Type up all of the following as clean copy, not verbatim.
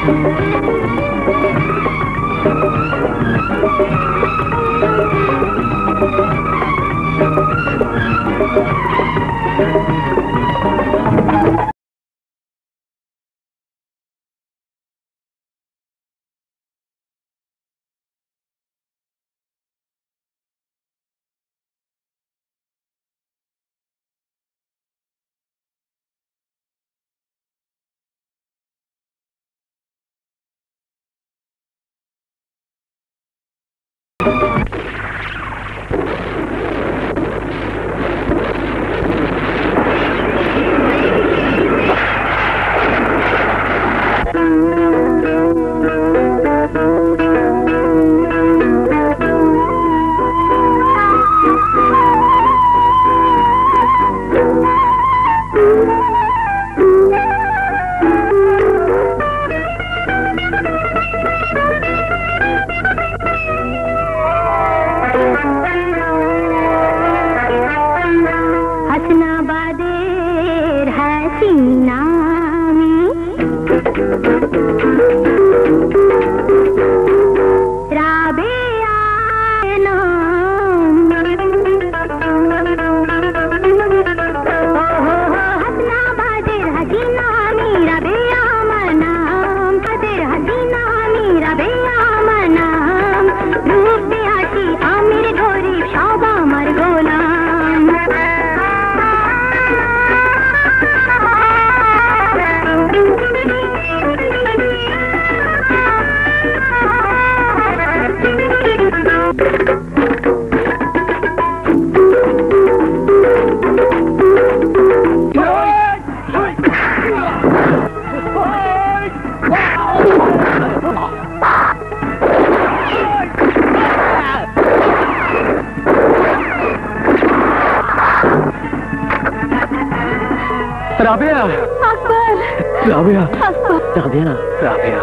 राबिया अकबर राबिया राबिया राबिया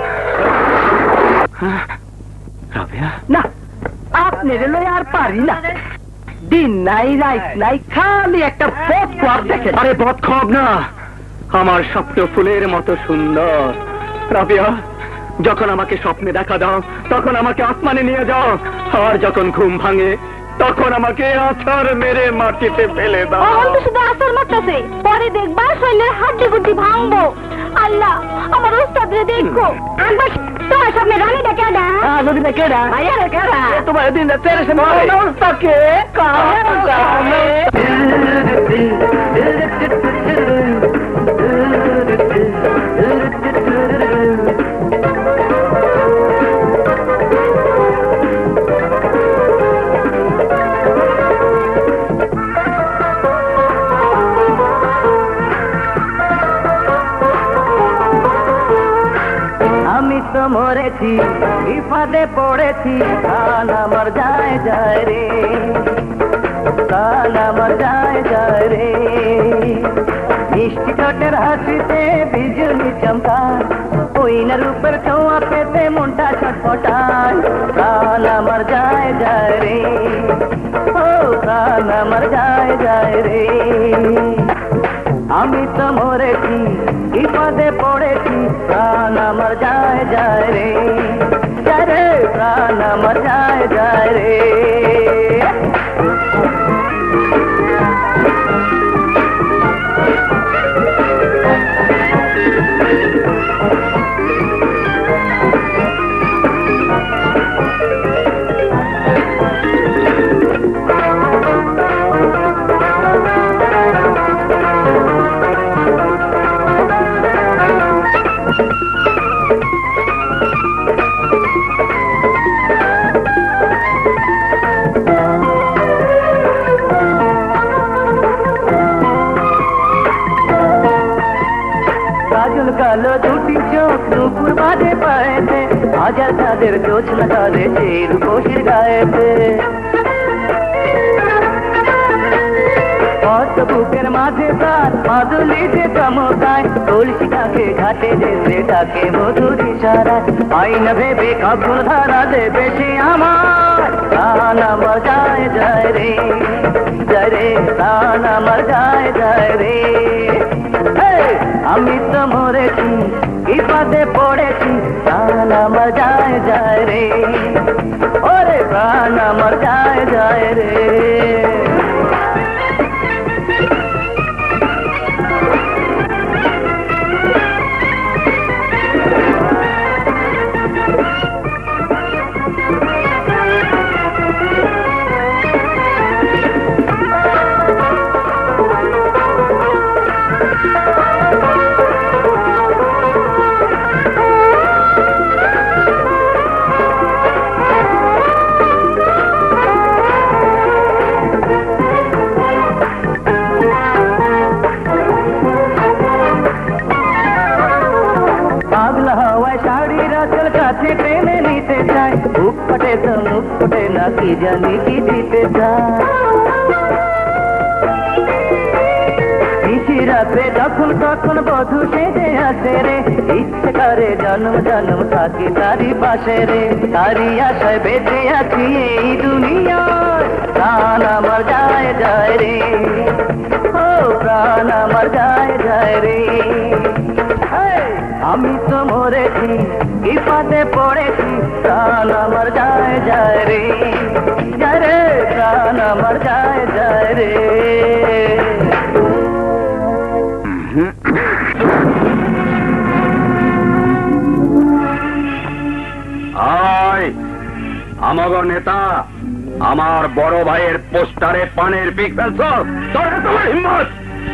राबिया ना आपने लो यार पारी ना दिन নাই রাত নাই খালি একটা পথ খোয়াব দেখে আরে পথ খোয়াব না আমার স্বপ্ন ফুলের মতো সুন্দর রাবিয়া যখন আমাকে স্বপ্নে দেখা দাও তখন আমাকে আসমানে নিয়ে যাও আর যখন ঘুম ভাঙে তখন আমাকে আছাড় মেরে মাটিতে ফেলে দাও এখন তো শুধু আছাড় মারতেছে পরে দেখবা শরীরের হাড্ডি গুড্ডি ভাঙবো আল্লাহ আমার ওস্তাদরে দেখো একবার তোমার সামনে রানী ডেকে দা যদি ডেকে দা ভাইয়া ডেকে দা তোমার দিন তেরে সে ওস্তাদকে মরেছি বিপদে পড়েছি কান আমার যায় যায় রে কান আমার যায় যায় রে মিষ্টি ঠোঁটের হাসিতে বিজলি চমকায় ওই না রূপের ছোঁয়া পেতে মনটা ছটফটায় কান আমার যায় যায় রে ও কান আমার যায় যায় রে আমি তো মরেছি বিপদে পড়েছি প্রাণ আমার যায় যায় রে যায় রে প্রাণ আমার যায় যায় রে কালো দুটি চোখ নুপুর বাঁধে পায়েতে হাজার তাদের জোছনা কাঁধে সেই রূপসীর গায়েতে কত বুকের মাঝে তার মাদুলি যে চমকায় তুলসী ডাকে ঘাটে যেতে ডাকে মধুর ইশারায় আইনা ভেবে কাব্য ধারা দেবে সে আমার প্রাণ আমার যায় যায় রে যায় রে প্রাণ আমার যায় যায় রে আমি তো মরেছি বিপদে পড়েছি প্রাণ আমার যায় যায় রে ওরে প্রাণ আমার যায় যায় রে প্রেমে নিতে চাই বুক ফটে তো মুখ ফটে না কি জানি কি দিতে চাই রাত্রে যখন তখন বধূ সেজে আসে রে ইচ্ছে করে জন্ম জন্ম থাকি তারি পাশে রে তারি আশায় বেঁচে আছি এই দুনিয়ায় প্রাণ আমার যায় যায় রে ও প্রাণ আমার যায় যায় রে আমি তো মরেছি বিপদে পড়েছি প্রাণ আমার যায় যায় রে যায় রে প্রাণ আমার যায় যায় রে আমাগো নেতা আমার বড় ভাইয়ের পোস্টারে পানের পিক ফেলছ তোর তোমার হিম্মত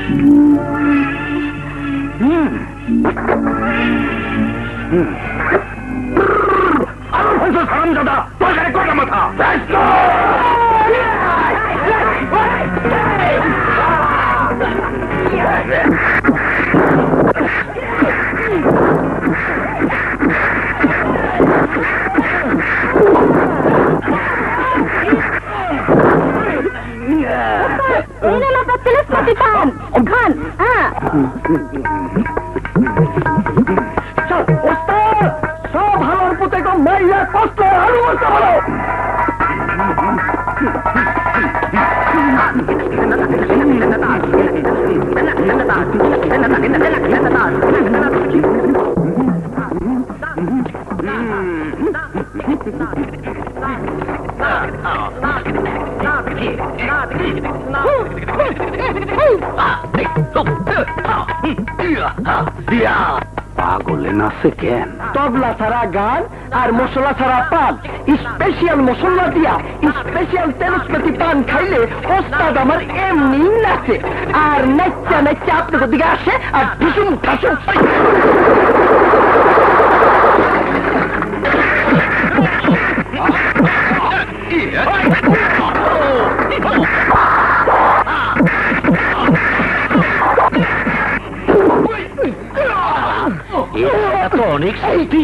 আমার ফেলছ সারাম দাদা তোর গায়ে কটা মাথা খান সব ভালোর পুতে মাইয়া কষ্ট আরো ভালো পাগলে নাচে কেন তবলা ছাড়া গান আর মশলা ছাড়া পান স্পেশাল মশলা দিয়া স্পেশাল তেলস্পতি পান খাইলে ওস্তাদ আমার এমনি নাচে আর নাচা নাচা আপনার দিকে আসে আর ভীষণ ঠাসুন তো অনেক শক্তি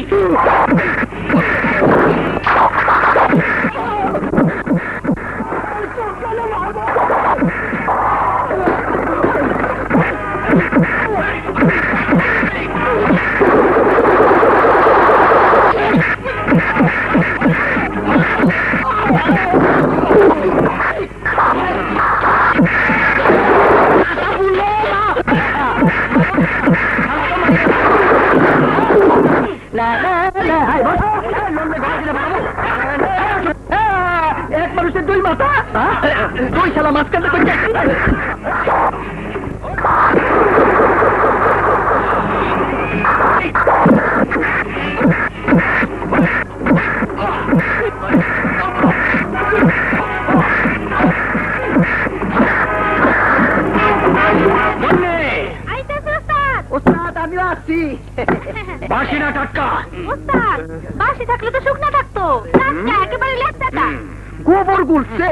এক মানুষের দুই মাথা দুই শালা মাঝখানে আমিও আসছি বাসি না টাটকা বাসি থাকলে তো শুকনা থাকতো একেবারে লেপটা গোবর গুলছে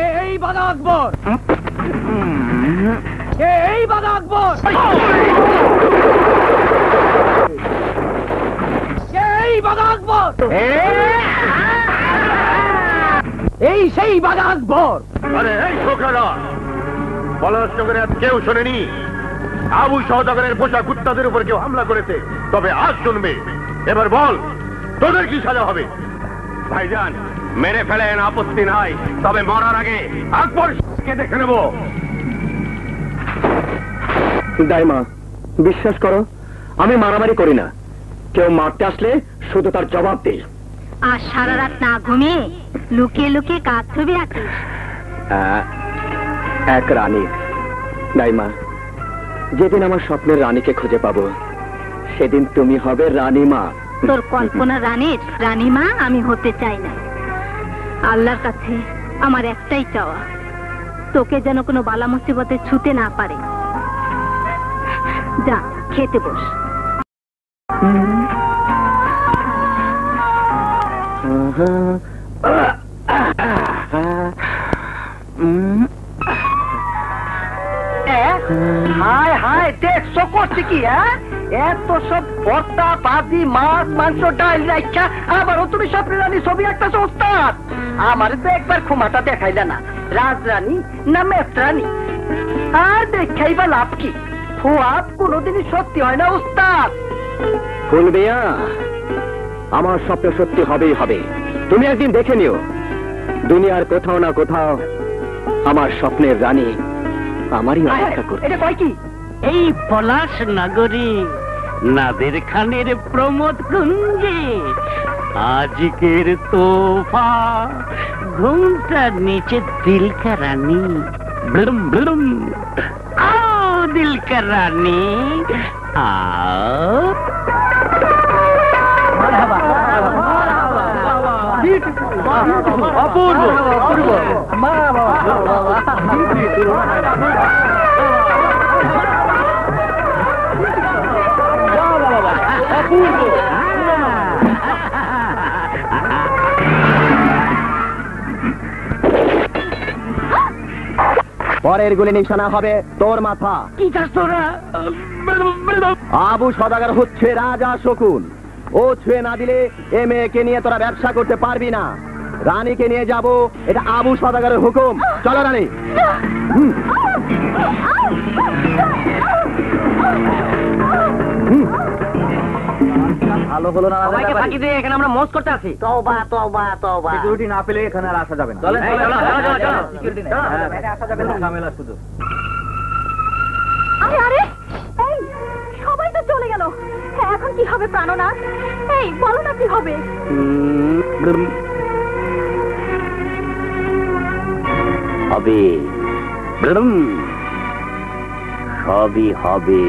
এই বাঘা আকবর এই সেই বাঘা আকবর। আরে এই ছোকরারা, পলাশনগরে আজ কেউ শোনেনি আবু সওদাগরের পোষা কুত্তাদের উপর কেউ হামলা করেছে, তবে আজ শুনবে। এবার বল, তোদের কি সাজা হবে? ভাইজান, মেরে ফেলেন, আপত্তি নাই, তবে মরার আগে আকবরকে দেখে নেব। দাইমা, বিশ্বাস করো, আমি মারামারি করি না। কেউ মারতে আসলে শুধু তার জবাব দিই। আর সারা রাত না ঘুমিয়ে লুকিয়ে লুকিয়ে কাজ ছবি আঁকিস? এক রানী। দাইমা, যেদিন আমার স্বপ্নের রানীকে খুঁজে পাবো সেদিন তুমি হবে রানীমা। তোর কল্পনা রানীর রানীমা আমি হতে চাই না। আল্লাহর কাছে আমার একটাই চাওয়া, তোকে যেন কোনো বালা মুসিবতে ছুতে না পারে। যা খেতে বস। হায় হায়, দেখছো করছে কি? এত সব ভর্তা পাতি মাছ মাংস ডাল রাইখা আবারও তুমি স্বপ্নের রানী ছবি একটা ওস্তাদ। আমার তো একবার ক্ষমাটা দেখাইলা না, রাজরানী না মেত্রানী? আর দেখাইবা লাভ কি? খুয়াব কোনোদিনই সত্যি হয় না ওস্তাদ। ফুলবিয়া, আমার স্বপ্ন সত্যি হবেই হবে। তুমি একদিন দেখে নিও, দুনিয়ার কোথাও না কোথাও আমার স্বপ্নের রানী আমারই অপেক্ষা করবে। এটা কয় কি? এই পলাশ নগরী নাদের খানের প্রমোদ কুঞ্জে আজকের তোফা ঘুমটার নিচে দিল কা রানী। ব্লুম ব্লুম, आओ दिल का रानी आओ। অপূর্ব অপূর্ব, মা বাবা পরের গুলি নিশানা হবে তোর মাথা। কি চাস তোরা? আবু সওদাগর হচ্ছে রাজা শকুন। ও ছুঁয়ে না দিলে এ মেয়েকে নিয়ে তোরা ব্যবসা করতে পারবি না। রানীকে নিয়ে যাব, এটা আবু সওদাগরের হুকুম। চলো রানী। ভালো হলো না, সবাইকে ফাঁকি দিয়ে এখানে আমরা মজ করতে আছি। তওবা তওবা তওবা। সিকিউরিটি না পেলে এখানে আর আসা যাবে না। চলেন সিকিউরিটি নেই, আসা যাবে না, ঝামেলা শুধু। আরে আরে, এই সবাই তো চলে গেল, এখন কি হবে প্রাণনাথ? এই বলো না কি হবে? হবে, সবই হবে।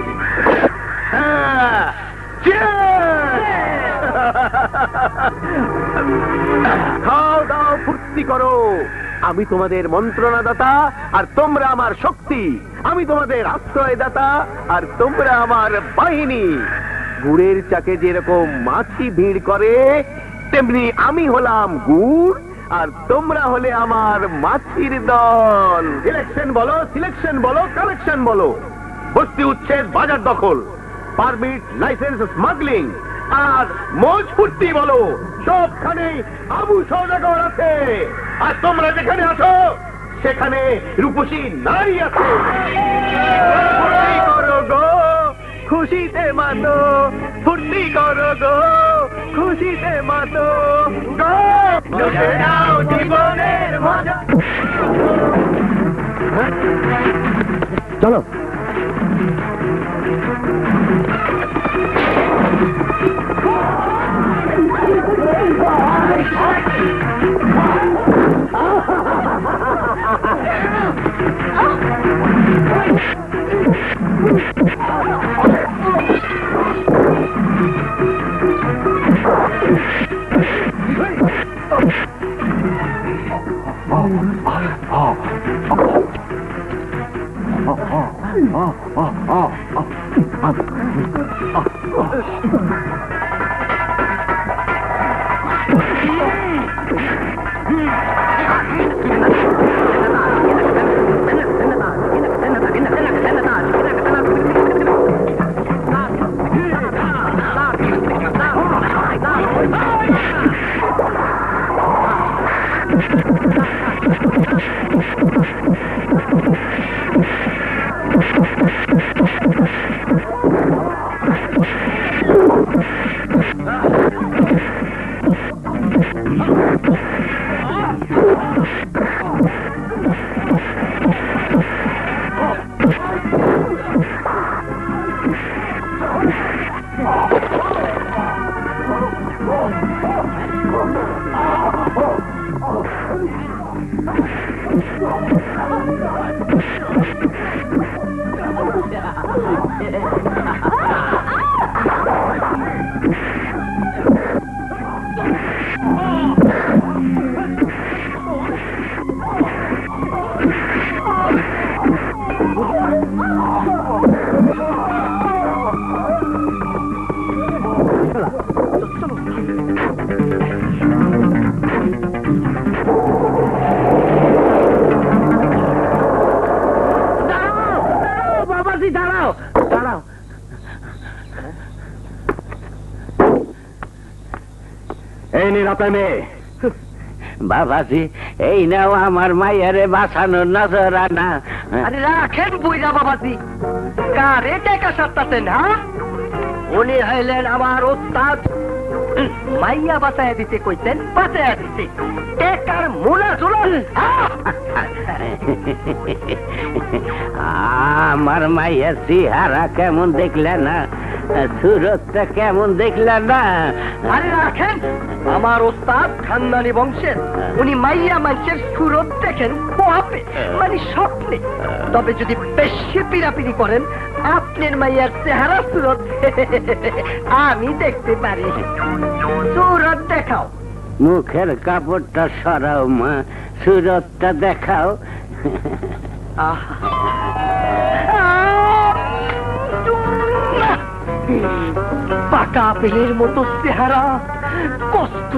খাও দাও, ফুর্তি করো। আমি তোমাদের মন্ত্রণাদাতা আর তোমরা আমার শক্তি। আমি তোমাদের আশ্রয়দাতা আর তোমরা আমার বাহিনী। গুড়ের চাকে যেরকম মাছি ভিড় করে, তেমনি আমি হলাম গুড় আর তোমরা হলে আমার মাছির দল। ইলেকশন বলো, সিলেকশন বলো, কালেকশন বলো, বস্তি উচ্ছেদ, বাজার দখল, পারমিট, লাইসেন্স, স্মাগলিং আর মৌজ ফুর্তি বলো, সবখানে আবু সওদাগর আছে। আর তোমরা যেখানে আছো সেখানে রূপসী নারী আছে। ফুর্তি করো গো, খুশিতে মাতো, ফুর্তি করো গো, খুশিতে মাতো গো, লুটে নাও জীবনের মজা। চলো। বাবাজি, এই নাও আমার মায়েরে বাঁচানোর নজরানা। আরে রাখেন বুইরা বাবাজি, কারে টাকা সারতাছেন? হ্যাঁ, উনি হইলেন আমার ওস্তাদ। মাইয়া বাঁচাইয়া দিতে কইতেন, বাঁচাইয়া দিতে। টেকার মুলা জুলন। আমার মায়ের চেহারা কেমন দেখলে না, সুরতটা কেমন দেখলে না? আরে রাখেন, আমার ওস্তাদ খানদানি বংশের। উনি মাইয়া মানুষের সুরত দেখেন পোহাপে, মানে স্বপ্নে। তবে যদি বেশি পিড়াপিড়ি করেন, আপনার মাইয়ার চেহারা সুরত আমি দেখতে পারি। সুরত দেখাও। মুখের কাপড়টা সরাও মা, সুরতটা দেখাও। পাকা আপেলের মতো চেহারা, কষ্ট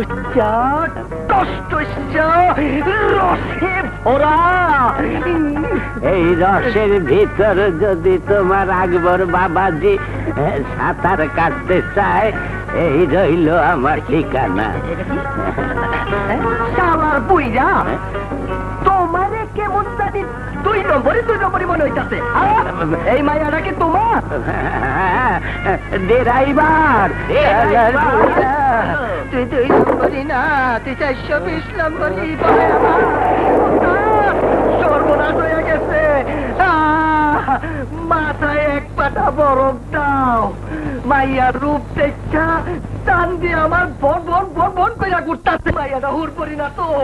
রসে ভরা। এই রসের ভিতর যদি তোমার আকবর বাবাজি সাঁতার কাটতে চায়, এই রইল আমার ঠিকানা। শালার বুইরা, তোমারে কেমন জানি দুই নম্বরই মনে হইতাছে। এই মায়াটাকে তোমার ড্রাইভার। তুই 2 নম্বরই না, তুই 420 নম্বরই। সর্বনাশ হয়ে গেছে। মাথায় এক পাটা বরফ দাও। মাইয়ার রূপ দেখা টান দিয়ে আমার বন বন বন বন কইরা ঘুরতাছে। মাইয়াটা হুর করি না তো,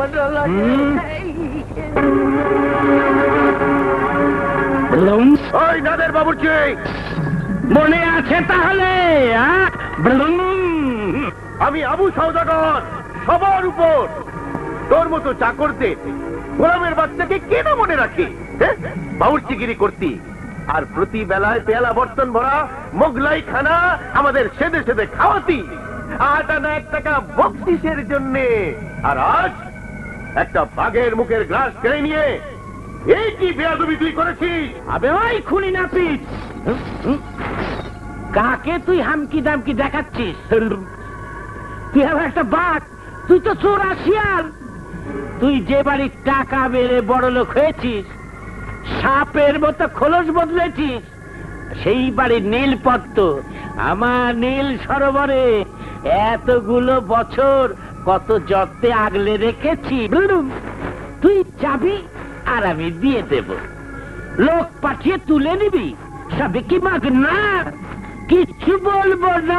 ওই নাদের বাবুর্চি, মনে আছে তাহলে? আমি আবু সওদাগর, সবার উপর। তোর মতো চাকরদের গোলামের বাচ্চাকে কেন মনে রাখি? বাবুর্চিগিরি করতি, আর প্রতি বেলায় পেয়ালা বর্তন ভরা মোগলাই খানা আমাদের সেদে সেদে খাওয়াতি, 8 আনা 1 টাকা বকশিসের জন্য। আর আজ একটা বাঘের মুখের গ্লাস কেড়ে নিয়ে এই কি বেয়াদবি তুই করেছিস? আবে ওই খুনি না পিস, কাকে তুই হামকি দামকি দেখাচ্ছিস? তুই আবার একটা বাঘ, তুই তো চোর শিয়াল। তুই যে বাড়ির টাকা বেড়ে বড় লোক হয়েছিস, সাপের মতো খোলস বদলেছিস, সেই বাড়ির নীলপদ্ম আমার নীল সরোবরে এতগুলো বছর কত যত্নে আগলে রেখেছি। তুই যাবি আর আমি দিয়ে দেব, লোক পাঠিয়ে তুলে নিবি, সবে কি মাগ না, কিচ্ছু বলবো না।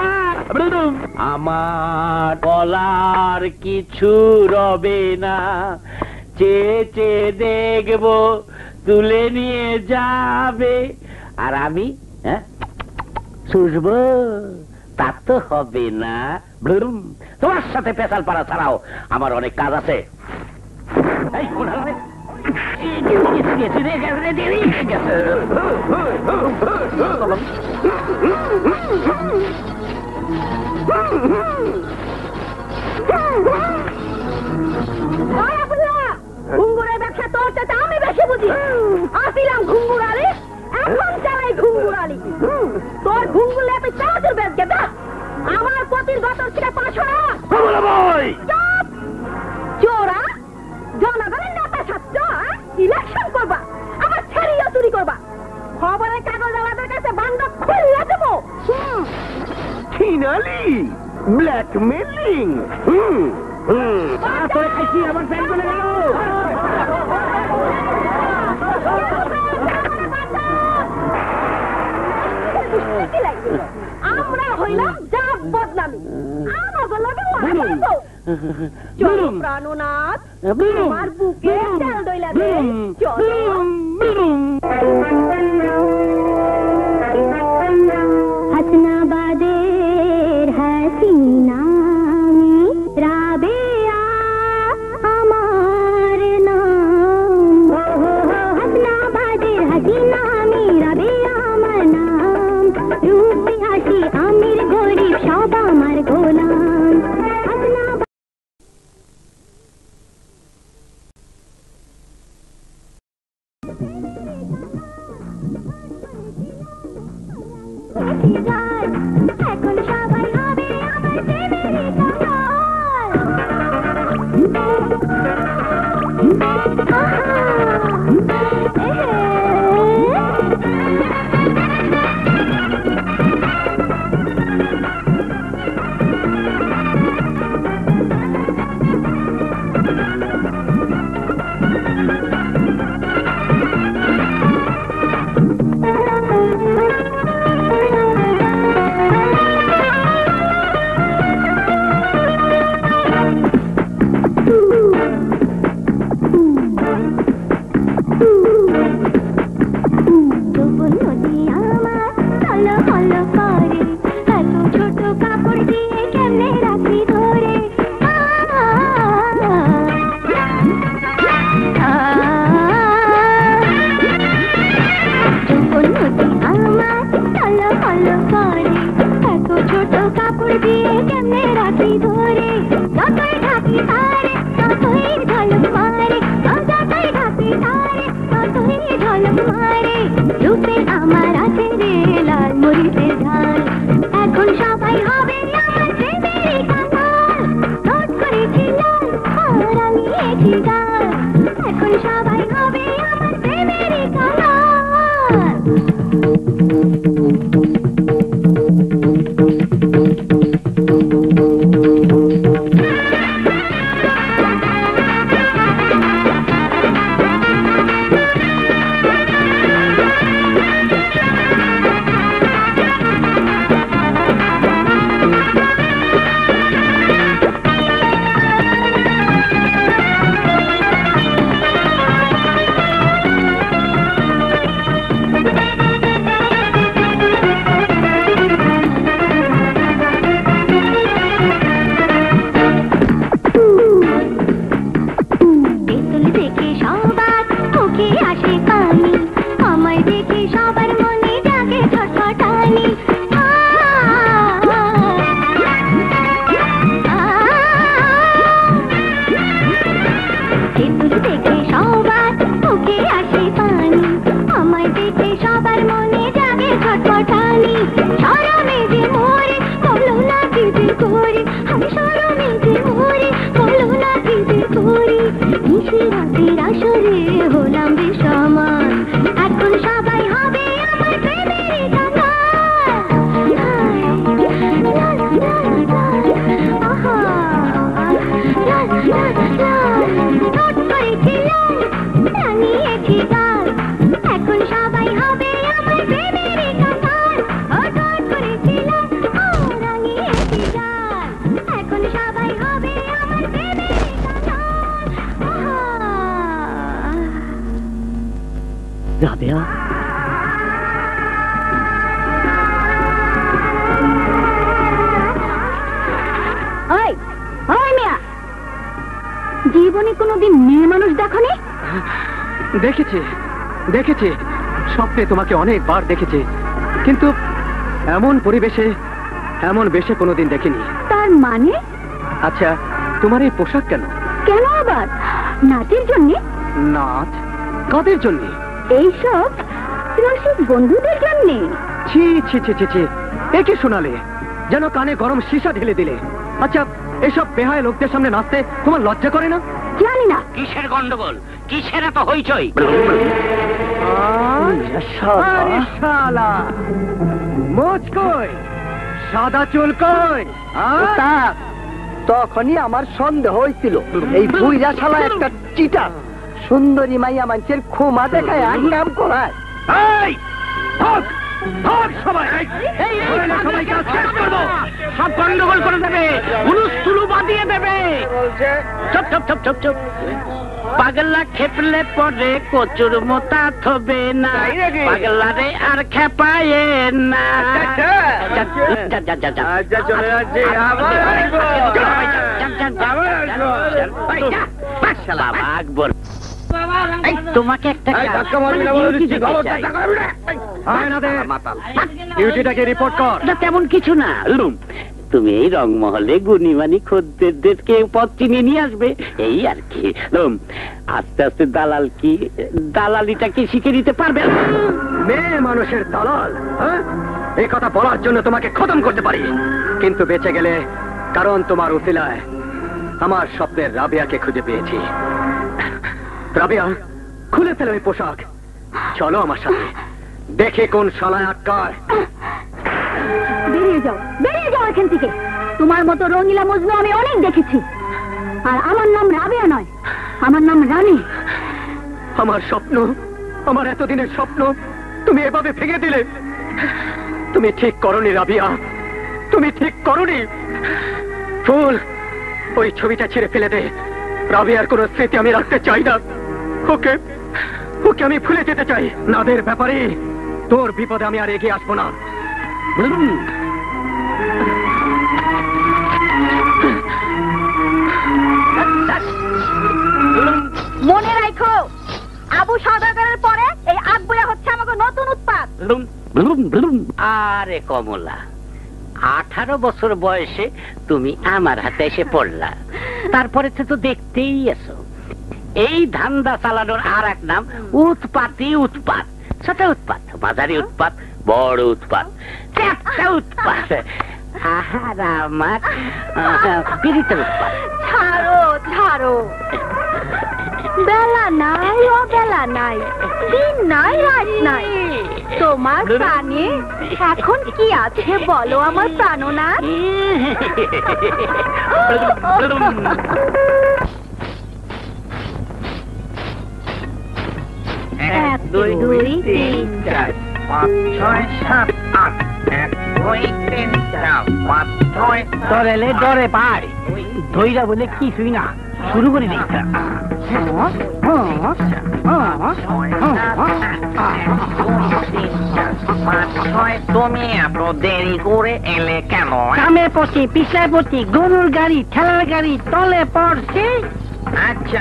আমার বলার কিছু রবে না, চেয়ে চেয়ে দেখবো তুলে নিয়ে যাবে, আর আমি শুষবো, তা তো হবে না। তোমার সাথে পেশাল পাড়া ছাড়াও আমার অনেক কাজ আছে। ঘুঙ্গুরের ব্যবসা তোর সাথে আমি বেশি বুঝি। আসিলাম ঘুঙ্গুরালি, এখন চালাই ঘুঙ্গুরালি। তোর ঘুঙ্গুলে তুই চালাচুর বেচকে দা। আমার প্রতির বছর ছিল 500 টাকা। চোরা জনগণের নেতা ছাত্র ইলেকশন করবা, আবার ছেড়িয়া চুরি করবা। খবরের কাগজ আমাদের কাছে বান্ধ খুলিয়া দেবো। Finally blackmailing. তারপরে খাইছি আমার ফ্যান চলে গেল। আমরা হইলাম যা বদনামি, আমাদের লগে চলো প্রাণনাথ, তোমার বুকে তেল দইলা দে। চলো। হাসনাবাদের হাসিনা রাবেয়া আমার নাম। হাসনাবাদের হাসিনা রাবেয়া আমার নাম। রূপে হাসি আমির গরিব সব আমার গোলাম। এখন সবাই হবে আমার প্রেমেরই রাবেয়া, জীবনে কোনোদিন মেয়ে মানুষ দেখনি? দেখেছি দেখেছি, স্বপ্নে তোমাকে অনেকবার দেখেছি, কিন্তু এমন পরিবেশে এমন বেশে কোনোদিন দেখিনি। তার মানে? আচ্ছা, তোমার এই পোশাক কেন? কেন আবার? নাচের জন্য? নাচ? কাদের জন্য? এইসব রসিক বন্ধুদের জন্য। ছি ছি ছি ছি ছি, একে শোনালে যেন কানে গরম সীসা ঢেলে দিলে। আচ্ছা, এসব বেহায় লোকদের সামনে নাচতে তোমার লজ্জা করে না? জানি না কিসের গন্ডগোল, কিসের এত হইচই? আরে শালা, মোচ কই, সাদা চুল কই? তখনই আমার সন্দেহ হয়েছিল এই বুইরা শালা একটা চিটা সুন্দরী মাইয়া মানুষের ক্ষমা দেখায় আর নাম করায়। সব গন্ডগোল করে দেবে, হুলুস তুলু বাঁধিয়ে দেবে। বলছে। চুপ চুপ চুপ চুপ চুপ। পাগলা খেপলে পরে কচুর মোতা থবে না, তাই নাকি? পাগলা রে আর খেপায় না। আচ্ছা, আচ্ছা চলে যাচ্ছি, আবার আসবো। বাবা আকবর, তোমাকে একটা ধাক্কা মারবি না বলে দিচ্ছি, খবরদার ধাক্কা মারবি না। ডিউটিটাকে রিপোর্ট কর। তেমন কিছু না, তুমি এই রংমহলে গুণীমানি খদ্দেরদেরকে পথ চিনিয়ে নিয়ে আসবে, এই আর কি। আস্তে আস্তে দালালিটা কি শিখে নিতে পারবে? মেয়ে মানুষের দালাল, হ্যাঁ? এই কথা বলার জন্য তোমাকে খতম করতে পারি, কিন্তু বেঁচে গেলে কারণ তোমার উসিলায় আমার স্বপ্নের রাবিয়াকে খুঁজে পেয়েছি। রাবিয়া, খুলে ফেলো এই পোশাক, চলো আমার সাথে, দেখে কোন শালায় আটকায়। বেরিয়ে যাও এখান থেকে। তোমার মতো রঙিলা মজনু আমি অনেক দেখেছি, আর আমার নাম রাবেয়া নয়, আমার নাম রানী। আমার স্বপ্ন, আমার এতদিনের স্বপ্ন তুমি এভাবে ভেঙে দিলে। তুমি ঠিক করনি রাবিয়া, তুমি ঠিক করনি। ফুল, ওই ছবিটা ছিঁড়ে ফেলে দে। রাবিয়ার কোনো স্মৃতি আমি রাখতে চাই না। ওকে ওকে আমি ভুলে যেতে চাই। নাদের ব্যাপারে তোর বিপদে আমি আর এগিয়ে আসবো না। মনে রাখো, আবু সওদাগরের পরে এই আকবরা হচ্ছে আমাকে নতুন উৎপাত। আরে কমলা, 18 বছর বয়সে তুমি আমার হাতে এসে পড়লা, তারপরে তো দেখতেই আছো। এই ধান্দা চালানোর আর এক নাম উৎপাতই উৎপাত। ছোট উৎপাত, মাঝারি উৎপাত, বড় উৎপাত, চ্যাপ্টা উৎপাত, আর আমার পীড়িত উৎপাত। ছাড়ো ছাড়ো, বেলা নাই ও বেলা নাই, দিন নাই রাত নাই, তোমার প্রাণে এখন কি আছে বলো আমার প্রাণনাথ? 1 2 3 4 5 6 7 8 1 2 3 4 5 6 ডরে ডরে পাই ধইরা বলে কিছুই না, শুরু করি নাই। তুমি এত দেরি করে এলে কেন? সামনে পড়ছি, পিছনে পড়ছি, গরুর গাড়ি, ঠেলার গাড়ি তলে পড়ছি। আচ্ছা,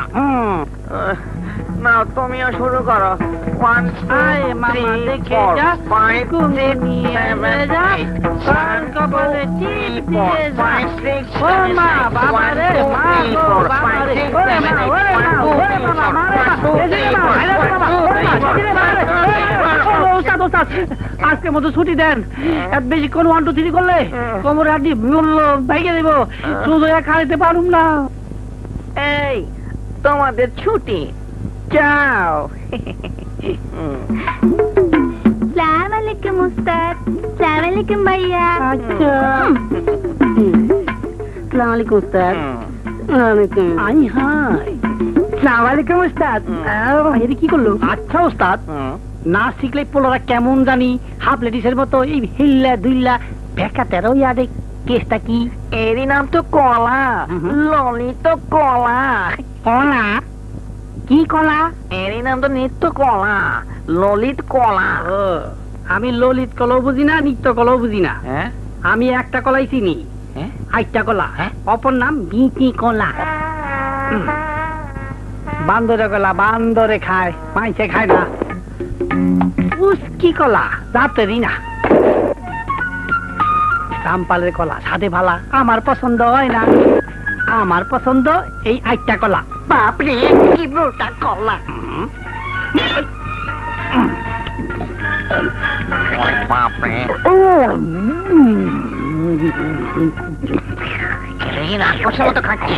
না তুমিও শুরু করো। 1 আয় মামা দেখে যা, 5 কুমে নিয়ে যা, কান কপালে টিপ দিয়ে যা। ও মা, বাবা রে, মা গো, বাবা রে, ওরে মা, ওরে মা, ওরে বাবা, মা রে মা, এদিকে মা, আরে বাবা, ওরে মা, এদিকে মা রে। ওস্তাদ, ওস্তাদ, আজকের মতো ছুটি দেন। এত বেশি কোন 1 2 3 করলে কোমরে হাড্ডি বললো ভেঙে দেব, শুধু খাইতে পারুম না। এই তোমাদের ছুটি, যাও। সালাম আলাইকুম উস্তাদ। সালাম আলাইকুম ভাইয়া। আচ্ছা, সালাম আলাইকুম উস্তাদ। আই হাই, সালাম আলাইকুম উস্তাদ। এটা কি করলো? আচ্ছা উস্তাদ, না শিখলে পোলারা কেমন জানি হাফ লেডিসের মতো এই হিল্লা দুইল্লা বেকা তেরো ইয়ারে কেসটা কি? এরই নাম তো কলা, ললিত কলা। কলা? কি কলা? এরই নাম তো নিত্য কলা, ললিত কলা। আমি ললিত কলাও বুঝি না, নিত্য কলাও বুঝি না। হ্যাঁ, আমি একটা কলাই চিনি, আইটা কলা, অপর নাম বিচি কলা। বান্দরে কলা বান্দরে খায়, মাইসে খায় না। উস্কি কলা রাতেরই না। রামপালের কলা সাথে ভালা, আমার পছন্দ হয় না। আমার পছন্দ এই আইটা কলা। বাপরে কি মোটা কলা! বাপরে, রাক্ষসের মতো খাচ্ছে।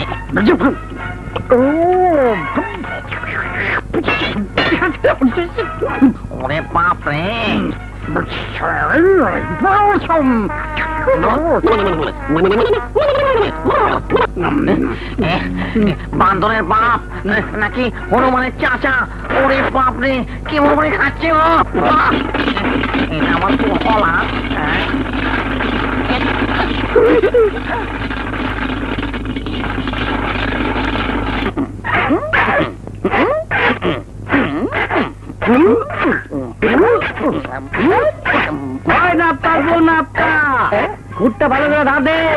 ওরে বাপরে, বান্দরের বাপ নাকি হনুমানের চাচা? ওরে বাপরে, কি মনে খাচ্ছে ও! এটা আমার তো কলা। মুখটা ভালো করে ধার দে।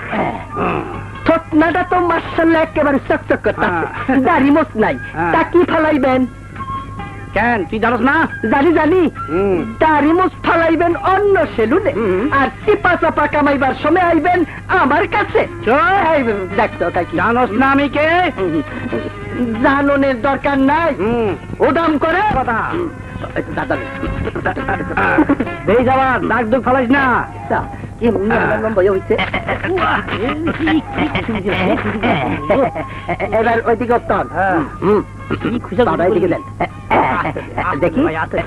থতনাটা তো মাশাআল্লাহ একেবারে চকচক করতে দাড়ি মোছ নাই তা কি ফালাইবেন? কেন তুই জানোস না? জানি জানি, দাড়ি মোছ ফালাইবেন অন্য সেলুনে, আর টিপা চাপা কামাইবার সময় আইবেন আমার কাছে। দেখতো তাই জানোস না আমি কে? জাননের দরকার নাই, ওদাম করে কথা দাদা বেই যাবার দাগ দুগ ফালাইস না। এবার ওইদিকে উত্তর দিকে দেন দেখি।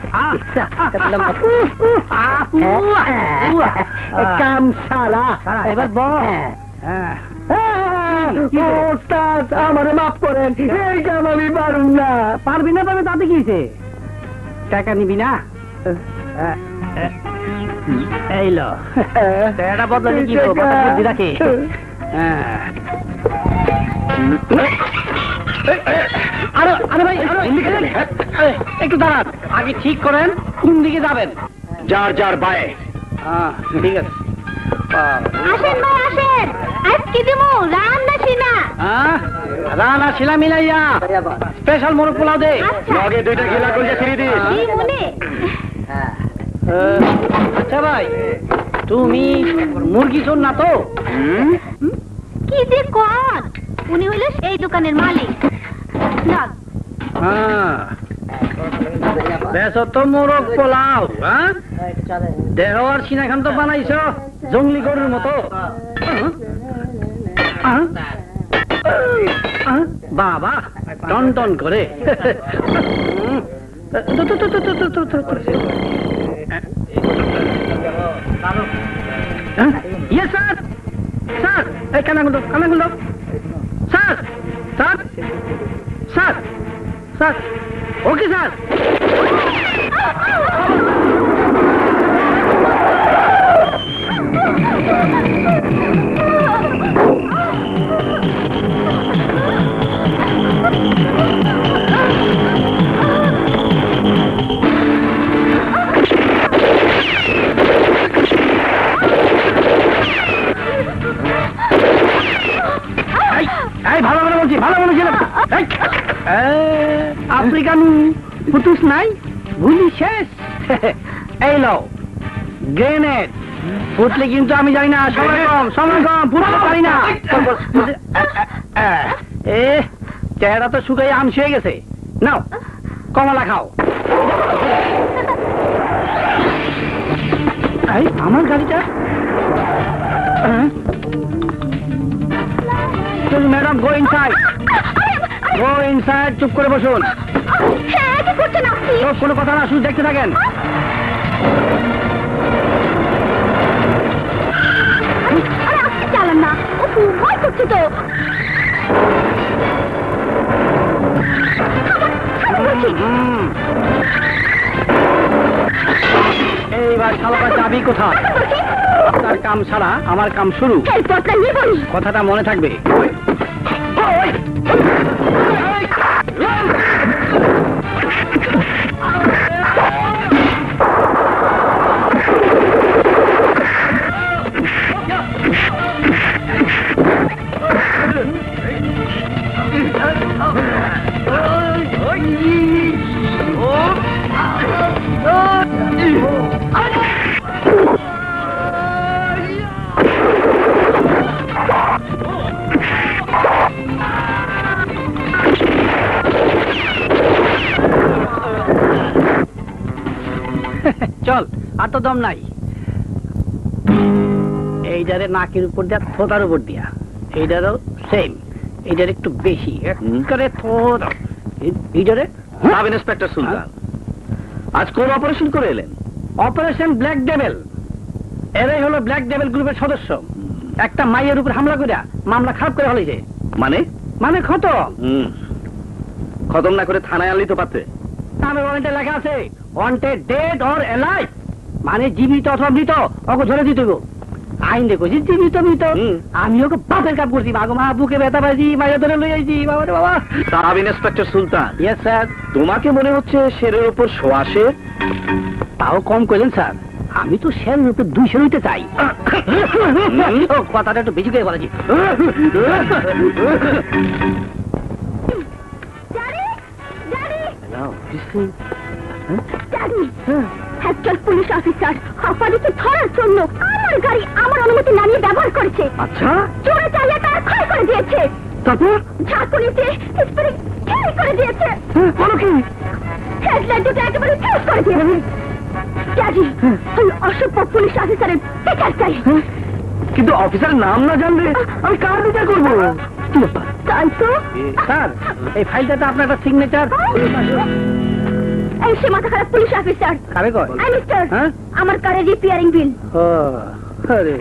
কাম সারা এবার বল। আমারে মাফ করেন, এই কাম আমি পারুন না। পারবি না পারবে তাতে কি টাকা নিবি না? এই লো টাকাটা বদলে কি বুদ্ধি রাখে। আরে ভাই একটু দাঁড়ান, আগে ঠিক করেন কোন দিকে যাবেন। যার যার বায়ে। ঠিক আছে আসেন ভাই আসেন, আজকে দিমু রান্না ছিনা। রানা শিলা মিলাইয়া স্পেশাল মোরগ পোলাও দে। লগে দুইটা গিলা কইয়া ফিরি দিস। কি মনে? আচ্ছা ভাই তুমি মুরগি চোর না তো? কি যে কোন, উনি হইল এই দোকানের মালিক। বেশ তো মোরগ পোলাও, দেহ আর সিনাখান তো বানাইছ জঙ্গলি গরুর মতো। বাবা টন টন করে। ইয়ে স্যার, স্যার এই কানাগুলো sir, sir sir sir okay sir. ভালো করে বলছি, ভালো বলেছি। আফ্রিকান ফুটুস নাই, গুলি শেষ। এই লো গ্রেনেড ফুটলে কিন্তু আমি জানি না। সময় কম ফুটতে পারি না। চেহারা তো শুকাই আমস হয়ে গেছে। নাও কমলা খাও। আমার গাড়িটা ম্যাডাম গো ইনসাইড, চুপ করে বসুন। কোনো কথা না, শুধু দেখতে থাকেন। চালান না, ভয় করছে তো। এইবার শালাটা যাবি কোথায়? আপনার কাম ছাড়া আমার কাম শুরু। কথাটা মনে থাকবে। চল, আর তো দম নাই। এইটারে নাকের উপর দিয়া, থোতার উপর দিয়া। এইটারও সেম, এইটার একটু বেশি এইটারে। সাব ইন্সপেক্টর সুলতান, আজ কোন অপারেশন করে এলেন? Operation black devil. এরাই হলো ব্ল্যাক ডেভিল গ্রুপের সদস্য। একটা মাইয়ের উপর হামলা করে মামলা খারাপ করে হলেছে। মানে খতম না করে থানায় আনলি তো পারতে। নামে ওয়ারেন্টে লেখা আছে ওয়ান্টেড ডেড অর অ্যালাইভ, মানে জীবিত অথবা মৃত ওকে ধরে দিতে গো। আইন দেখো জীবিত মৃত। আমি ওকে বাপের কাপ করছি, মাগো মা বুকে ব্যথা পাইছি, মাইয়া ধরে লই আইছি। বাবা রে বাবা। Sub inspector Sultan. Yes sir. তোমাকে মনে হচ্ছে শেরের উপর শোয়া শের? তাও কম করলেন স্যার। আমি তো শেয়ার রূপে 200 হইতে চাই। কথাটা একটু বেশি করে বলেছি। একজন পুলিশ অফিসার অপরাধীকে ধরার জন্য আমার গাড়ি আমার অনুমতি না নিয়ে ব্যবহার করেছে। আচ্ছা, চোরে চালিয়ে তার ক্ষয় করে দিয়েছে। তারপর ঝাঁকুনিতে স্প্রিং ফেল করে দিয়েছে। বলো কি? হেডলাইট দুটো একেবারে ফেল করে দিয়েছে। ড্যাডি, ওই অসভ্য পুলিশ অফিসারের বিচার চাই। কিন্তু অফিসারের নাম না জানলে আমি কার বিচার করবো? তাই তো স্যার, এই ফাইলটাতে আপনার একটা সিগনেচার। এই সে মাথা খারাপ পুলিশ অফিসার। কারে কয়? আই মিস্টার, হ্যাঁ? আমার কারের রিপেয়ারিং বিল। ও আরে,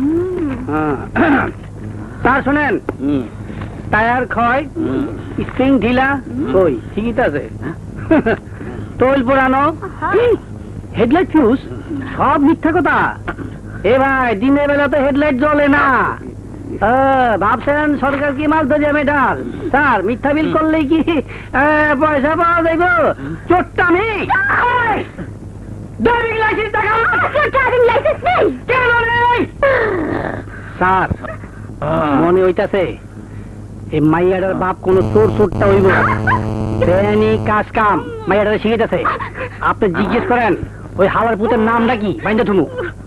স্যার শোনেন, টায়ার ক্ষয়, স্প্রিং ঢিলা, সই ঠিকই তো আছে। তৈল পোড়ানো, হেডলাইট ফিউজ, সব মিথ্যা কথা। এ ভাই, দিনের বেলা তো হেডলাইট জ্বলে না। ভাবছেন সরকার কি মাল ধরে মেটাল? স্যার, মিথ্যা বিল করলেই কি পয়সা পাওয়া যাইব? চোট্টামি ড্রাইভিং লাইসেন্স দেখাও। ড্রাইভিং লাইসেন্স নেই। কেন নেই? স্যার, মনে হইতাছে এই মাইয়াটার বাপ কোন চোর চোরটা হইব। বেআইনি কাজ কাম মাইয়াটারে শিখেছে। আপনি জিজ্ঞেস করেন ওই হালার পুতের নামটা কি? বাইন্দা থুমু।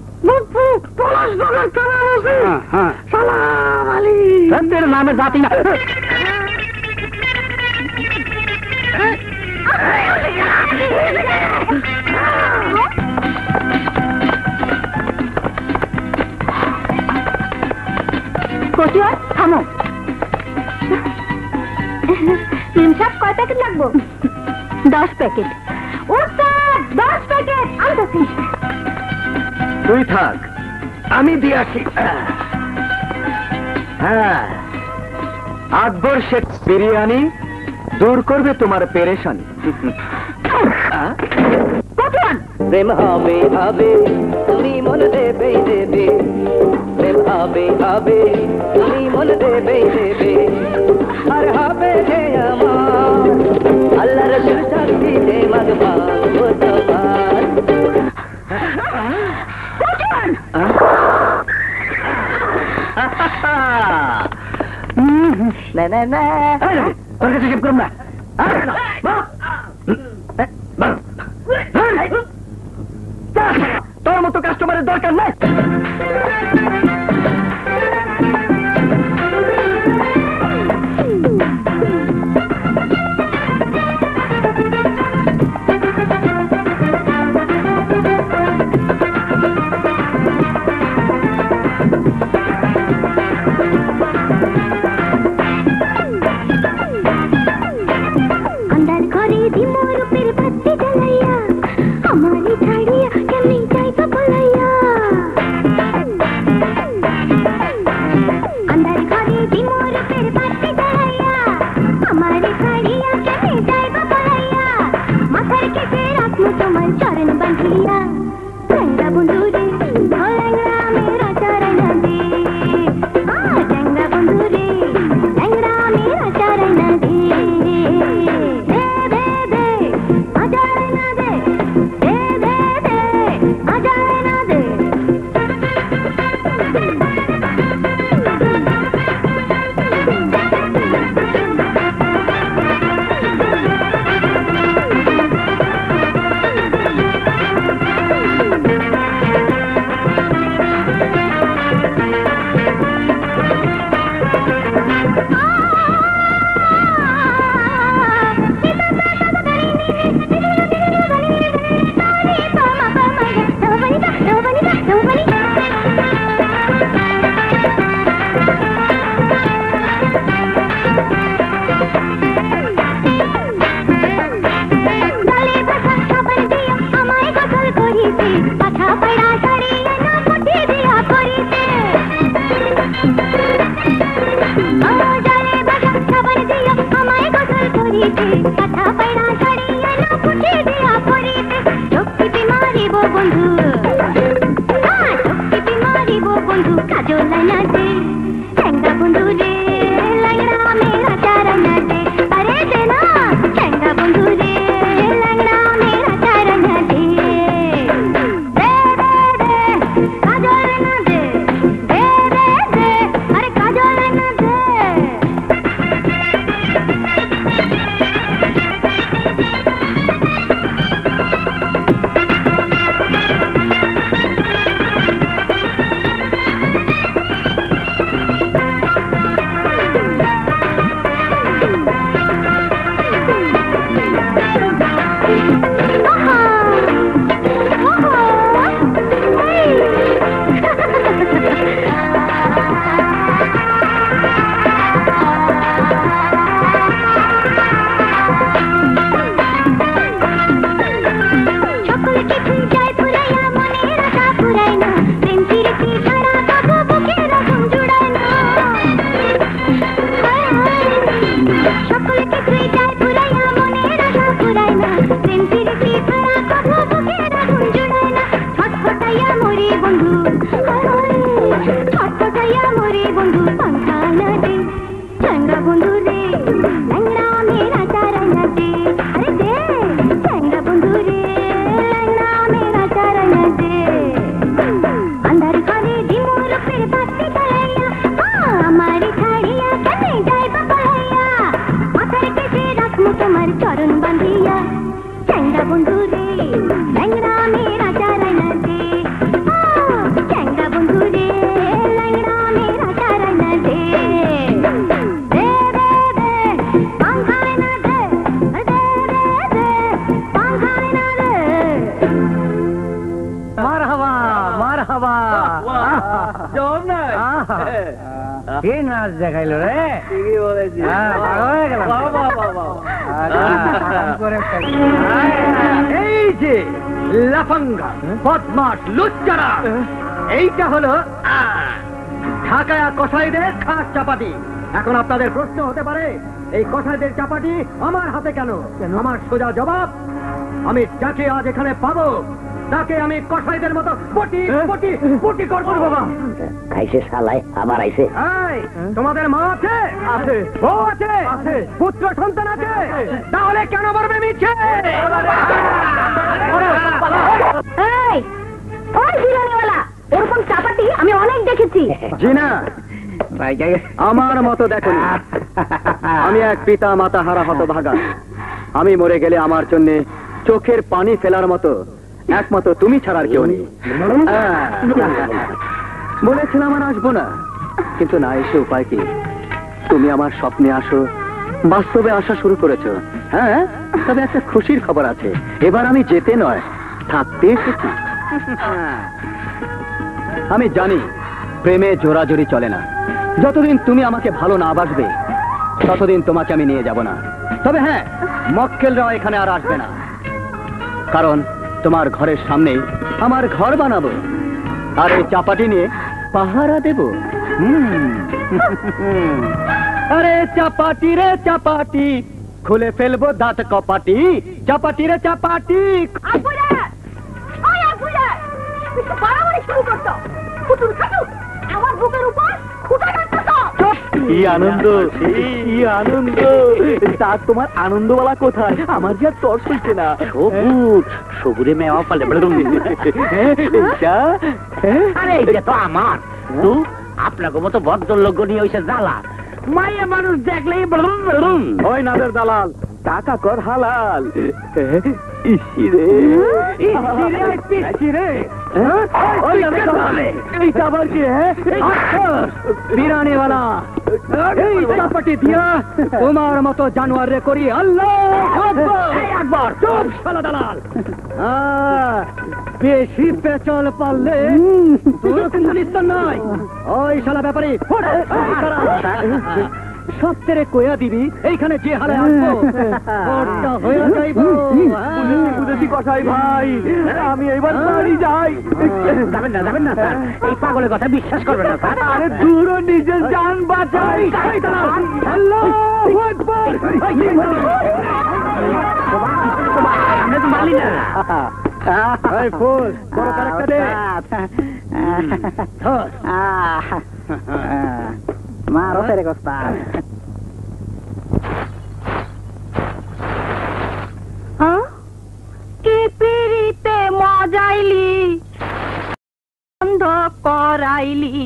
নামের জাতি না। কোটিয়ার থামো। সব কয় প্যাকেট লাগবো? 10 প্যাকেট। ও স্যার, 10 প্যাকেট আনতেছি। তুই থাক, আমি দিয়ে আসি। হ্যাঁ, আকবর শেখ বিরিয়ানি দূর করবে তোমার পেরেশানি। কোটিয়ার প্রেম হবে হবে, তুমি মন দেবে দেবে। প্রেম হবে হবে, তুমি মন দেবে দেবে। আর হবে যে আমার আল্লাহ রসুল শান্তি দে মগবান ও তোমার। কোটিয়ার না না না, তোর কাছে চেক করুন না। তোর মতো কাস্টমারের দরকার নাই। अंदर সকলকে তুই যায় পুরাইয়া মনের আশা পুরায় না প্রেম প্রীতি ছাড়া কখনো বুকের আগুন জুড়ায় না ছটফটাইয়া মরে বন্ধু ছটফটাইয়া মরে বন্ধু পাঙ্খা না দে চ্যাংড়া বন্ধু রে ল্যাংড়া মেরা চারাই না দে আরে দে চ্যাংড়া বন্ধু রে ল্যাংড়া মেরা চারাই না দে अंधार घरे दिमो रूपेर बाती জ্বালাইয়া আমার ছাড়িয়া কেনে যাইবা পালাইয়া মাথার কেটে রাখমু তোমার চরণ বাঁধিয়া চ্যাংড়া বন্ধু রে ল্যাংড়া মেরা চারাই না দে চ্যাংড়া বন্ধু রে ল্যাংড়া মেরা চারাই না দে দে দে দে পাঙ্খায় না দে দে দে দে পাঙ্খায় না দে মারহাবা মারহাবা কি নাচ দেখাইলো রে ঠিকই বলেছি ভালো হয়ে গেল এই যে লাফাঙ্গা বদমাশ লুচ্চারা এইটা হলো ঢাকায়া কসাইদের খাস চাপাতি এখন আপনাদের প্রশ্ন হতে পারে এই কসাইদের চাপাতি আমার হাতে কেন আমার সোজা জবাব আমি যাকে আজ এখানে পাবো তাকে আমি কসাইদের মতো পটি পটি পটি করবো বাবা আইসে শালায় আবার আইসে এই, তোমাদের মা আছে আছে বউ আছে আছে পুত্র সন্তান আছে তাহলে কেন বলবে মিছে এই ওই বিরিয়ানিওয়ালা ওরকম চাপাতি আমি অনেক দেখেছি জি না আমার মতো দেখুন আমি এক পিতা মাতা হারা হতভাগা আমি মরে গেলে আমার জন্য চোখের পানি ফেলার মতো একমাত্র তুমি ছাড়ার কেউ নেই বলেছিলাম আর আসবো না কিন্তু না এসে উপায় কি তুমি আমার স্বপ্নে আসো বাস্তবে আসা শুরু করেছো হ্যাঁ তবে একটা খুশির খবর আছে এবার আমি যেতে নয় থাকতে এসেছি আমি জানি প্রেমে জোরাজোরি চলে না যতদিন তুমি আমাকে ভালো না বাসবে ততদিন তোমাকে আমি নিয়ে যাব না তবে হ্যাঁ মক্কেলরাও এখানে আর আসবে না কারণ তোমার ঘরের সামনে আমার ঘর বানাবো আর এই চাপাটি নিয়ে পাহারা দেব আরে চাপাটি রে চাপাটি খুলে ফেলবো দাঁত কপাটি চাপাটি রে চাপাটি আপুরা ওই আপুরা একটু বাড়াবাড়ি শুরু করছো ফুটুর খাটু আমার বুকের উপর ফুটা কাটছো কি আনন্দ কি আনন্দ তা তোমার আনন্দওয়ালা কোথায় আমার যে আর তর সইছে না সবুজ সবুরে মেওয়া পালে আরে এটা তো আমার তো আপনাকে মতো ভদ্রলোক নিয়ে হইছে জ্বালা মাইয়া মানুষ দেখলেই ওই নাদের দালাল টাকা কর হালাল ইসিরে ইসিরে এইটা আবার কি বিরানিওয়ালা এই চাপাটি দিয়া তোমার মতো জানোয়ার রে করি আল্লাহ একবার চুপ শালা দালাল বেশি পেছল পারলে তোর কিন্তু নিস্তার নাই ওই শালা ব্যাপারে সব তেরে কয়া দিবি এইখানে যে হালে আসবো ওটা হয়ে যাইবো বুঝেছি কসাই ভাই আমি এইবার বাড়ি যাই যাবেন না স্যার এই পাগলের কথা বিশ্বাস করবেন না স্যার আরে দূর নিজের জান বাঁচাই আল্লাহু আকবার আপনি তো মারলি না এই ফুল বড় কারেক্টটা দে মারো তেরে কস্তা কি পিরিতে মজাইলি বন্ধ করাইলি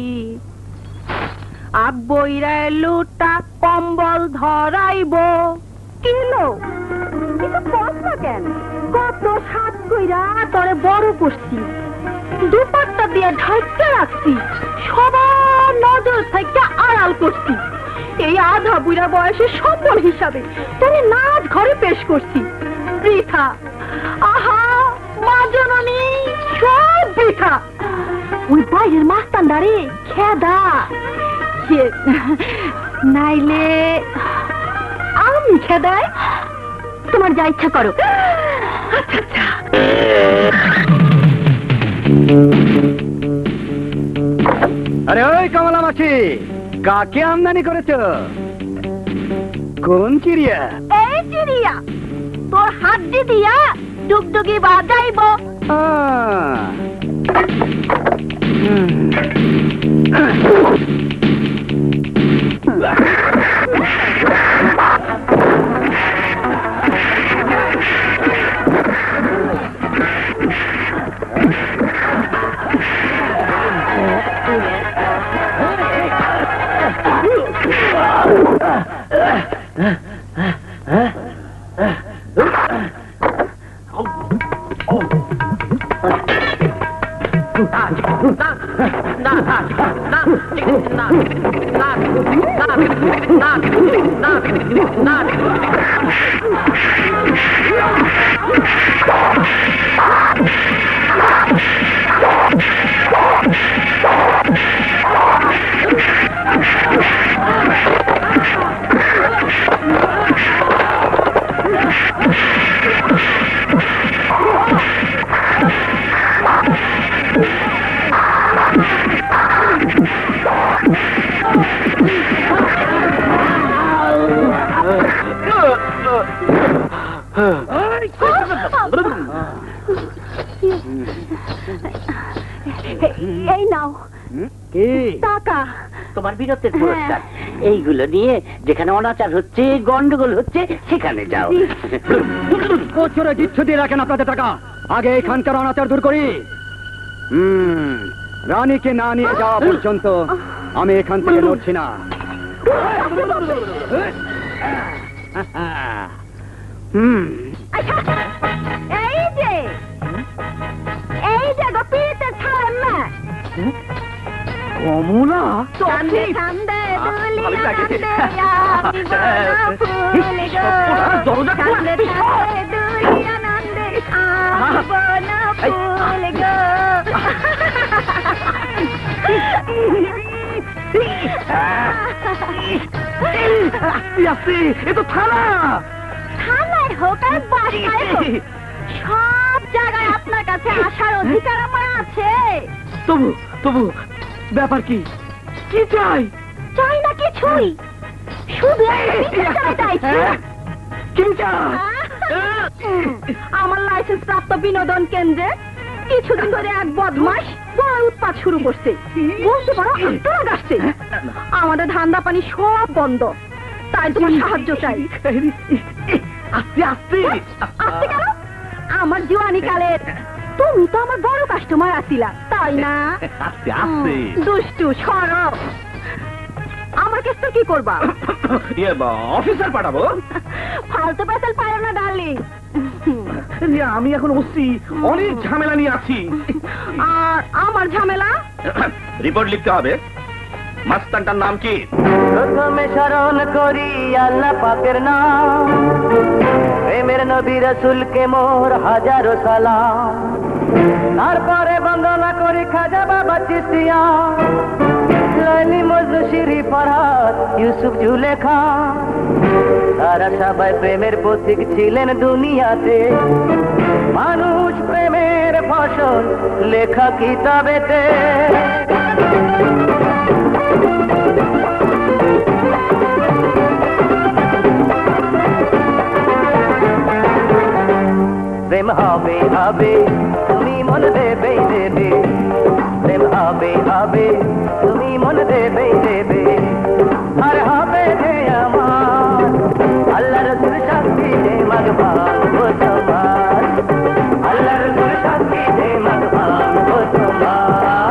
আব্বইরা লুটা কম্বল ধরাইব কিলো কিন্তু কষ্ট কেন কত সাত কইরা তোরে বড় করছি দুপাট্টা দিয়ে ঢাকতে রাখছি সবার নজর থেকে আড়াল করছি এই আধা বুড়া বয়সে সম্বল হিসাবে তোরে নাচ ঘরে পেশ করছি বৃথা আহা মা জননী সব বৃথা ওই বাইরের মাস্তানদারে খেদা নাইলে আমি খেদাই তোমার যা ইচ্ছা করো আচ্ছা আচ্ছা আরে ওই কমলা মাছি কাকে আমদানি করেছ কোন চিড়িয়া? এই চিড়িয়া তোর হাড্ডি দিয়া ডুগডুগি বাজাইব। এই নাও টাকা, তোমার বীরত্বের পুরস্কার। এইগুলো নিয়ে যেখানে অনাচার হচ্ছে, গন্ডগোল হচ্ছে, সেখানে যাও। কোচরে জিচ্ছু দিয়ে রাখেন আপনাদের টাকা, আগে এখানকার অনাচার দূর করি। রানীকে না নিয়ে যাওয়া পর্যন্ত আমি এখান থেকে নড়ছি না। এই যে গোপীতে ছাড়েন না। কমলা কান্দে কান্দে দুলিয়া কান্দে আমি বনা ফুল গো, কান্দে কান্দে দুলিয়া কান্দে আমি বনা ফুল গো। এ তো থানা। থানায় হোক আর বাসায় হোক, সব জায়গায় আপনার কাছে আসার অধিকার আমার আছে। তবু তবু ব্যাপার কি? কি চাই? চাই না কিছুই, শুধু একটা চাইছি। কি চাই? আমার লাইসেন্স প্রাপ্ত বিনোদন কেন্দ্রে কিছুদিন ধরে এক বদমাস বড় উৎপাত শুরু করছে। বলতে পারো আত্মরাগ আসছে। আমাদের ধান্দা পানি সব বন্ধ, তাই তোমার সাহায্য চাই। আস্তে আস্তে আস্তে কেন? আমার জীবনী কালের তুমি তো আমার বড় কাস্টমার আছিলা, তাই না? আস্তে আস্তে দুষ্টু সরব। আমার কেসটা কি করবা? অফিসার পাঠাবো। ফালতু পেছাল পারো না ডার্লিং। আমি এখন ওসি, অনেক ঝামেলা নিয়ে আছি। আর আমার ঝামেলা? রিপোর্ট লিখতে হবে। মাস্তানটার নাম কি? প্রথমে স্মরণ করি আল্লাহ পাকের নাম, প্রেমের নবী রাসূলকে মোর হাজারো সালাম। তারপরে বন্দনা করি খাজা বাবা চিশতিয়া, লাইলি মজনু শিরি ফরহাদ ইউসুফ জুলেখা। তারা সবাই প্রেমের পথিক ছিলেন দুনিয়াতে, মানুষ প্রেমের ফসল লেখা কিতাবেতে। প্রেম হবে হবে তুমি মন দেবেই দেবে, প্রেম হবে হবে তুমি মন দেবেই দেবে। আর হবে যে আমার আল্লাহ রসুল শান্তি দে মাগবান ও তোমার, আল্লাহ রসুল শান্তি দে মাগবান ও তোমার।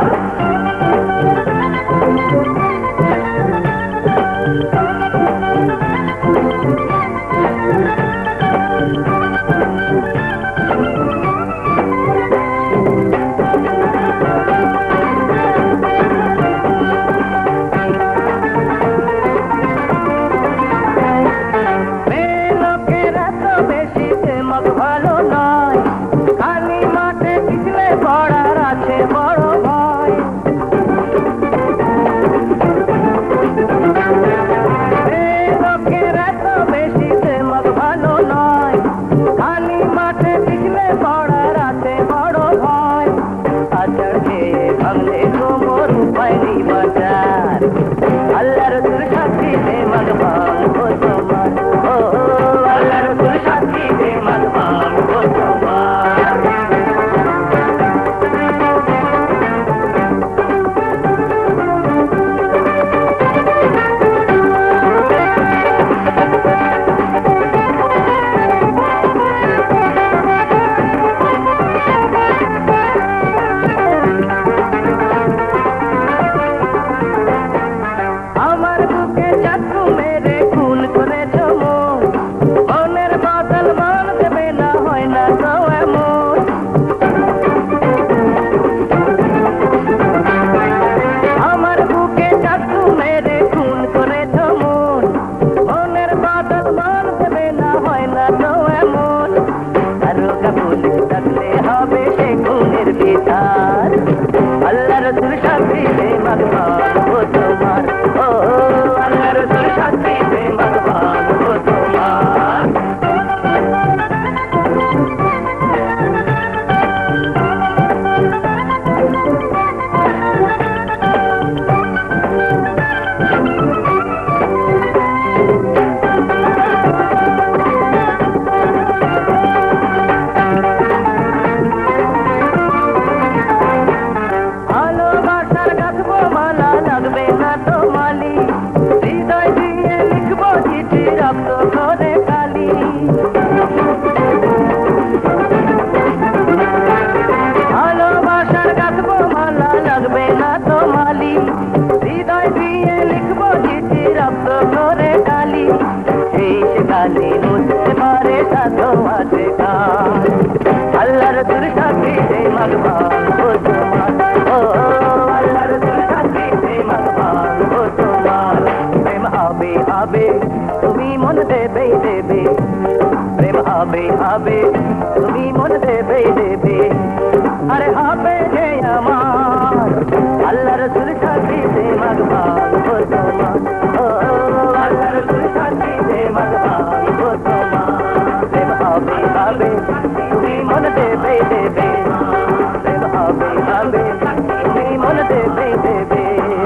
শব্দ করে গালি, সেই সে গালি বুঝতে পারে সাধু আছে গান। আল্লাহ রসুল সাক্ষী সেই মাগবান ও তোমার, ও আল্লাহ রসুল সাক্ষী সেই মাগবান ও তোমার। প্রেম হবে হবে তুমি মন দেবে দেবে, প্রেম হবে হবে তুমি মন দেবে দেবে। আরে হবে যে আমার আল্লাহ রসুল সাক্ষী সেই মাগবান ও তোমার, ও আল্লাহ রসুল সাক্ষী সেই মাগবান ও তোমার। প্রেম হবে হবে তুমি মন দেবে দেবে, প্রেম হবে হবে তুমি মন দেবে দেবে।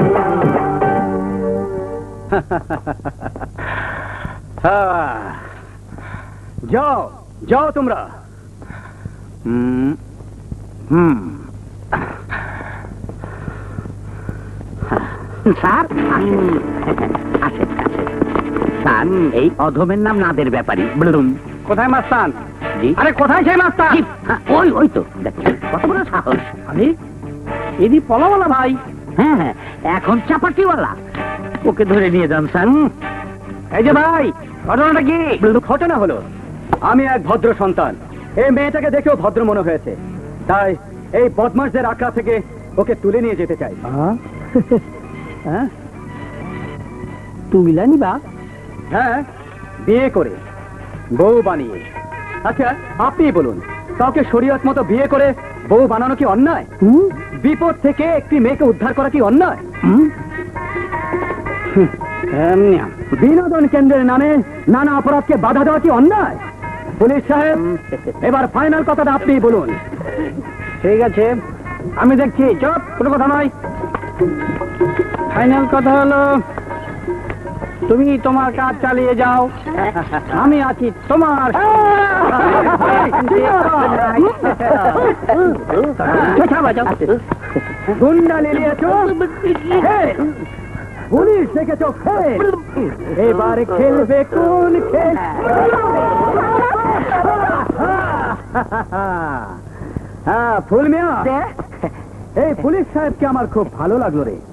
যাও যাও তোমরা। স্যার আসেন আসেন। স্যার এই অধমের নাম নাদের ব্যাপারী। কোথায় মাস্তান? জি আরে কোথায় সেই মাস্তান? জি, ওই ওই তো দেখছেন কত বড় সাহস। আরে এদি পলাওয়ালা ভাই। হ্যাঁ হ্যাঁ এখন চাপাটিওয়ালা, ওকে ধরে নিয়ে যান স্যার। এই যে ভাই, ঘটনাটা কি? ঘটনা হলো আমি এক ভদ্র সন্তান, এই মেয়েটাকে দেখেও ভদ্র মনে হয়েছে, তাই এই বদমাশদের আঁকড়া থেকে ওকে তুলে নিয়ে যেতে চাই। তুমিলা নিবা? হ্যাঁ, বিয়ে করে বউ বানিয়ে। আচ্ছা আপনি বলুন, কাউকে শরীয়ত মতো বিয়ে করে বউ বানানো কি অন্যায়? বিপদ থেকে একটি মেয়েকে উদ্ধার করা কি অন্যায়? বিনোদন কেন্দ্রের নামে নানা অপরাধকে বাধা দেওয়া কি অন্যায়? পুলিশ সাহেব, এবার ফাইনাল কথাটা আপনি বলুন। ঠিক আছে, আমি দেখছি। চুপ, কোনো কথা নয়। ফাইনাল কথা হলো তুমি তোমার কাজ চালিয়ে যাও, আমি আছি তোমার। গুন্ডা লিলিয়েছ, পুলিশ দেখেছ ফের, এবারে খেলবে কোন খেল? হ্যাঁ ফুল মিয়া, এই পুলিশ সাহেবকে আমার খুব ভালো লাগলো রে।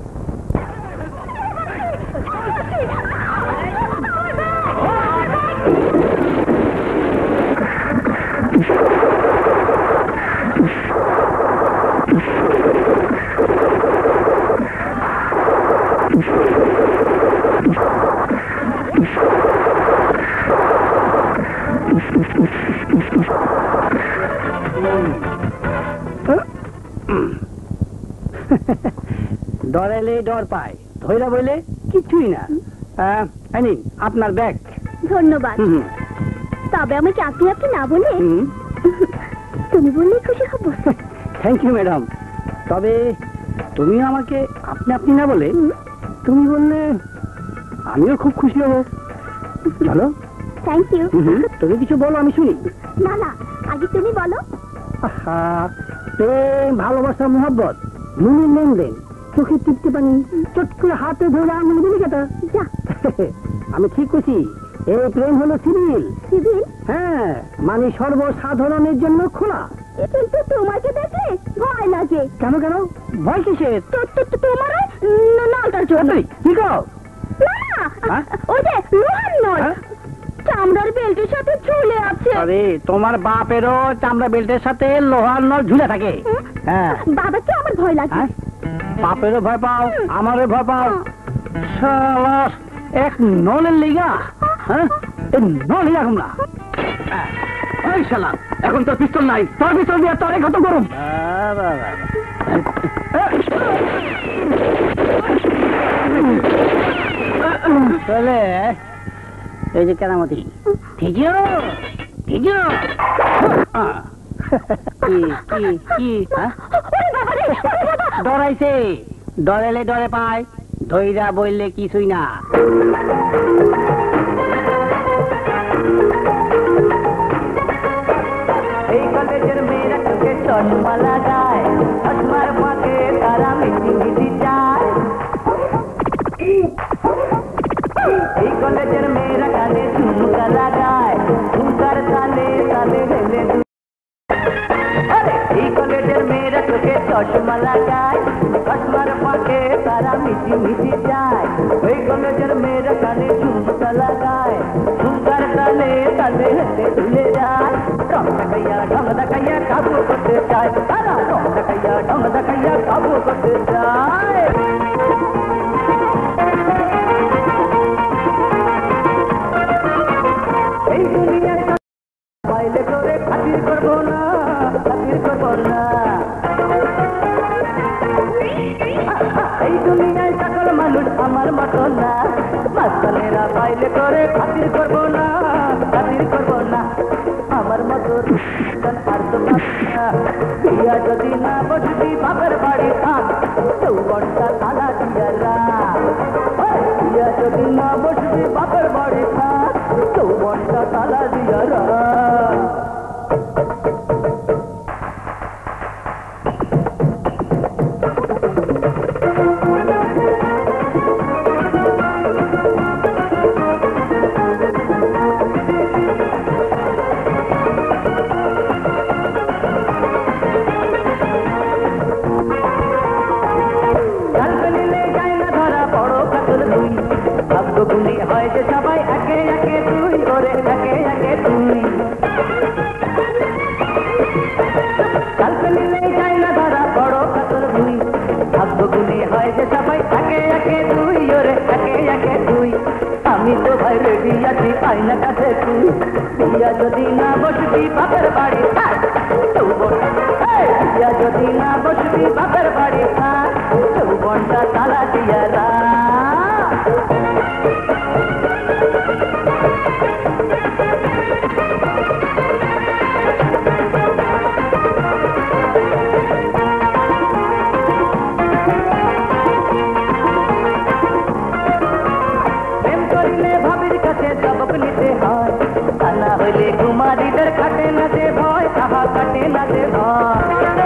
ডরেলে ডর পায়, ধৈরা বলে কিছুই না। নিন আপনার ব্যাগ। ধন্যবাদ। তবে আমাকে আপনি আপনি না বলে তুমি বললেই খুশি হব। Thank you madam. তবে তুমি আমাকে আপনি আপনি না বলে তুমি বললে আমিও খুব খুশি হব। চলো। Thank you. তুমি কিছু বলো, আমি শুনি। না না, আগে তুমি বলো। প্রেম, ভালোবাসা, মোহাব্বত, মনের লেনদেন, চোখে তৃপ্তি পানি, চট করে হাতে ধরে আঙুল গুলি কাটা। যা, আমি ঠিক করছি। এই প্রেম হলো সিভিল। সিভিল? হ্যাঁ, মানে সর্বসাধারণের জন্য খোলা। কিন্তু তোমাকে দেখে ভয় লাগে। কেন কেন? ভয় কিসের? তোমার নলটার জন্য। কি কও? না, ওই যে লোহার নল, চামড়ার বেল্টের সাথে ঝুলে আছে। আরে তোমার বাপেরও চামড়া বেল্টের সাথে লোহার নল ঝুলে থাকে। হ্যাঁ, বাবাকে আমার ভয় লাগে। বাপেরও ভয় পাও, আমারও ভয় পাও। শালা এক নলের লিগা। হ্যাঁ, এই নল লিগা তোমরা। ওই শালা, এখন তোর পিস্তল নাই, তোর পিস্তল দিয়ে তোর কত গরম। চলে এই যে কেরামতি। ঠিক ঠিক ডরাইছে, ডরেলে ডরে পায়, ধৈরা বললে কিছুই না। এই কলেজের মেয়েরা চোখে চশমা লাগায়, চশমার ফাঁকে তারা মিটি মিটি যায়। এই কলেজের মেয়েরা কানে ঝুমকা লাগায়, ঝুমকার তালে তালে হেলে। এই কলেজের মেয়েরা চোখে চশমা লাগায়, চশমার ফাঁকে তারা মিটি মিটি যায়। ওই কলেজের মেয়ে মেয়েরা কানে ঝুমকা লাগায় ঝুমকার তালে তালে হেঁটে তুলে যায় রং দেখাইয়া ঢং দেখাইয়া কাবু করতে চায় তারা রং দেখাইয়া ঢং দেখাইয়া কাবু করতে চায় এই দুনিয়ায় পাইলে করে খাতির করবো না এই দুনিয়ায় সকল মানুষ আমার মতো না মাস্তানেরা পাইলে করে খাতির করবো না আমার মতো আর তো বিয়া যদি না বসবি বাপের বাড়ি থাক চৌবনটা তালা দিয়া বিয়া যদি না বসবি বাপের বাড়ি থাক চৌবনটা তালা দিয়া হয় যে সবাই একে একে তুই ওরে একে একে তুই কালকে নিলে যায় না ধরা বড় কাতর ভুই ভাগ্য গুলি হয় যে সবাই একে একে তুই ওরে একে একে তুই আমি তো ভাই রেডি আছি আইনা কাছে তুই বিয়া যদি না বসবি বাপের বাড়ি বিয়া যদি না বসবি বাপের বাড়ি চৌবনটা তালা দিয়া প্রেম করিলে ভাবির কাছে জবাব নিতে হয় তা না হইলে কুমারীদের কাটে না যে ভয় আহা কাটে না যে ভয়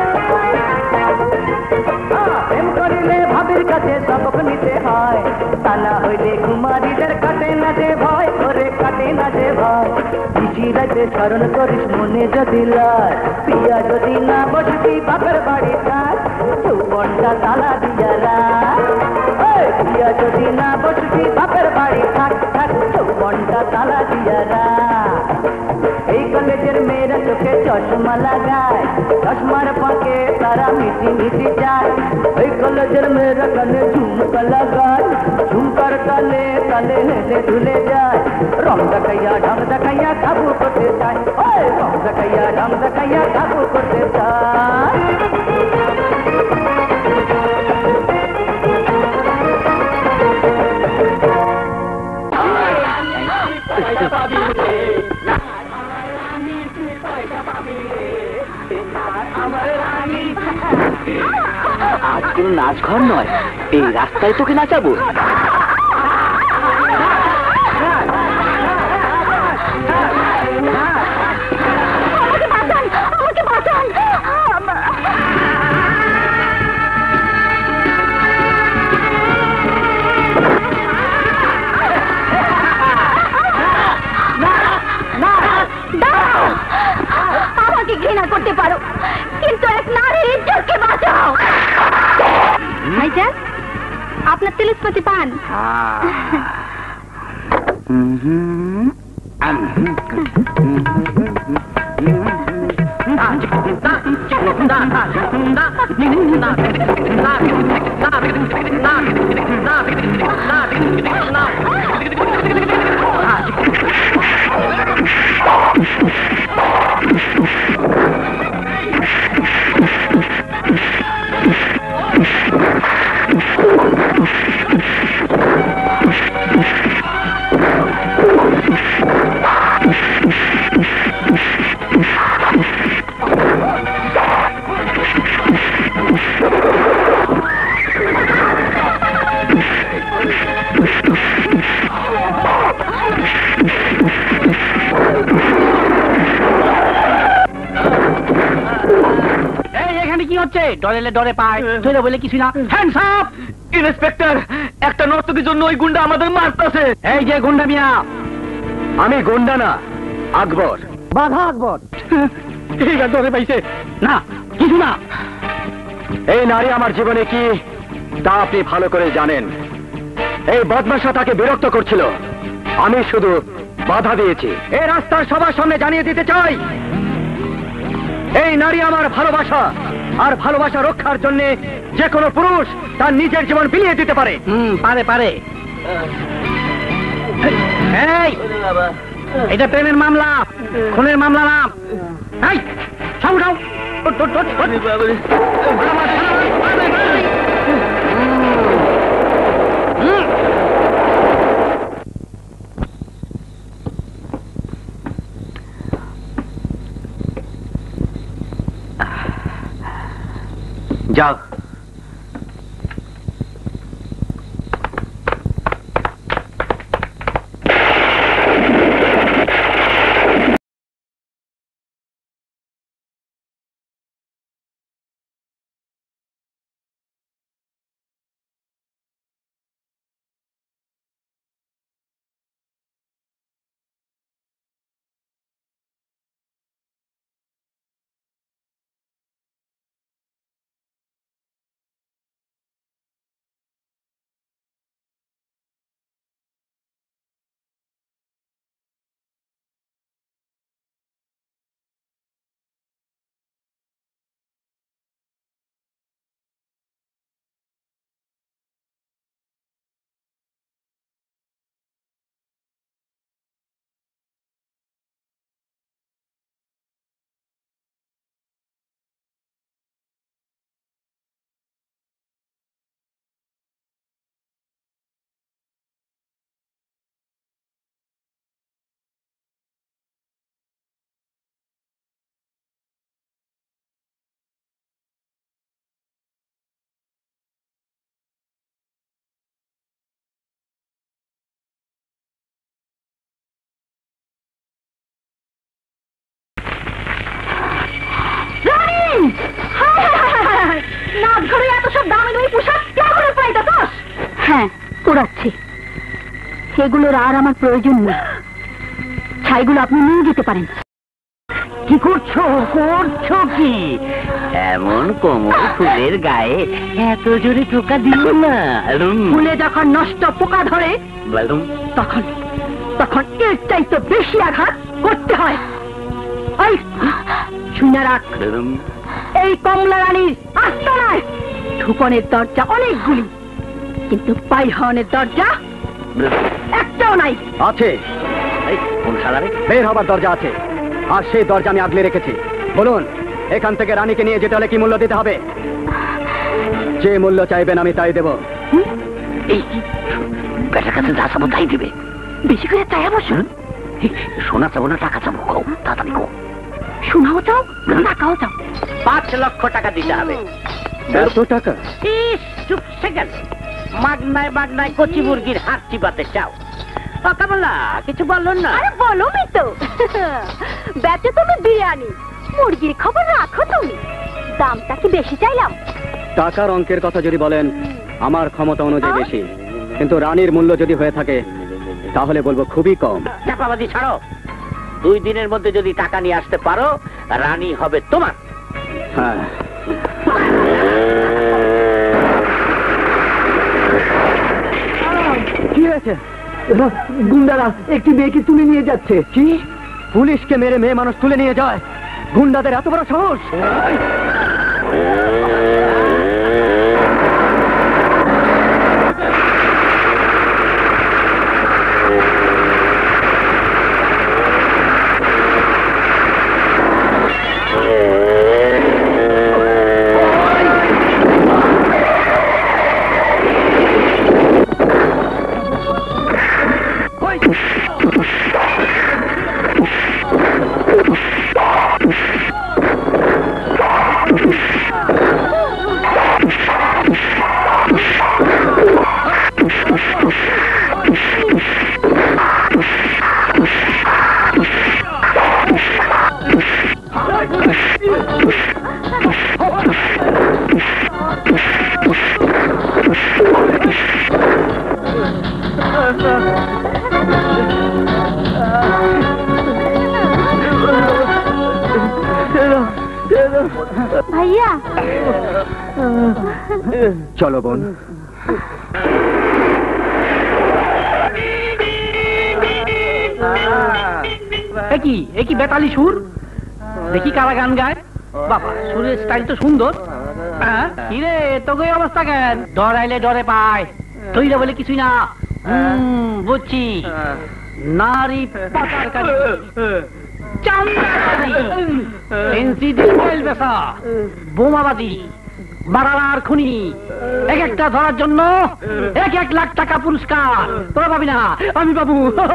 প্রেম করিলে ভাবির কাছে জবাব নিতে হয় তা না হইলে কুমারীদের কাটে না যে ভয় করে কাটে না যে ভয় নিশি রাতে স্মরণ করিস মনে যদি লয় পিয়া যদি না বসবি বাপের বাড়ি থাক চৌবনটা তালা দিয়া পিয়া যদি না বসবি বাপের বাড়ি থাক চৌবনটা তালা দিয়া এই কলেজের মেয়েরা চোখে চশমা লাগায় চশমার পাকে তারা মিটি মিটি যায় এই কলেজের মেয়েরা কানে ঝুমকা লাগায় ঝুমকার তালে তালে হেলে ধুলে যায় রং দেখাইয়া ঢং দেখাইয়া কাবু করতে চায় রং দেখাইয়া ঢং দেখাইয়া কাবু করতে চায় আজ কোনো নাচ ঘর নয় এই রাস্তায় তোকে নাচাবো আমাকে ঘৃণা করতে পারো কিন্তু এক নারীর ইজ্জতকে বাঁচাও ভাইজান আপনার তিলিশপতি পান ডরেলে ডরে পায় ধরে বলে কিছু না হ্যান্ডস আপ ইন্সপেক্টর একটা নর্তকীর জন্য ওই গুন্ডা আমাদের মারতেছে এই যে গুন্ডা মিয়া আমি গুন্ডা না আকবর বাধা আকবর ঠিক আছে ধরে পাইছে না কিছু না এই নারী আমার জীবনে কি তা আপনি ভালো করে জানেন এই বদমাশা তাকে বিরক্ত করছিল, আমি শুধু বাধা দিয়েছি। এই রাস্তার সবার সামনে জানিয়ে দিতে চাই, এই নারী আমার ভালোবাসা, আর ভালোবাসা রক্ষার জন্য যে কোনো পুরুষ তার নিজের জীবন বিলিয়ে দিতে পারে। পারে পারে। এই, এটা প্রেমের মামলা, খুনের মামলা না। এই, সব উঠাও। যাও। নাচ ঘরে এত সব দামি দামি পোশাক কে করে পাইতা তো? হ্যাঁ, পড়াচ্ছি। এগুলোর আর আমার প্রয়োজন নেই, ছাইগুলো আপনি নিয়ে যেতে পারেন। কি করছো? করছো কি? এমন কোমল ফুলের গায়ে এত জোরে টোকা দিল না। ফুলে যখন নষ্ট পোকা ধরে তখন তখন এর চাইতে বেশি আঘাত করতে হয়। এই শুনে রাখ, এই কমলা রানীর আস্তানায় ঢুকনের দরজা অনেকগুলি, কিন্তু পাই হওয়ানের দরজা একটাও নাই। আছে, বের হবার দরজা আছে, আর সেই দরজা আমি আগলে রেখেছি। বলুন, এখান থেকে রানীকে নিয়ে যেতে হলে কি মূল্য দিতে হবে? যে মূল্য চাইবেন আমি তাই দেব। এই বেটার কাছে যা চাবো তাই দেবে। বেশি করে চাই অবশ্য। সোনা চাবো না টাকা চাবো? কও তাড়াতাড়ি কও। শোনাও চাও, টাকাও চাও। 5 লক্ষ টাকা দিতে হবে। এত টাকা? চুপসে গেল। মাগনায় মাগনায় কচি মুরগির হাত চিবাতে চাও? কমলা কিছু বললো না? আরে বলো তো, বেচে তুমি বিরিয়ানি, মুরগির খবর রাখো তুমি। দামটা কি বেশি চাইলাম? টাকার অঙ্কের কথা যদি বলেন, আমার ক্ষমতা অনুযায়ী বেশি, কিন্তু রানীর মূল্য যদি হয়ে থাকে তাহলে বলবো খুবই কম। চাপাবাজি ছাড়ো। 2 দিনের মধ্যে যদি টাকা নিয়ে আসতে পারো, রানী হবে তোমার। হ্যাঁ, কি হয়েছে? গুন্ডারা একটি মেয়েকে তুলে নিয়ে যাচ্ছে। কি? পুলিশকে মেরে মেয়ে মানুষ তুলে নিয়ে যায়? গুন্ডাদের এত বড় সাহস! ভাইয়া চলো বোন। একই বেতালি সুর, দেখি কারা গান গায়। বাবা, সুরের স্টাইল তো সুন্দর। কিরে, তোকে অবস্থা কেন? ডরাইলে ডরে পায়, তৈরি বলে কিছুই না। বুঝছি, নারী পাচারকারী, চাঁদাবাজি, এনসিডিএল বেচা, বোমাবাজি, মারার খুনি, এক একটা ধরার জন্য 1 লাখ টাকা পুরস্কার। তোরা পাবি না, আমি পাবো।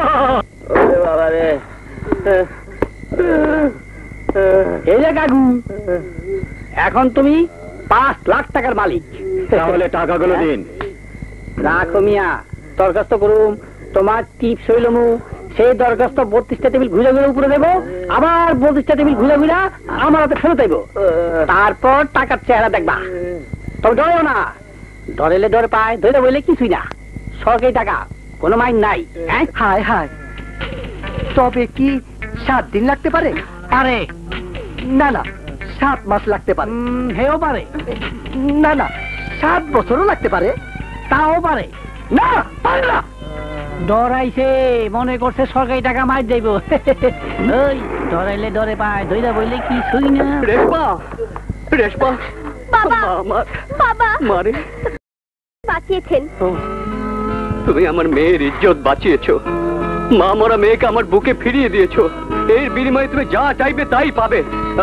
এই যে কাকু, এখন তুমি 5 লাখ টাকার মালিক। তাহলে টাকাগুলো দিন। রাখো মিয়া, দরখাস্ত করুম, তোমার টিপস হইলমু। সেই দরখাস্ত 32টা টেবিল ঘুরে ঘুরে উপরে দেবো, আবার 32টা টেবিল ঘুরে ঘুরে আমার হাতে ফেরত দেবো। তারপর টাকার চেহারা দেখবা। তবে ডরেও না, ডরেলে ডরে পায়, ধরে বললে কিছুই না। সরকারি টাকা, কোনো মাইন নাই। হায় হায়, তবে কি 7 দিন লাগতে পারে? পারে না না, 7 মাস লাগতে পারে। হেও পারে। না না, 7 বছরও লাগতে পারে। তাও পারে না, পারে না। ডরাইছে, মনে করছে সরকারি টাকা মার দেব। ওই ডরাইলে ডরে পায়, ধইরা বললে কিছুই না। রেশমা, রেশমা, বাবা, বাবা মারে, বাঁচিয়েছেন। তুমি আমার মেয়ের ইজ্জত বাঁচিয়েছো। মা মরা মেয়েকে আমার বুকে ফিরিয়ে দিয়েছো। এর বিনিময়ে তুমি যা চাইবে তাই পাবে।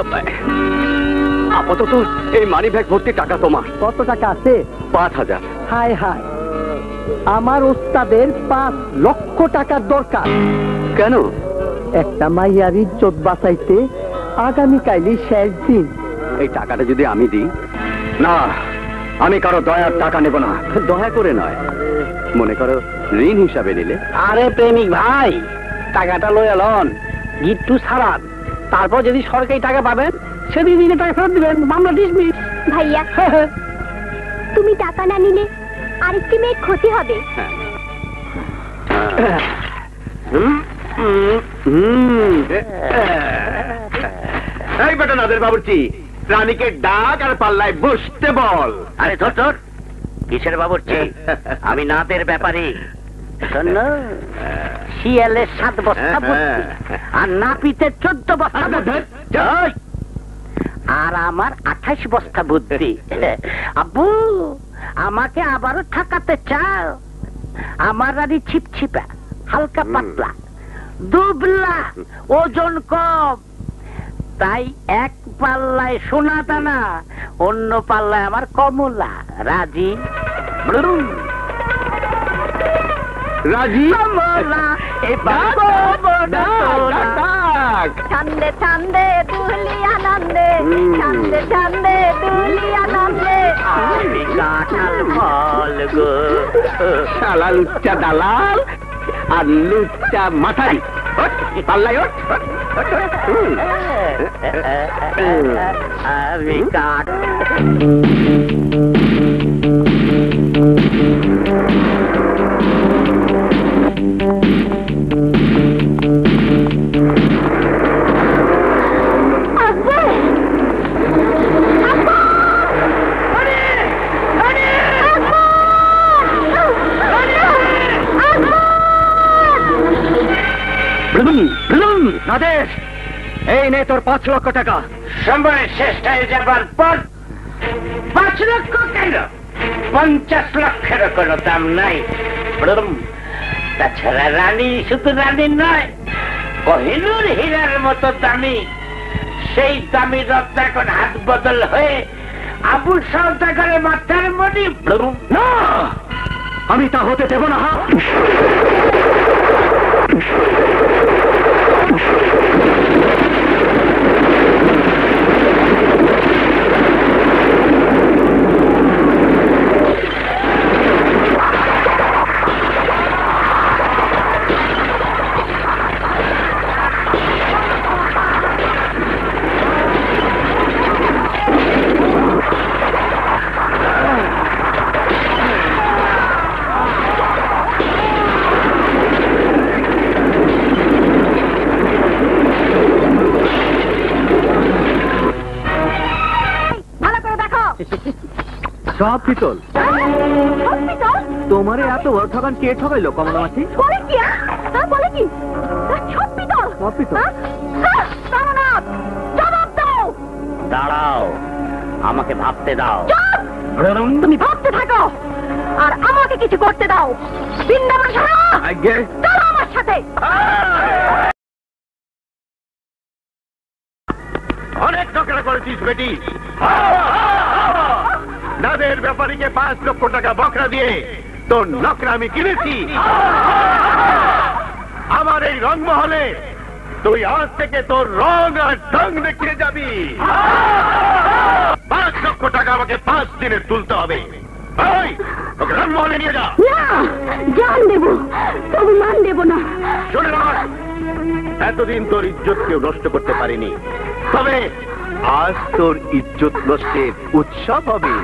আপাতত এই মানি ব্যাগ ভর্তি টাকা তোমার। কত টাকা আছে? 5000। হায় হায়, আমার ওস্তাদের 5 লক্ষ টাকার দরকার। কেন? একটা মাইয়ার ইজ্জত বাঁচাইতে আগামীকালই শেষ দিন। এই টাকাটা যদি আমি দিই? না, আমি কারো দয়ার টাকা নেব না। দয়া করে নয়, মনে করো ঋণ হিসাবে নিলে। আরে প্রেমিক ভাই, টাকাটা লয়ে লন, গিট্টু ছাড়ান, তারপর যদি সরকারি টাকা পাবেন সেদিন দিনে টাকা ফেরত দিবেন। মামলা ডিসমিস। ভাইয়া, তুমি টাকা না নিলে আরেকটি মেয়ের ক্ষতি হবে। এই বেটা নাদের বাবুর্চি, রানীকে ডাক আর পাল্লায় বসতে বল। আরে ধর ধর, কিসের বাবুর্চি? আমি নাদের ব্যাপারে। শোনো, শিয়ালের 7 বস্তা ভর্তি, আর নাপিতে 14 বস্তা ভর্তি, আর আমার 28 বস্তা বুদ্ধি। আব্বু, আমাকে আবারও ঠকাতে চাও? আমার রানী ছিপছিপা, হালকা পাতলা, দুবলা, ওজন কম, তাই এক পাল্লায় সোনা দানা, অন্য পাল্লায় আমার কমলা। রাজি? রাজি? ছান্দে ছান্দে দুলি আনন্দে, ছান্দে ছান্দে দুলি আনন্দে। আমি কাঁঠাল ফল গো, শালা লুচ্চা দালাল আর লুচ্চা মাথারি। পাল্লাই ওঠ। আমি কাঠ। নাদের, এই নে তোর 5 লক্ষ টাকা। সময় শেষ হয়ে যাবার পর 5 লক্ষ কেন, 50 লক্ষেরও কোনো দাম নাই। তাছাড়া রানী শুধু রানী নয়, কোহিনূর হীরার মতো দামি। সেই দামি রত্ন এখন হাত বদল হয়ে আবু সওদাগরের মাথার মনি। না, আমি তা হতে দেব না। সব পিতল। হসপিটাল? তোমারে এত বড় ঠকান কে ঠকাইলো কমলা মাছি? বলে কি? বলে কি? মাপি তো। তারানাথ, জবাব দাও। দাঁড়াও, আমাকে ভাবতে দাও। চুপ! তুমি ভাবতে থাকো আর আমাকে কিছু করতে দাও। বৃন্দাবন ছাড়া আগে চলো আমার সাথে। অনেক নকরা করেছিস বেটি। নাদের ব্যাপারীকে 5 লক্ষ টাকা বকরা দিয়ে তোর নকরা আমি কিনেছি। আমার এই রংমহলে তুই আজ থেকে তোর রং আর ঢং দেখিয়ে যাবি। 5 লক্ষ টাকা আমাকে 5 দিনে তুলতে হবে। এই, ওকে রংমহলে নিয়ে যা। না, জান দেব, তবু মান দেব না। শুনে রাখ, এতদিন তোর ইজ্জত কেউ নষ্ট করতে পারেনি, তবে আজ তোর ইজ্জত নষ্টের উৎসব হবে।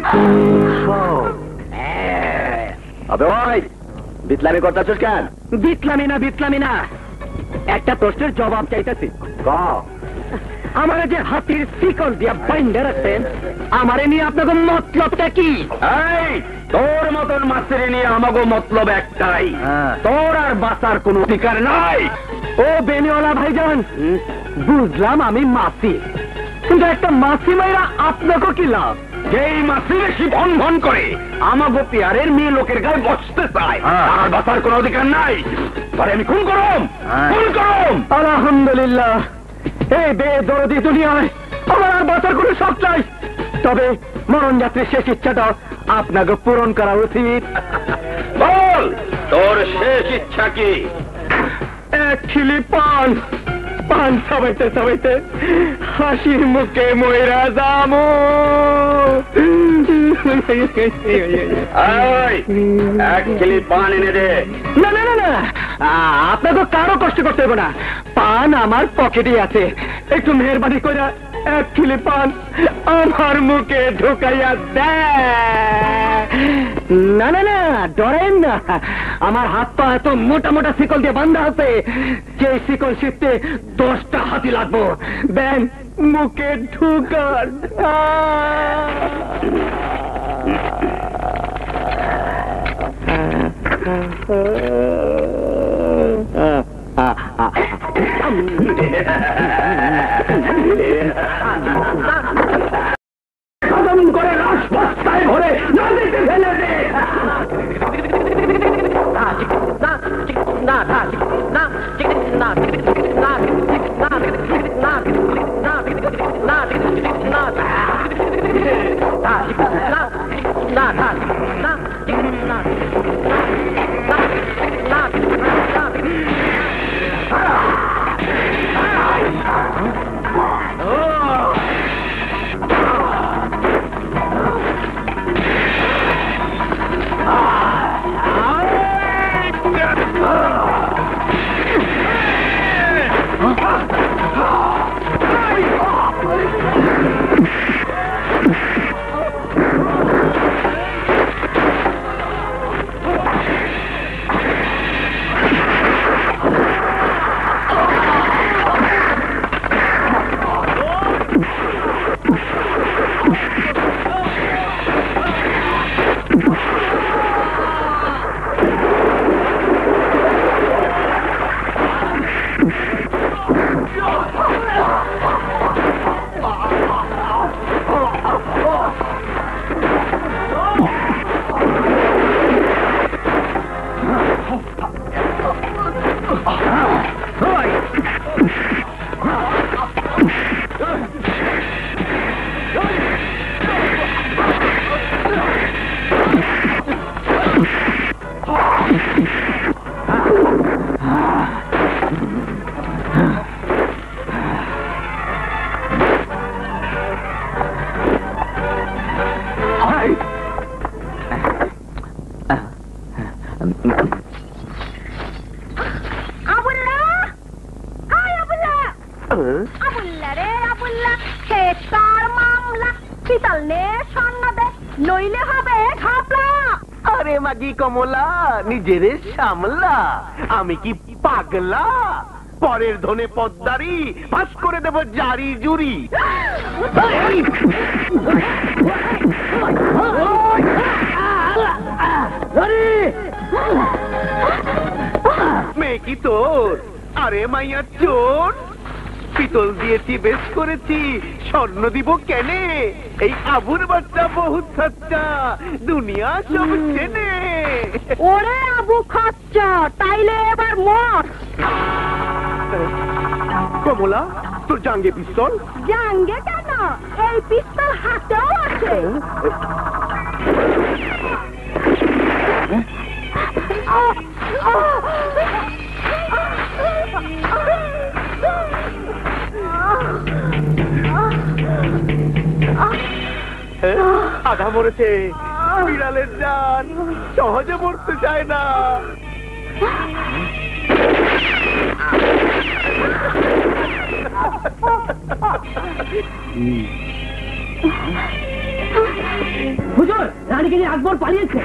আবে ভাই, বিতলামি করতেছিস কেন? বিতলামি না, একটা প্রশ্নের জবাব চাইতেছি। আমার যে হাতির শিকল দিয়া বাইন্ডা রাখছেন, আমারে নিয়ে আপনাকে মতলবটা কি? এই, তোর মতন মাছের নিয়ে আমাকে মতলব একটাই, তোর আর বাঁচার কোন অধিকার নাই। ও বেনিওয়ালা ভাইজান, বুঝলাম আমি মাসি, কিন্তু একটা মাসি মাইরা আপনাকে কি লাভ? যেই মাসি বেশি ভন ভন করে আমাকে পেয়ারের মেয়ে লোকের গায়ে বসতে চায়, আর বাঁচার কোন অধিকার নাই। পরে আমি খুন করম। আলহামদুলিল্লাহ, এই বেদরদি দুনিয়ায় আমার আর বাঁচার কোনো শখ নাই। তবে মরণ যাত্রীর শেষ ইচ্ছাটা আপনাকে পূরণ করা উচিত। বল, তোর শেষ ইচ্ছা কি? 1 খিলি পান সবাইতে হাসির মুখে ময়রা যামো। 1 খিলি পান এনে দে। না, আপনাকে কারো কষ্ট করতে হবে না, পান আমার পকেটে আছে। একটু মেহরবানি করে 1 খিলি পান আমার মুখে ঢুকাইয়া দেয়। না, ডরেন না, আমার হাত পা এত মোটা মোটা শিকল দিয়ে বান্ধা আছে, যে শিকল শিখতে 10টা হাতি লাগবো। দেন, মুখে ঢুকান। খতম করে লাশ বস্তায় ভরে নদীতে ফেলে দে। আবুল্লা রে আবুল্লা, শেষ কার মামলা, শীতল নে স্বর্ণ দে, নইলে হবে ঘাপলা। আরে মাগি কমলা, নিজের সামলা, আমি কি পাগলা? পরের ধনে পদ্মারি পাস করে দেব জারি জুরি। মেয়ে কি তোর? আরে মাইয়া চোর, পিতল দিয়েছি বেশ করেছি, স্বর্ণ দিব কেনে? এই আবুর বাচ্চা বহুত সচ্চা, দুনিয়া সব চেনে। ওরে আবু খচ্চা, তাইলে এবার মর। কমলা, তোর জাঙ্গে পিস্তল? জাঙ্গে কেন, এই পিস্তল হাতেও আছে। আধা মরেছে, বিড়ালের জান সহজে মরতে চায় না। হুজুর, রানীকে নিয়ে আকবর পালিয়েছে।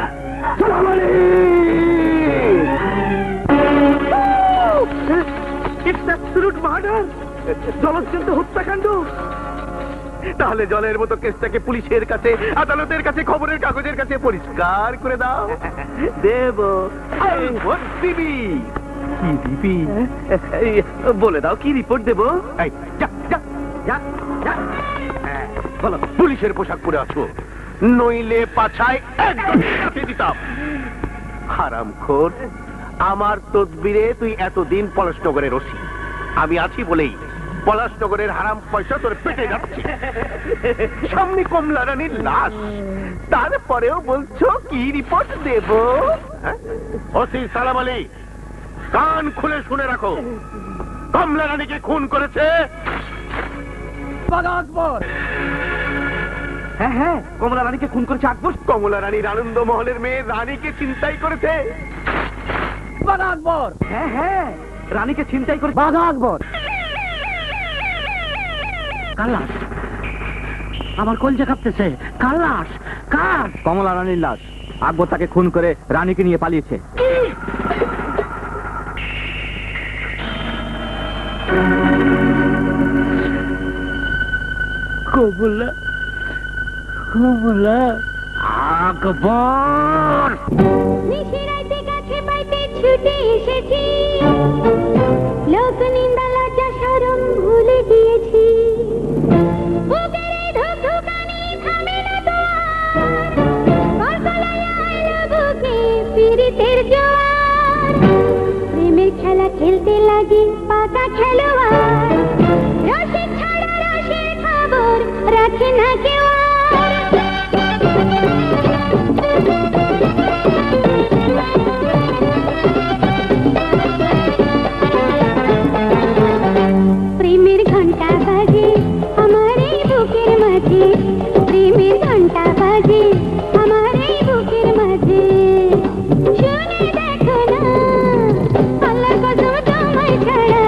জলচ্ছন্দ হত্যাকাণ্ড। তাহলে জলের মতো কেসটাকে পুলিশের কাছে, আদালতের কাছে, খবরের কাগজের কাছে পরিষ্কার করে দাও। দেব দিবি। কি দিবি? বলে দাও, কি রিপোর্ট দেব? বলো, পুলিশের পোশাক পরে আছো, নইলে পাছায় একদম দিতাম। হারামখোর, আমার তদবিরে তুই এতদিন পলাশনগরের রসি, আমি আছি বলেই পলাশনগরের হারাম পয়সা তোর পেটে যাচ্ছে। সামনে কমলা রানীর লাশ, তারপরেও বলছো কি রিপোর্ট দেব? ওসি সালাম আলী, কান খুলে শুনে রাখো, কমলা রানীকে খুন করেছে আকবর। হ্যাঁ হ্যাঁ, কমলা রানীকে খুন করেছে আকবর। কমলা রানীর আনন্দ মহলের মেয়ে রানীকে ছিনতাই করেছে আকবর। হ্যাঁ হ্যাঁ, রানীকে ছিনতাই করে বাঘা আকবর। কার লাশ? আমার কলজা কাঁপতেছে। কার লাশ? কার? কমলা রানীর লাশ। আকবর তাকে খুন করে রানীকে নিয়ে পালিয়েছে। কমলা, কমলা আকবর। নিশিরাইতে গাছে পাইতে ছুটে এসেছি, লোক নিন্দা লজ্জা শরম ভুলে গিয়েছি। বুকের এই ধুকধুকানি থামে না তো আর, কলকলায় আইলো বুকে পীড়িতের জোয়ার। প্রেমের খেলা খেলতে লাগি পাকা খেলোয়াড়, রসিক ছাড়া রসের খবর রাখে না কেউ আর। প্রেমের ঘন্টা বাজে আমার এই বুকের মাঝে, প্রেমের ঘন্টা বাজে আমার এই বুকের মাঝে। শুনে দেখো না, আল্লাহর কসম তোমায় ছাড়া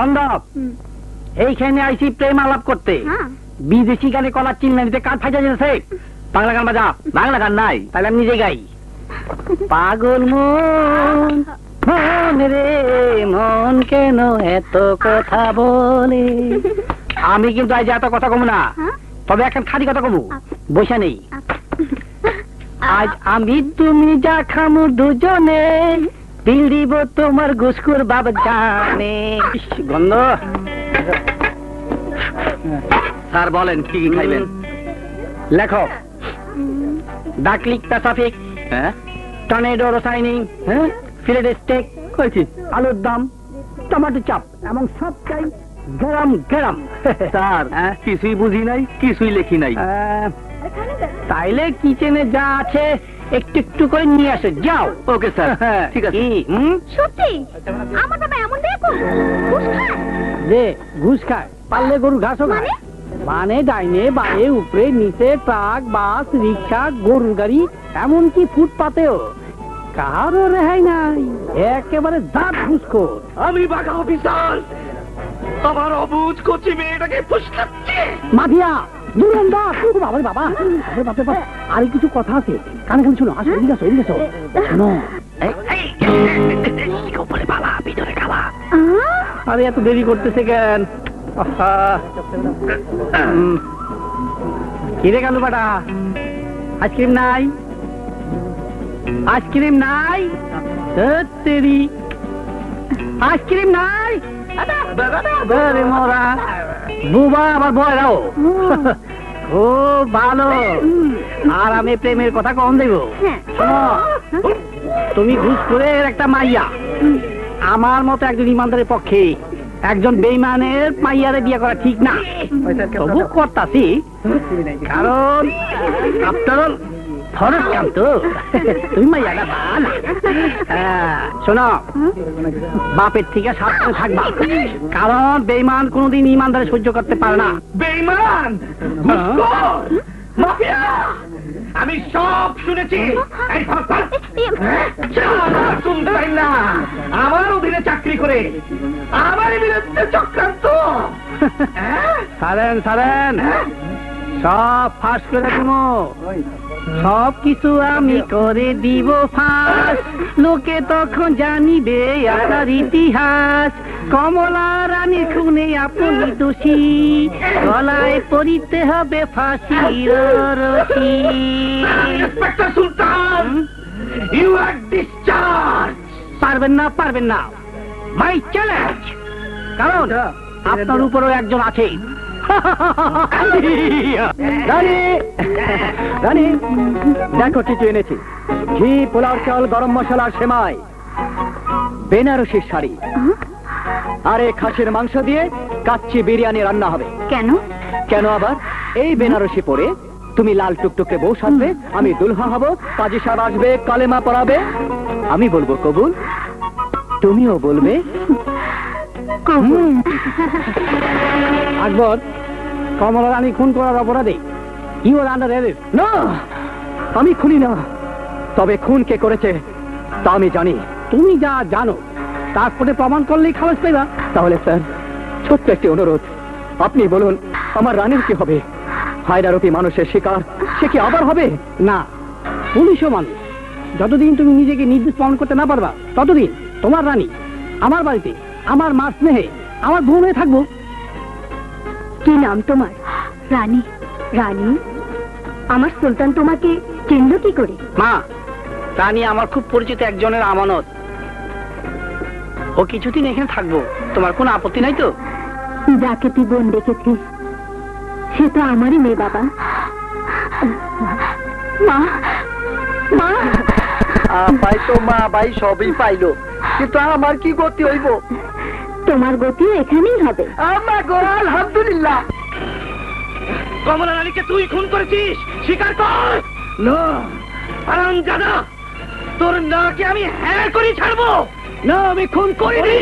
বান্ধব এইখানে আইসি প্রেম আলাপ করতে, হ্যাঁ। বিদেশি গানে কলার চিল্লানিতে কান ফাইজা যেতেছে। বাংলা গান বাজা। বাংলা গান নাই, তাহলে আমি নিজে গাই। পাগল মন মন রে মন কেন এত কথা বলে। আমি কিন্তু আজ এত কথা কমু না, হ্যাঁ? তবে এখন খালি কথা কমু, বসে নেই। আজ আমি তুমি যা খামু দুজনে, দিল দিব তোমার ঘুসকুর বাবা জানে। ইস, গন্ধ। স্যার বলেন কি কি খাইবেন? লেখো ডাকলিক প্যাসাফিক, হ্যাঁ টর্নেডো রসাইনিং, হ্যাঁ ফিলেট স্টেক, আলুর দম, টমেটো চাপ এবং সব চাই গরম গরম। স্যার হ্যাঁ? কিছুই বুঝি নাই, কিছুই লেখি নাই। তাইলে কিচেনে যা আছে একটু একটু করে নিয়ে আসো, যাও। ওকে স্যার, ঠিক আছে। কি, হুম? সত্যি আমার বাবা এমন দেখুন ঘুষ খায়। যে ঘুষ খায়, পারলে গরু ঘাসও খায়। মানে ডাইনে বায়ে উপরে নিচে ট্রাক বাস রিক্সা গরুর গাড়ি এমনকি ফুটপাতেও কারো রেহাই নাই, একেবারে জাত ঘুষখোর। আমি বাঘা অফিসার, আমার অবুঝ কচি মেয়েটাকে ফুসলাচ্ছে। মাফিয়া দুরন্দাজ। ও বাবা রে বাবা, আরে বাপরে বাপ, আরে কিছু কথা আছে, কানে কানে শুনো। আসো, এদিকে আসো, এদিকে আসো। শোনো, উপরে বালা ভিতরে কালা। আরে এত দেরি করতেছে কেন? কিরে গেল বাটা, আইসক্রিম নাই? আইসক্রিম নাই? তেরি আইসক্রিম নাই? আরে মোরা বুবা আবার বয়রাও। খুব ভালো। আর আমি প্রেমের কথা কম দেব। শোনো, তুমি ঘুষ করে একটা মাইয়া, আমার মতো একজন ইমানদারের পক্ষে একজন বেঈমানের মাইয়ারে বিয়ে করা ঠিক না। তবু করতাছি, কারণ আপনার ফরজ কাম তো। তুমি মাইয়াটা ভালো। শোনো, বাপের থেকে সাবধানে থাকবা, কারণ বেঈমান কোনোদিন ইমানদারে সহ্য করতে পারে না। বেঈমান, মাফিয়া, আমি সব শুনেছি। এই ফাঁসার শুনতে না, আমার অধীনে চাকরি করে আমার বিরুদ্ধে চক্রান্ত। সারেন সারেন, সব ফাঁস করে দিব, সব কিছু আমি করে দিব ফাঁস। লোকে তখন জানিবে আপনার ইতিহাস। কমলা রানী খুনে আপনি দোষী, গলায় পরিতে হবে ফাঁসির রশি। Inspector Sultan, you are discharge. পারবেন না, পারবেন না, মাই চ্যালেঞ্জ। কারণ আপনার উপরও একজন আছে। রানী, রানী, দেখো কিছু এনেছি। ঘি, পোলাও চাল, গরম মশলা, সেমাই, বেনারসির শাড়ি, আর এই খাসির মাংস দিয়ে কাচ্চি বিরিয়ানি রান্না হবে। কেন? কেন আবার? এই বেনারসি পরে তুমি লাল টুকটুকে বউ সাজবে, আমি দুলহা হব, কাজী সাহেব আসবে, কালেমা পড়াবে, আমি বলবো কবুল, তুমিও বলবে কবুল। আকবর, কমলা রানী খুন করার অপরাধে ইউ আর আন্ডার অ্যারেস্ট। না, আমি খুনি না, তবে খুন কে করেছে তা আমি জানি। তুমি যা জানো তারপরে প্রমাণ করলেই খালাস পাইবা। তাহলে স্যার, ছোট্ট একটি অনুরোধ, আপনি বলুন আমার রানীর কি হবে? হায়দারপি মানুষের শিকার, সে কি আবার হবে? না, পুলিশও মানুষ। যতদিন তুমি নিজেকে নির্দোষ প্রমাণ করতে না পারবা, ততদিন তোমার রানী আমার বাড়িতে আমার মা স্নেহে আমার বোন হয়ে থাকবো। কি নাম তোমার? রানী। রানী, আমার সুলতান তোমাকে চিনল কি করে? মা, রানী আমার খুব পরিচিত একজনের আমানত। ও কিছুদিন এখানে থাকবো, তোমার কোনো আপত্তি নাই তো? যাকে তুই বোন দেখেছিস সে তো আমারই মেয়ে বাবা। মা, মা, পাইতো মা, ভাই সবই পাইলো, কিন্তু আমার কি গতি হইব? তোমার গতিও এখানেই হবে। আমার গোড়া আলহামদুলিল্লাহ। কমলা রানীকে তুই খুন করেছিস, স্বীকার কর। না, হারামজাদা, তোর নাকে আমি হ্যাঁ করে ছাড়বো। না, আমি খুন করিনি।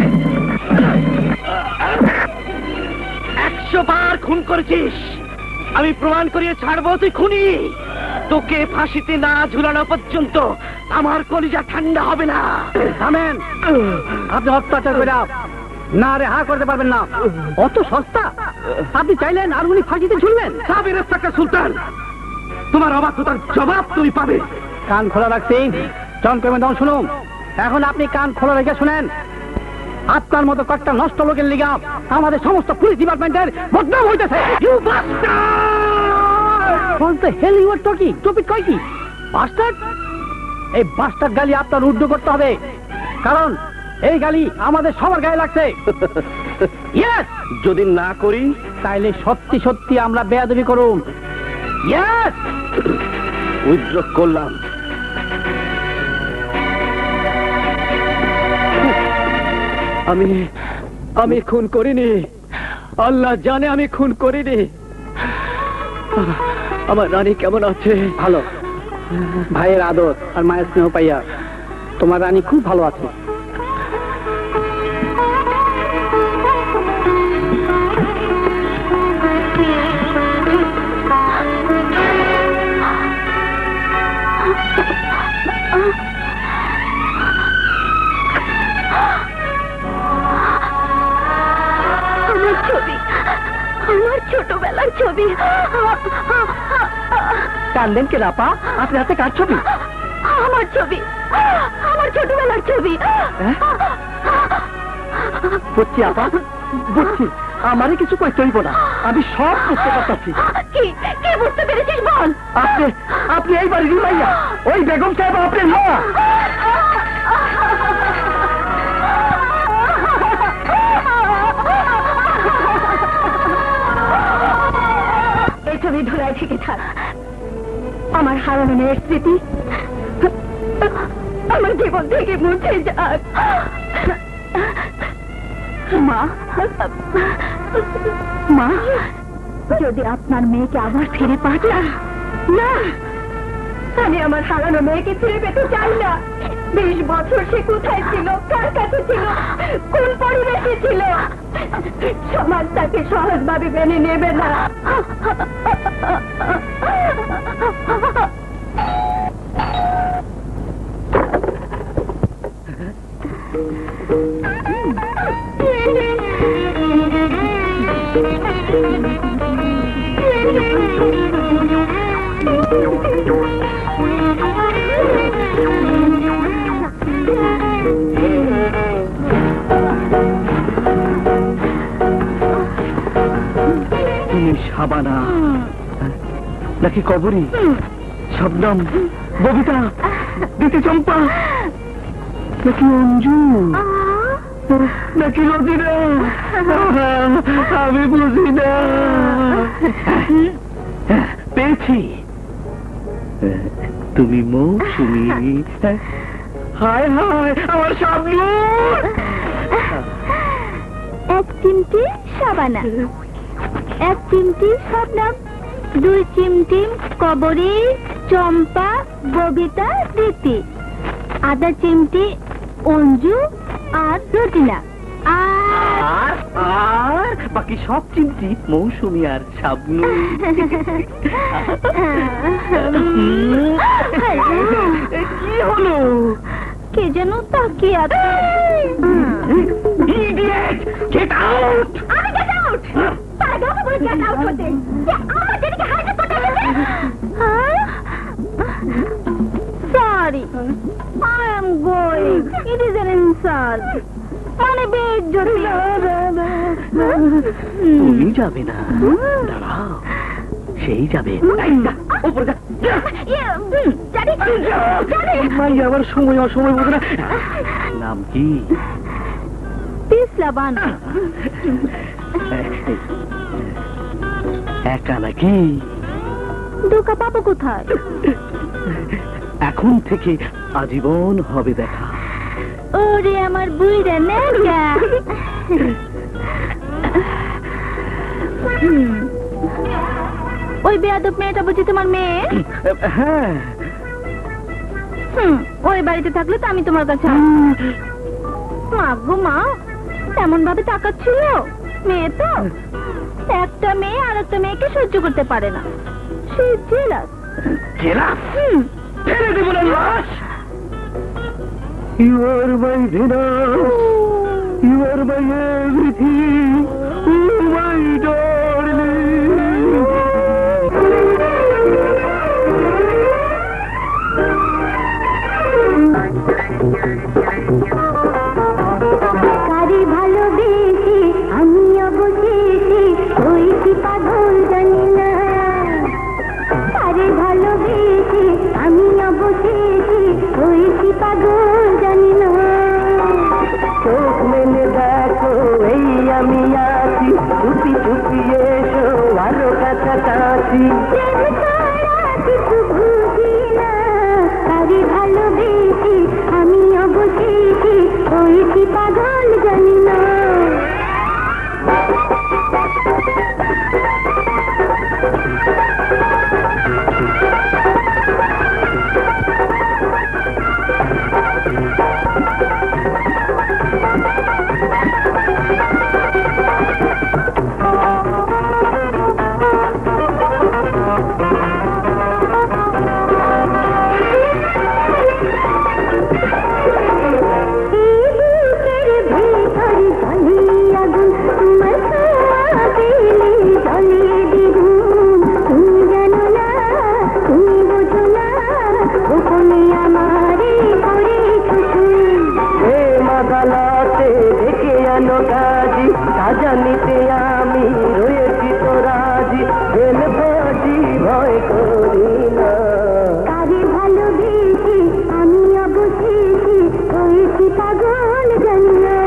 খুন করেছিস, আমি প্রমাণ করিয়ে ছাড়বো তুই খুনি। তোকে ফাঁসিতে না ঝুলানো পর্যন্ত আমার কলিজা ঠান্ডা হবে না। থামেন, আপনি অত্যাচার করে না রেহা করতে পারবেন না। অত সস্তা? আপনি চাইলেন আর উনি ফাঁসিতে ঝুললেন? সাবির ইন্সপেক্টর সুলতান, তোমার অবাধ্যতার জবাব তুমি পাবে। কান খোলা রাখছি, জন কর্মী দল শুনুন। এখন আপনি কান খোলা রেখে শুনেন। আপনার মতো কয়েকটা নষ্ট লোকের লিগা আমাদের সমস্ত পুলিশ ডিপার্টমেন্টের বদনাম হইতেছে। এই বাস্টার্ড গালি আপনার উর্দু করতে হবে, কারণ এই গালি আমাদের সবার গায়ে লাগছে। যদি না করি তাইলে সত্যি সত্যি আমরা বেয়াদবি করুন। উইথড্র করলাম। আমি খুন করিনি, আল্লাহ জানে আমি খুন করিনি। আমার রানী কেমন আছে? ভালো, ভাইয়ের আদর আর মায়ের স্নেহ পাইয়া তোমার রানী খুব ভালো আছে। আমার ছোটবেলার ছবি। কানলেন কে আপা? আপনার হাতে কার ছবি? আমার ছবি, আমার ছোটবেলার ছবি। বুঝছি আপা, বুঝছি। আমারই কিছু কইতে হইব না, আমি সব বুঝতে পারছি। কি বুঝতে পেরেছিস বল? আপনি এই বাড়ির মাইয়া, ওই বেগম সাহেব আপনার মা। এই ছবি ধরায় থেকে থাক। আমার হারানো মেয়ের স্মৃতি আমার জীবন থেকে মুছে যাক। মা, মা, যদি আপনার মেয়েকে আবার ফিরে পাঠান। না, আমি আমার হারানো মেয়েকে ফিরে পেতে চাই না। 20 বছর সে কোথায় ছিল, কার কাছে ছিল, কোন পরিবেশে ছিল, সমাজ তাকে সহজভাবে মেনে নেবে না। তুমি শাবানা নাকি কবরী, শবনম, ববিতা, দিতি চম্পা, নাকি অঞ্জু, নাকি রোজিনা? আমি বুঝি না। পেয়েছি, তুমি মৌসুমী। হায় হায়, আমার শাবনূর। 1 চিমটি শাবানা, 1 চিমটি শবনম, 2 চিমটি কবরী, চম্পা, ববিতা, দিতি, আধা চিমটি অঞ্জু আর রোজিনা, আর বাকি সব চিমটি মৌসুমী আর শাবনূর। কি হলো? কে যেন তাকিয়ে আছে। Idiot! Get out! আমি গেট আউট। তারা কথা বলে গেট আউট হতে। আমার দিদিকে হাইজ্যাক করতে এসেছে। Sorry, I am going. It is an insult. মানে বেইজ্জতি। তুমি যাবে না, দাঁড়াও, সেই যাবে। উপরে যা। মাই আবার সময় অসময় বুঝে না। নাম কি? পিছলাবান। একা নাকি? দুকা পাবো কোথায়? এখন থেকে আজীবন হবে দেখা। ওরে আমার বুইরা নেগা। ওই বেয়াদব মেয়েটা বুঝি তোমার মেয়ে? হ্যাঁ। ওই বাড়িতে থাকলে তো আমি তোমার কাছে মা গো মা, তেমন ভাবে তাকাচ্ছিল মেয়ে তো। এক একটা মেয়ে আর একটা মেয়েকে সহ্য করতে পারে না, সে জেলাস। জেলাস? ফেলে দেব না লাশ। You are my Venus, you are my everything, oh my darling. কারি ভালোবেসে আমি অবশেষে হয়েছি পাগল জানি না, কারি ভালোবেসে আমি অবশেষে হয়েছি পাগল জানি না। চোখ মেলে দেখো এই আমি আছি, চুপি চুপি এসো আরো কাছাকাছি। প্রেম ছাড়া কিছু বুঝি না, কারি ভালোবেসে আমি অবশেষে হয়েছি পাগল জানি না। জানিতে আমি রয়েছি তো রাজি, জেলবাজি ভয় করি না। কারি ভালোবেসে আমি অবশেষে হয়েছি পাগল জানি না।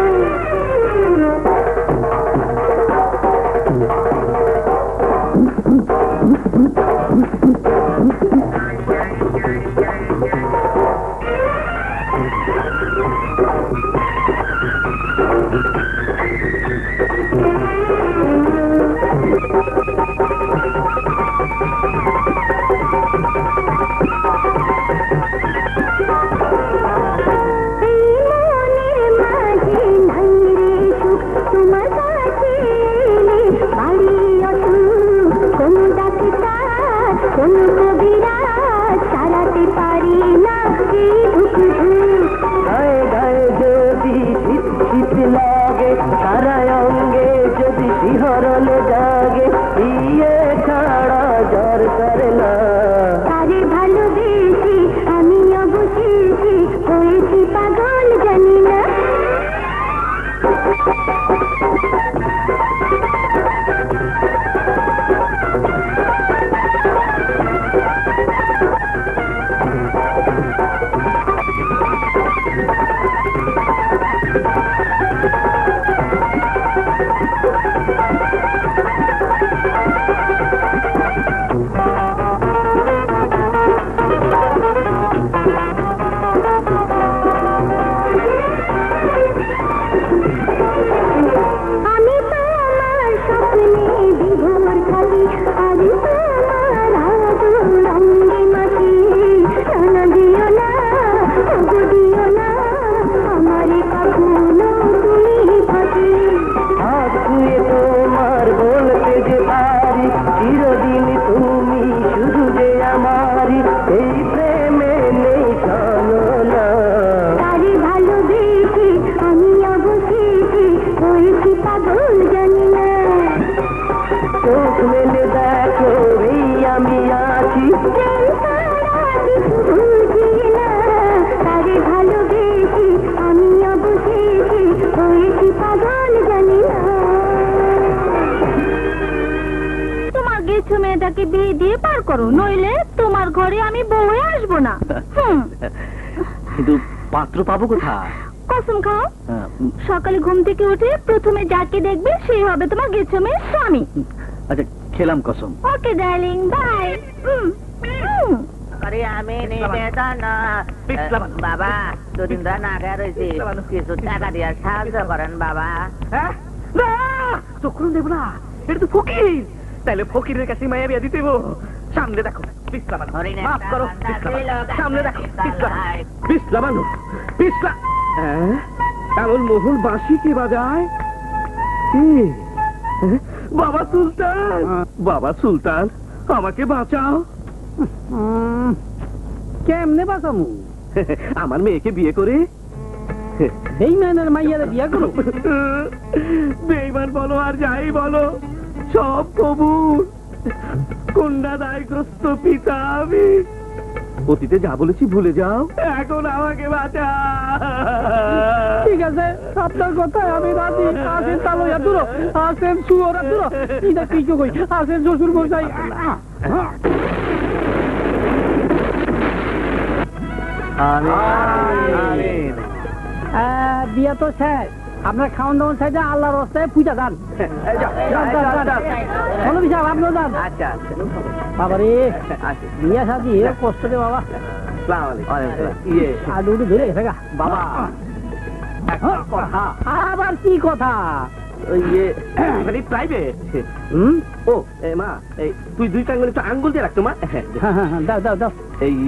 মেয়েটাকে বিয়ে দিয়ে পার করো, নইলে তোমার ঘরে আমি বউ হয়ে আসবো না। কিন্তু পাত্র পাবো কোথায়? কসম খাও, সকালে ঘুম থেকে উঠে প্রথমে যাকে দেখবে সেই হবে তোমার গেছমের স্বামী। আচ্ছা খেলাম কসম। Okay darling, bye. আরে আমি নিবেদন বাবা, দুদিন ধরে না খেয়ে রয়েছি, কিছু টাকা দিয়ে সাহায্য করেন বাবা। চক্র দেব না, এটা তো ফকির। তাহলে ফকিরের কাছে মায়া বিয়া দিতে সামনে দেখো, মাফ করো, সামনে দেখো, এমন মোহন বাঁশি কে বাজায়? বাবা সুলতান, বাবা সুলতান, আমাকে বাঁচাও। কেমনে বাঁচামু? আমার মেয়েকে বিয়ে করে বেইমানের মাইয়ারে বিয়া করো? বেইমান বলো আর যাই বলো, সব কবুল। কন্যা দায়গ্রস্ত পিতা আমি। অতীতে যা বলেছি ভুলে যাও, এখন আমাকে বাঁচা। ঠিক আছে, আপনার কথায় আমি রাজি। আসেন তালইয়া দূর, আসেন সুয়রা দূর, এটা কিছু কই, আসেন শ্বশুর মশাই। বিয়া তো শেষ, আপনার খাওয়ান দাওয়ান সাইডে আল্লাহর রাস্তায় পূজা দান। ভালো বিষয়, আপনিও দান। আচ্ছা বাবারে বিয়া শাদি কষ্ট রে বাবা। আডু ধরে গেছে গা বাবা। আবার কি কথা? প্রাইভেট। ও মা, তুই দুইটা আঙ্গুল একটু আঙ্গুল দিয়ে রাখতো মা। দাও দাও দাও।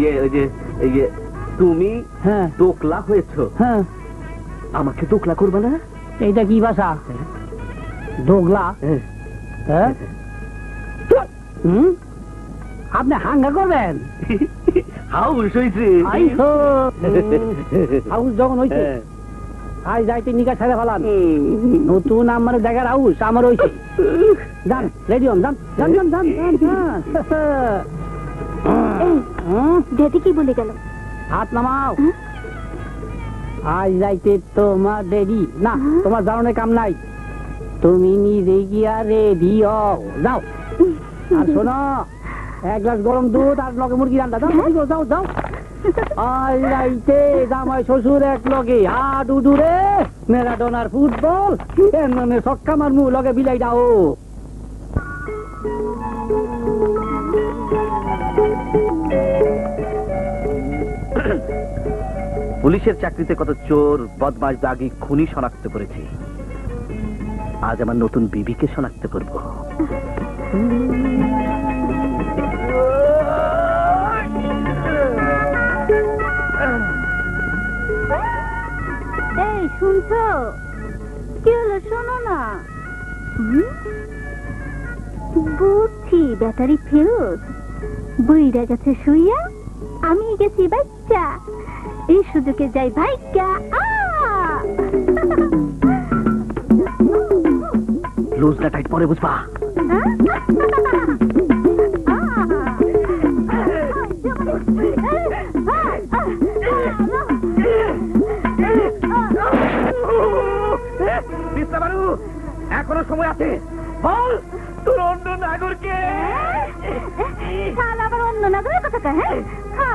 তুমি হ্যাঁ দোকলা হয়েছো, হ্যাঁ। আমাকে দোকলা করবে না? এইটা কি ভাষা? দোগলা? হ্যাঁ। আপনি হাঙ্গা করবেন? হাউস হয়েছে। হাউস যখন হয়েছে আজ যাইতে নিকা ছেড়ে ফেলান। নতুন আমার দেখার হাউস আমার হয়েছে। যান রেডি হন, যান যান যান যান যান। ড্যাডি কি বলে গেল? হাত নামাও। আজ যাইতে তোমার রেডি না, তোমার যাওয়ার কাম নাই। তুমি নিজে গিয়া রেডি হও, যাও। আর শোনো, এক গ্লাস গরম দুধ আর লগে মুরগি রান্না। যাও যাও যাও। আজ রাইতে জামাই শ্বশুর এক লগে হাডু দূরে ম্যারাডোনার ফুটবল এর মানে ছক্কা মারমু, লগে বিলাই দাও। পুলিশের চাকরিতে কত চোর, বদমাশ, দাগি, খুনি শনাক্ত করেছি। আজ আমার নতুন বিবিকে শনাক্ত করব। এই শুনছো? কি হলো? শোনো না। বুঝছি ব্যাটারি ফেরত, বইরা গেছে শুইয়া, আমি গেছি বাচ্চা। এই সুযোগে যাই ভাইকা। লুজ না টাইট পরে বুঝবা। এখনো সময় আছে, বল তোর অন্য নাগরকে। আবার অন্য নাগরের কথা কা? হ্যাঁ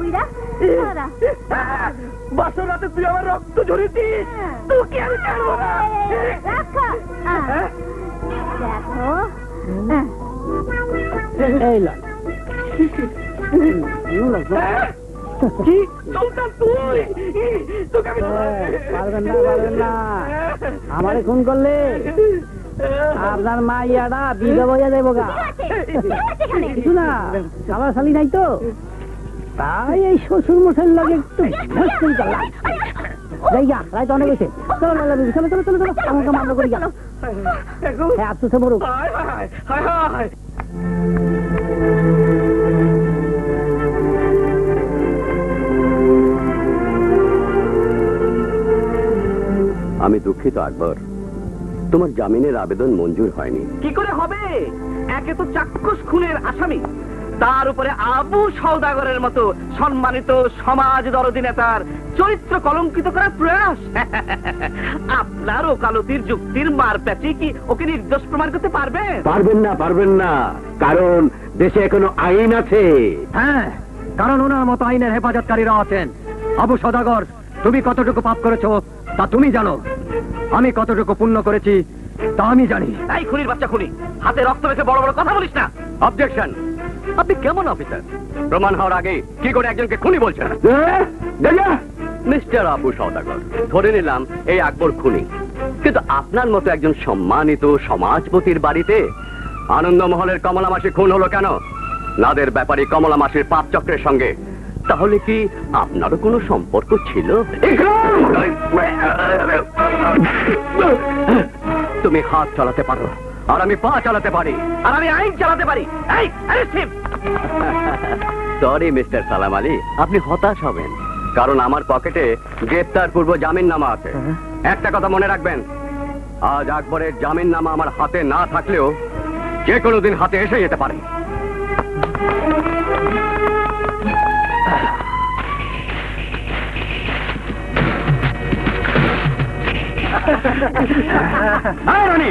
বাসরাতে তুই আমার রক্ত ঝরেছিস, তোকে আমি ছাড়বো না। দেখো এই লাল কি সুলতান তুই? তোকে আমি পারবেন না, পারবেন না। আমারে খুন করলে আপনার মা ইয়াটা বিধবা হইয়া যাইব গা। কিছু না, সালা সালি নাই তো, তাই এই শ্বশুর মশাইর লাগে একটু ভস্তি করলাম। যাই গা, রাইত অনেক হয়েছে। চলো চলো চলো চলো চলো, আমাকে মামলা করি গেল। হ্যাঁ আত্মসে মরুক। আমি দুঃখিত আকবর, তোমার জামিনের আবেদন মঞ্জুর হয়নি। কি করে হবে? একে তো চাক্ষুষ খুনের আসামি, তার উপরে আবু সওদাগরের মতো সম্মানিত সমাজ দরদি নেতার চরিত্র কলঙ্কিত করার প্রয়াস। আপনার ওকালতির যুক্তির মার প্যাচে কি ওকে নির্দোষ প্রমাণ করতে পারবে? পারবেন না, পারবেন না, কারণ দেশে এখনো আইন আছে। হ্যাঁ, কারণ ওনার মতো আইনের হেফাজতকারীরা আছেন। আবু সওদাগর, তুমি কতটুকু পাপ করেছো তা তুমি জানো, আমি কতটুকু পুণ্য করেছি তা আমি জানি। এই খুনির বাচ্চা খুনি, হাতে রক্ত রেখে বড় বড় কথা বলিস না। অবজেকশন। আপনি কেমন অফিসার? প্রমাণ হওয়ার আগে কি করে একজনকে খুনি বলছেন? মিস্টার আবু সওদাগর, ধরে নিলাম এই আকবর খুনি, কিন্তু আপনার মতো একজন সম্মানিত সমাজপতির বাড়িতে আনন্দমহলের কমলা মাসি খুন হলো কেন? নাদের ব্যাপারী কমলা মাসির পাপ চক্রের সঙ্গে। তাহলে কি আপনারও কোনো সম্পর্ক ছিল? তুমি হাত চালাতে পারো, আর আমি পা চালাতে পারি, আর আমি আইন চালাতে পারি। এই arrest him! সরি মিস্টার সালাম আলী, আপনি হতাশ হবেন, কারণ আমার পকেটে গ্রেপ্তার পূর্ব জামিন নামা আছে। একটা কথা মনে রাখবেন, আজ আকবরের জামিন নামা আমার হাতে না থাকলেও যে কোনো দিন হাতে এসে যেতে পারে। রানী,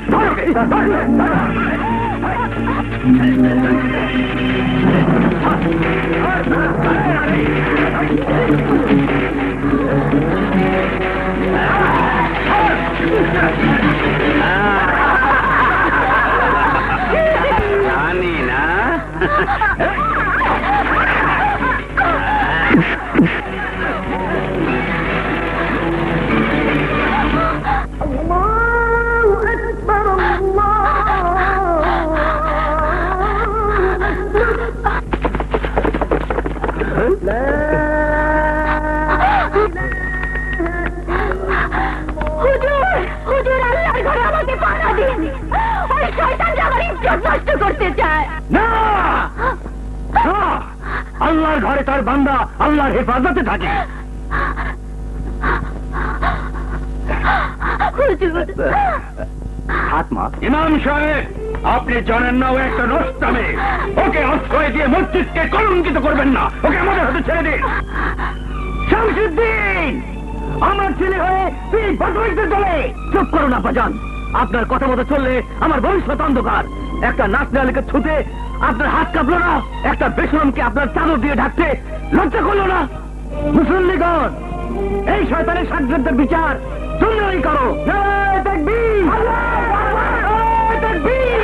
রানী না করতে চায় না, আল্লাহর ঘরে তার বান্দা আল্লাহর হেফাজতে থাকে। ইমাম সাহেব, আপনি জানেন না ও একটা নষ্টামে, ওকে আশ্রয় দিয়ে মসজিদকে কলঙ্কিত করবেন না, ওকে আমাদের হাতে ছেড়ে দিন। শামসুদ্দিন, আমার ছেলে হয়ে তুই বদমাইশদের দলে। চুপ করুন আব্বাজান, আপনার কথা মতো চললে আমার ভবিষ্যৎ অন্ধকার। একটা নাচনালীকে ছুটে আপনার হাত কাঁপলো না? একটা বেশরমকে আপনার চাদর দিয়ে ঢাকতে লজ্জা করলো না? মুসল্লিগণ, এই শয়তানের সাজ্জাদের বিচার তোমরাই করো। নারায়ে তাকবীর! নারায়ে তাকবীর!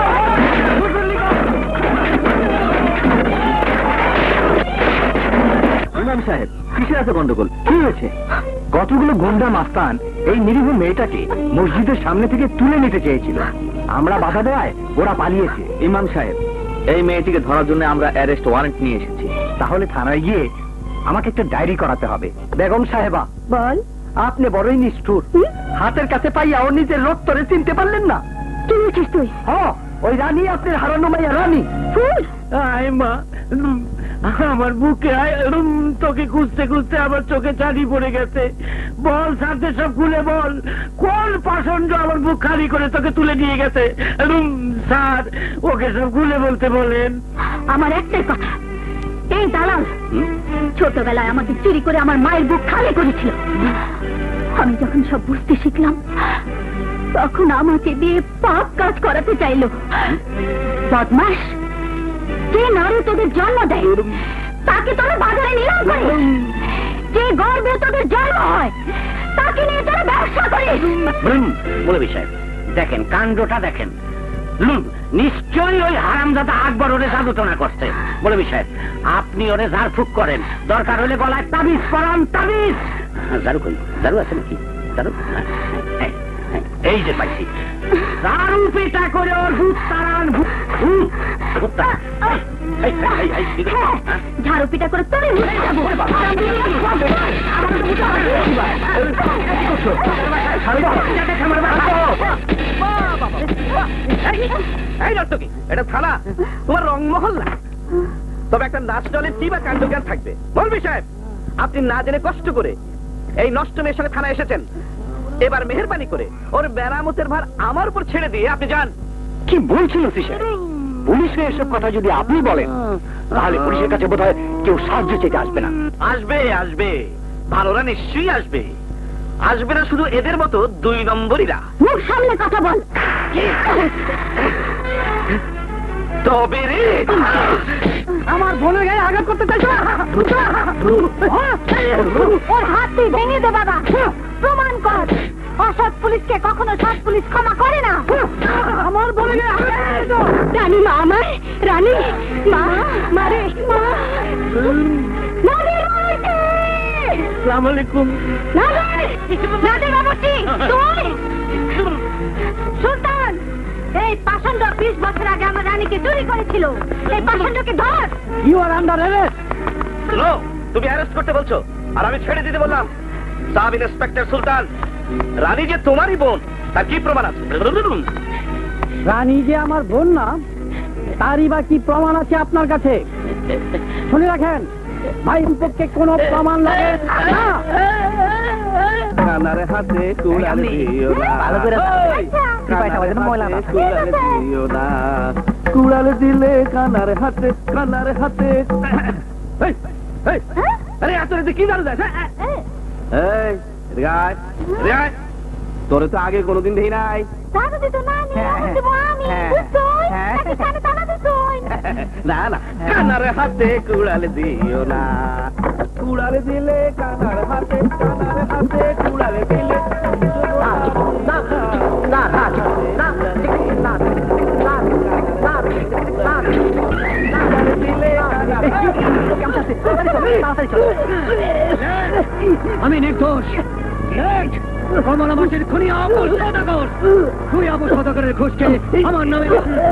ইমাম সাহেব, কিসের এত গন্ডগোল? কি হয়েছে? কতগুলো গুন্ডা মাস্তান এই নিরীহ মেয়েটাকে মসজিদের সামনে থেকে তুলে নিতে চেয়েছিল, আমরা বাধা দেওয়ায় ওরা পালিয়েছে। ইমাম সাহেব, এই মেয়েটিকে ধরার জন্য আমরা অ্যারেস্ট ওয়ারেন্ট নিয়ে এসেছি। তাহলে থানায় গিয়ে আমাকে একটা ডায়েরি করাতে হবে। বেগম সাহেবা, বল, আপনি বড়ই নিষ্ঠুর। হাতের কাছে পাইয়া ও নিজের রক্তরে চিনতে পারলেন না? কি বলছিস তুই? হ্যাঁ, ওই রানী আপনার হারানো মাইয়া রানী। আয় মা, আমার বুকে তোকে খুঁজতে খুঁজতে আমার চোখে চাঁদি পড়ে গেছে। বল সাথে সব খুলে বল, কোন পাষণ্ড আমার বুক খালি করে তোকে তুলে নিয়ে গেছে? স্যার, ওকে সব খুলে বলতে বলেন। আমার একটাই কথা, এই দালাল ছোটবেলায় আমাকে চুরি করে আমার মায়ের বুক খালি করেছিল। আমি যখন সব বুঝতে শিখলাম, তখন আমাকে দিয়ে পাপ কাজ করাতে চাইল। বদমাস, যে নারী তোদের জন্ম দেয় তাকে তোরা বাজারে নিলাম করিস, যে গর্বে তোদের জন্ম হয় তাকে নিয়ে তোরা ব্যবসা করিস। মৌলভী সাহেব, দেখেন কাণ্ডটা দেখেন। নিশ্চয়ই ওই হারামজাদা আকবর ওরে জাদুটনা করছে। মৌলভী সাহেব, আপনি ওরে ঝাড়ফুঁক করেন, দরকার হলে গলায় তাবিজ পরান, তাবিজ। ঝাড়ু কই? ঝাড়ু আছে নাকি? ঝাড়ু এই যে পাইছি। ঝাড়ু পেটা করে ওর ভূত তাড়ান। ঝাড়ু পিটা করে তোরে ভুলে যাবো। এটা থানা, তোমার রংমহল না। তবে একটা নাচ দলের কি বা কাণ্ডজ্ঞান থাকবে? মৌলভী সাহেব, আপনি না জেনে কষ্ট করে এই নষ্ট মেয়ের সঙ্গে থানায় এসেছেন। এবার মেহেরবানি করে ওর মেরামতের ভার আমার উপর ছেড়ে দিয়ে আপনি যান। কি বলছিল স্যার? পুলিশে এসব কথা যদি আপনি বলেন, তাহলে পুলিশের কাছে বোধহয় কেউ সাহায্য চেয়ে আসবে না। আসবে, আসবে, ভালোরা নিশ্চয়ই আসবে। আসবে না শুধু এদের মতো 2 নম্বরীরা। মুখ সামনে কথা বল। তবে রে, আমার বোনের গায়ে আঘাত করতে চাইছো? ওর হাত তুই ভেঙে দে বাবা, প্রমাণ কর। অসৎ পুলিশকে কখনো সৎ পুলিশ ক্ষমা করে না। আমার বোনের গায়ে আঘাত। রানী মা, আমার রানী মা, মারে মা। আসসালামু আলাইকুম। নাদের বাবুর্চি, তুই সুলতান, এই পাষণ্ড 20 বছর আগে আমার রানীকে চুরি করেছিল। এই পাষণ্ডকে ধর। You are under arrest. লো, তুমি অ্যারেস্ট করতে বলছো আর আমি ছেড়ে দিতে বললাম। সাব ইন্সপেক্টর সুলতান, রানী যে তোমারই বোন, তার কি প্রমাণ আছে? রানী যে আমার বোন না, তারই বা কি প্রমাণ আছে আপনার কাছে? শুনে রাখেন, ভাই পক্ষে কোনো প্রমাণ লাগে না। কানার হাতে কুড়াল দিও না, কুড়াল দিলে কানার হাতে, কানার হাতে। আরে এত কি জানো? তোরে তো আগে কোনোদিন দেখি নাই। না না, কানার হাতে কুড়াল দিও না, কুড়াল দিলে কানার হাতে, কানার হাতে কুড়াল দিলে। আমি নির্দোষ। কমলা মাসের খুনি আবু সদাগর, তুই আবু সদাগরের ঘুষকে আমার নামে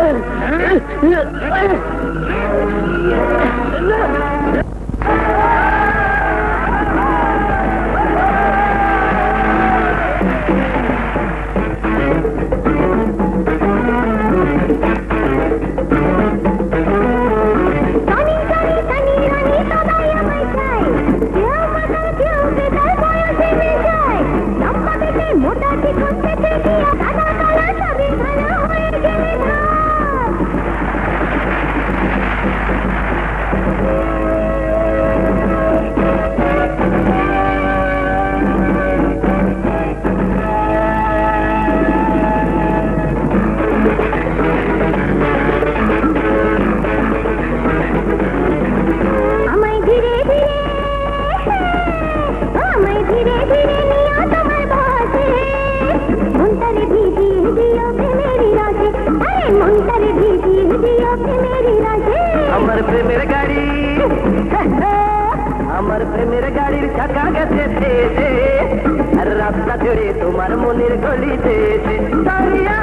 আমার প্রেমের গাড়ি, আমার প্রেমের গাড়ির চাকা গেছে থেতে, আর রাস্তা জুড়ে তোমার মনের গলিতে সারিয়া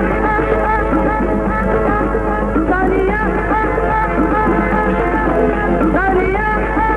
সারিয়া সারিয়া।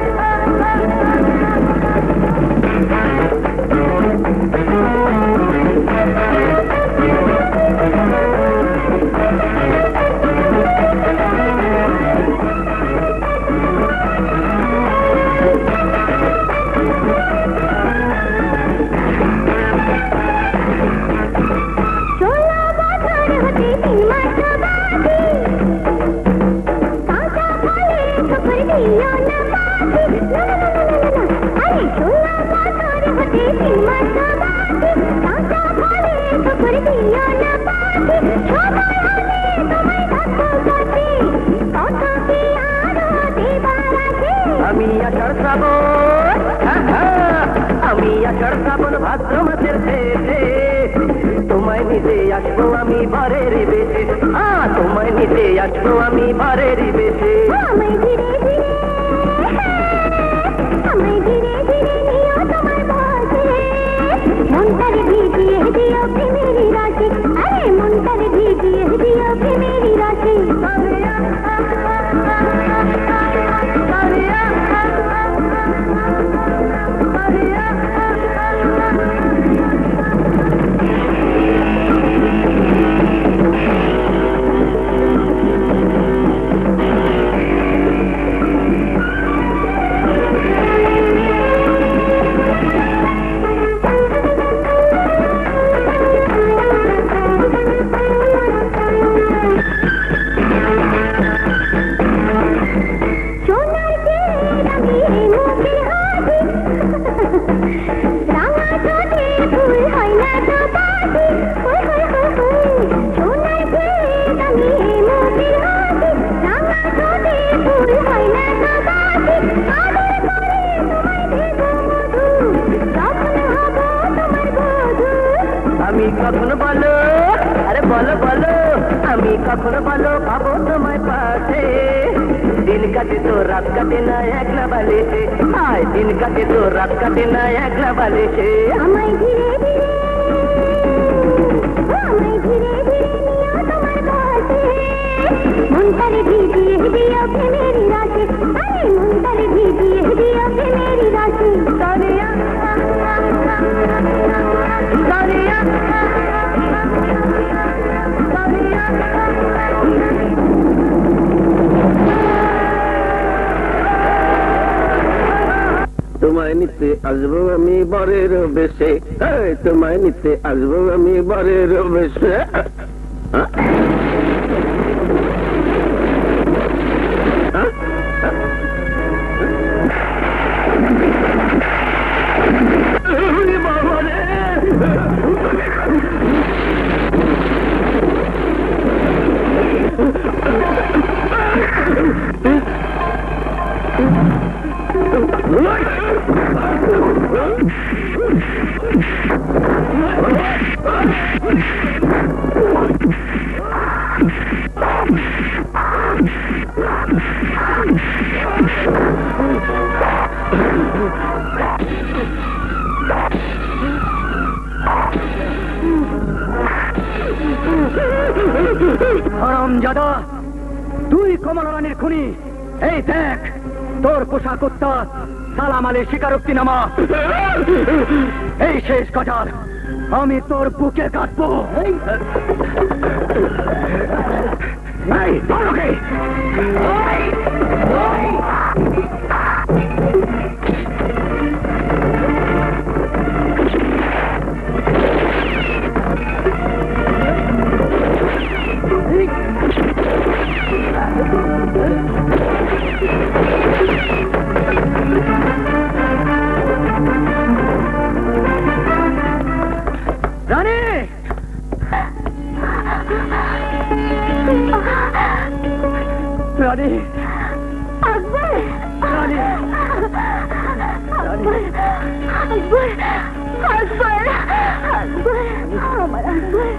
আমি আষাঢ় শ্রাবণ, আমি আষাঢ় শ্রাবণ ভাদ্র মাসের শেষে তোমায় নিতে আসবো আমি বারের বেশে, তোমায় নিতে আসবো আমি বারের বেশে। মনটারে ভিজিয়ে দিও প্রেমের রাশি, আরে মনটারে ভিজিয়ে দিও প্রেমের রাশি। আমি কখন বলো, আরে বলো বলো, আমি কখন বলো পাবো তোমায় পাশে, দিন কাটে তো রাত কাটে না একলা বালিশে, হায় দিন কাটে তো রাত কাটে না একলা বালিশে। আমায় ধীরে ধীরে, আমায় ধীরে ধীরে নিও তোমার কাছে, মনটারে ভিজিয়ে দিও প্রেমের রাশি, আরে মনটারে ভিজিয়ে দিও প্রেমের রাশি। সারিয়া সারিয়া সারিয়া। আসবো আমি বরের বেশে, তোমায় নিতে আসবো আমি বরের বেশে। হারামজাদা, তুই কমলা রানীর খুনি। এই দেখ, তোর পোষা কুত্তা সালাম আলীর স্বীকারোক্তি নামা। এই শেষ কটার আমি তোর বুকে কাটবো। এই, ধর ওকে। রানী, রানী, আকবর, রানী, আকবর, আকবর, আকবর, আকবর, আমার আকবর।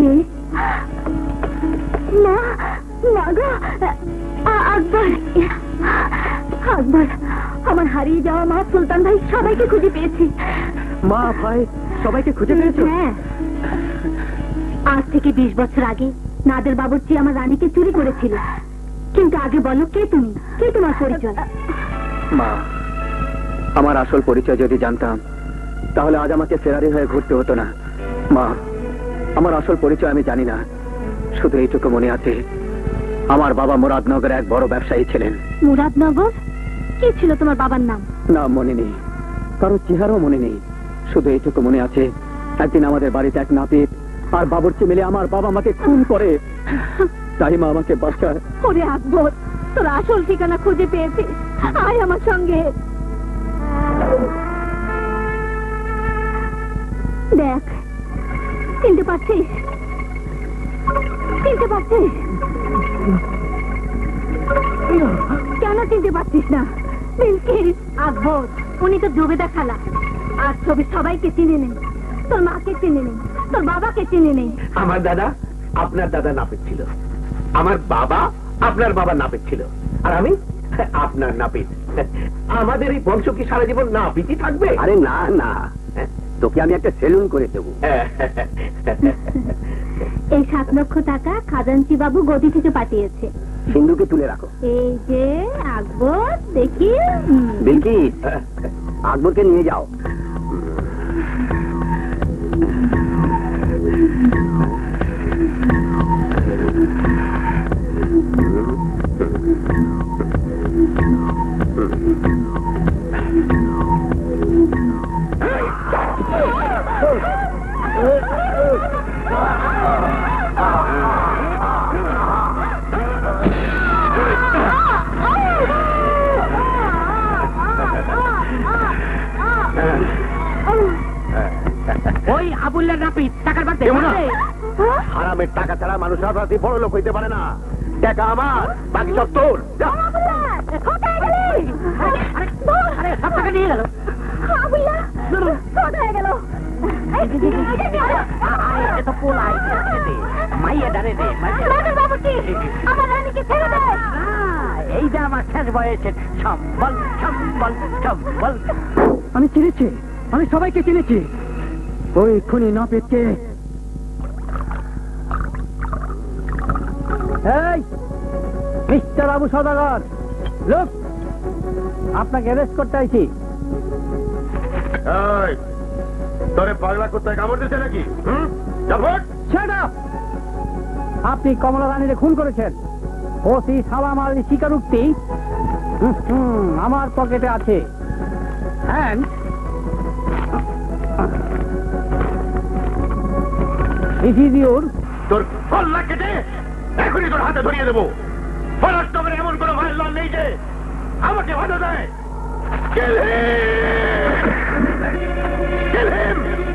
না, না গো, আকবর, আকবর, আমার হারিয়ে যাওয়া মা সুলতান ভাই সবাইকে খুঁজে পেয়েছি। মা ভাই সবাইকে খুঁজে পেয়েছো? হ্যাঁ, আজ থেকে 20 বছর আগে নাদের বাবুর্চি আমার রানীকে চুরি করেছিল। কিন্তু আগে বলো, কে তুমি, কে তোমার পরিচয়? মা, আমার আসল পরিচয় যদি জানতাম তাহলে আজ আমাকে ফেরারি হয়ে ঘুরতে হতো না। মা, আমার আসল পরিচয় আমি জানি না, শুধু এইটুকু মনে আছে, আমার বাবা মুরাদনগরে এক বড় ব্যবসায়ী ছিলেন। মুরাদনগর? কি ছিল তোমার বাবার নাম? নাম মনে নেই, কারো চেহারাও মনে নেই, শুধু এইটুকু মনে আছে, একদিন আমাদের বাড়িতে এক নাপিত আর বাবুর্চি মিলে আমার বাবা মাকে খুন করে। তাই মা আমাকে বাঁচায়। ওরে আকবর, তোর আসল ঠিকানা খুঁজে পেয়েছিস, আয় আমার সঙ্গে। দেখ, চিনতে পারছিস? চিনতে পারছিস? কেন চিনতে পারছিস না? বিলকিস। আকবর, উনি তো জুবেদা খালা। আর ছবি সবাইকে চিনে নেই, তোর মাকে চিনে নেই, তোর বাবাকে চিনে নেই। আমার দাদা আপনার দাদা নাপিত ছিল, আমার বাবা আপনার বাবা নাপিত ছিল, আর আমি আপনার নাপিত। আমাদের এই বংশ কি সারা জীবন নাপিতই থাকবে? আরে না না, তোকে আমি একটা সেলুন করে দেবো। এই 7 লক্ষ টাকা খাজাঞ্চি বাবু গদি থেকে পাঠিয়েছে। সিন্ধুকে তুলে রাখো। এই যে আকবর, দেখি। বিলকিস, আকবরকে নিয়ে যাও। ওই আবুল্লার নাপিত টাকার বাড়তে হারামের টাকা ছাড়া মানুষ রাতারাতি বড় লোক হইতে পারে না। টাকা আমার, বাকি সব তোর। যা। সব টাকা নিয়ে গেল। এই যে আমার শেষ বয়সের সম্বল সম্বল সম্বল। আমি চিনেছি, আমি সবাইকে চিনেছি। ওই খুনি নাপিতকে। এই মিস্টার আবু সওদাগর, লোক, আপনাকে অ্যারেস্ট করতে আইছি। তোরে পাগলা কোথায় কামড় দিচ্ছে নাকি? Shut up! আপনি কমলা রানীরে খুন করেছেন। ওসি সালাম আলীর স্বীকারোক্তি আমার পকেটে আছে। তোর কল্লা কেটে এখনই তোর হাতে ধরিয়ে দেবো। পলাশনগরে এমন কোনো মায়ের লন নেই যে আমাকে বাধা দেয়। Kill him! Kill him!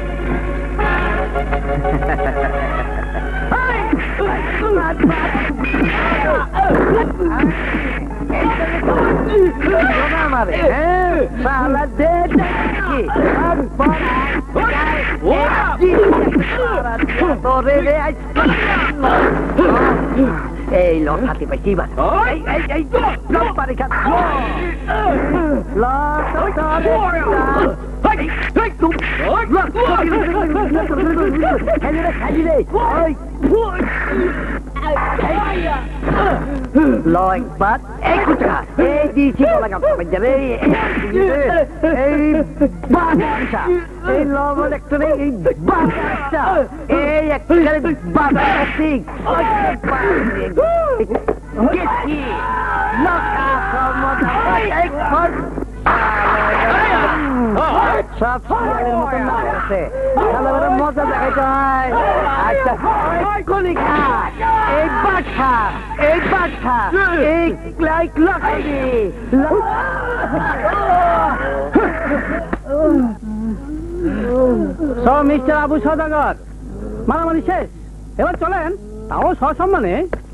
এই লোক হাতে পাই কি বাস একবার এই কুচকা এই দিয়েছি এই লবণ একটা এই বাচ্চা এই একটা সব মজা দেখাইতে হয়। আচ্ছা এই বাচ্চা এই বাচ্চা এই সব মিস্টার আবু সওদাগর মারামারি শেষ, এবার চলেন তাও সসম্মানে।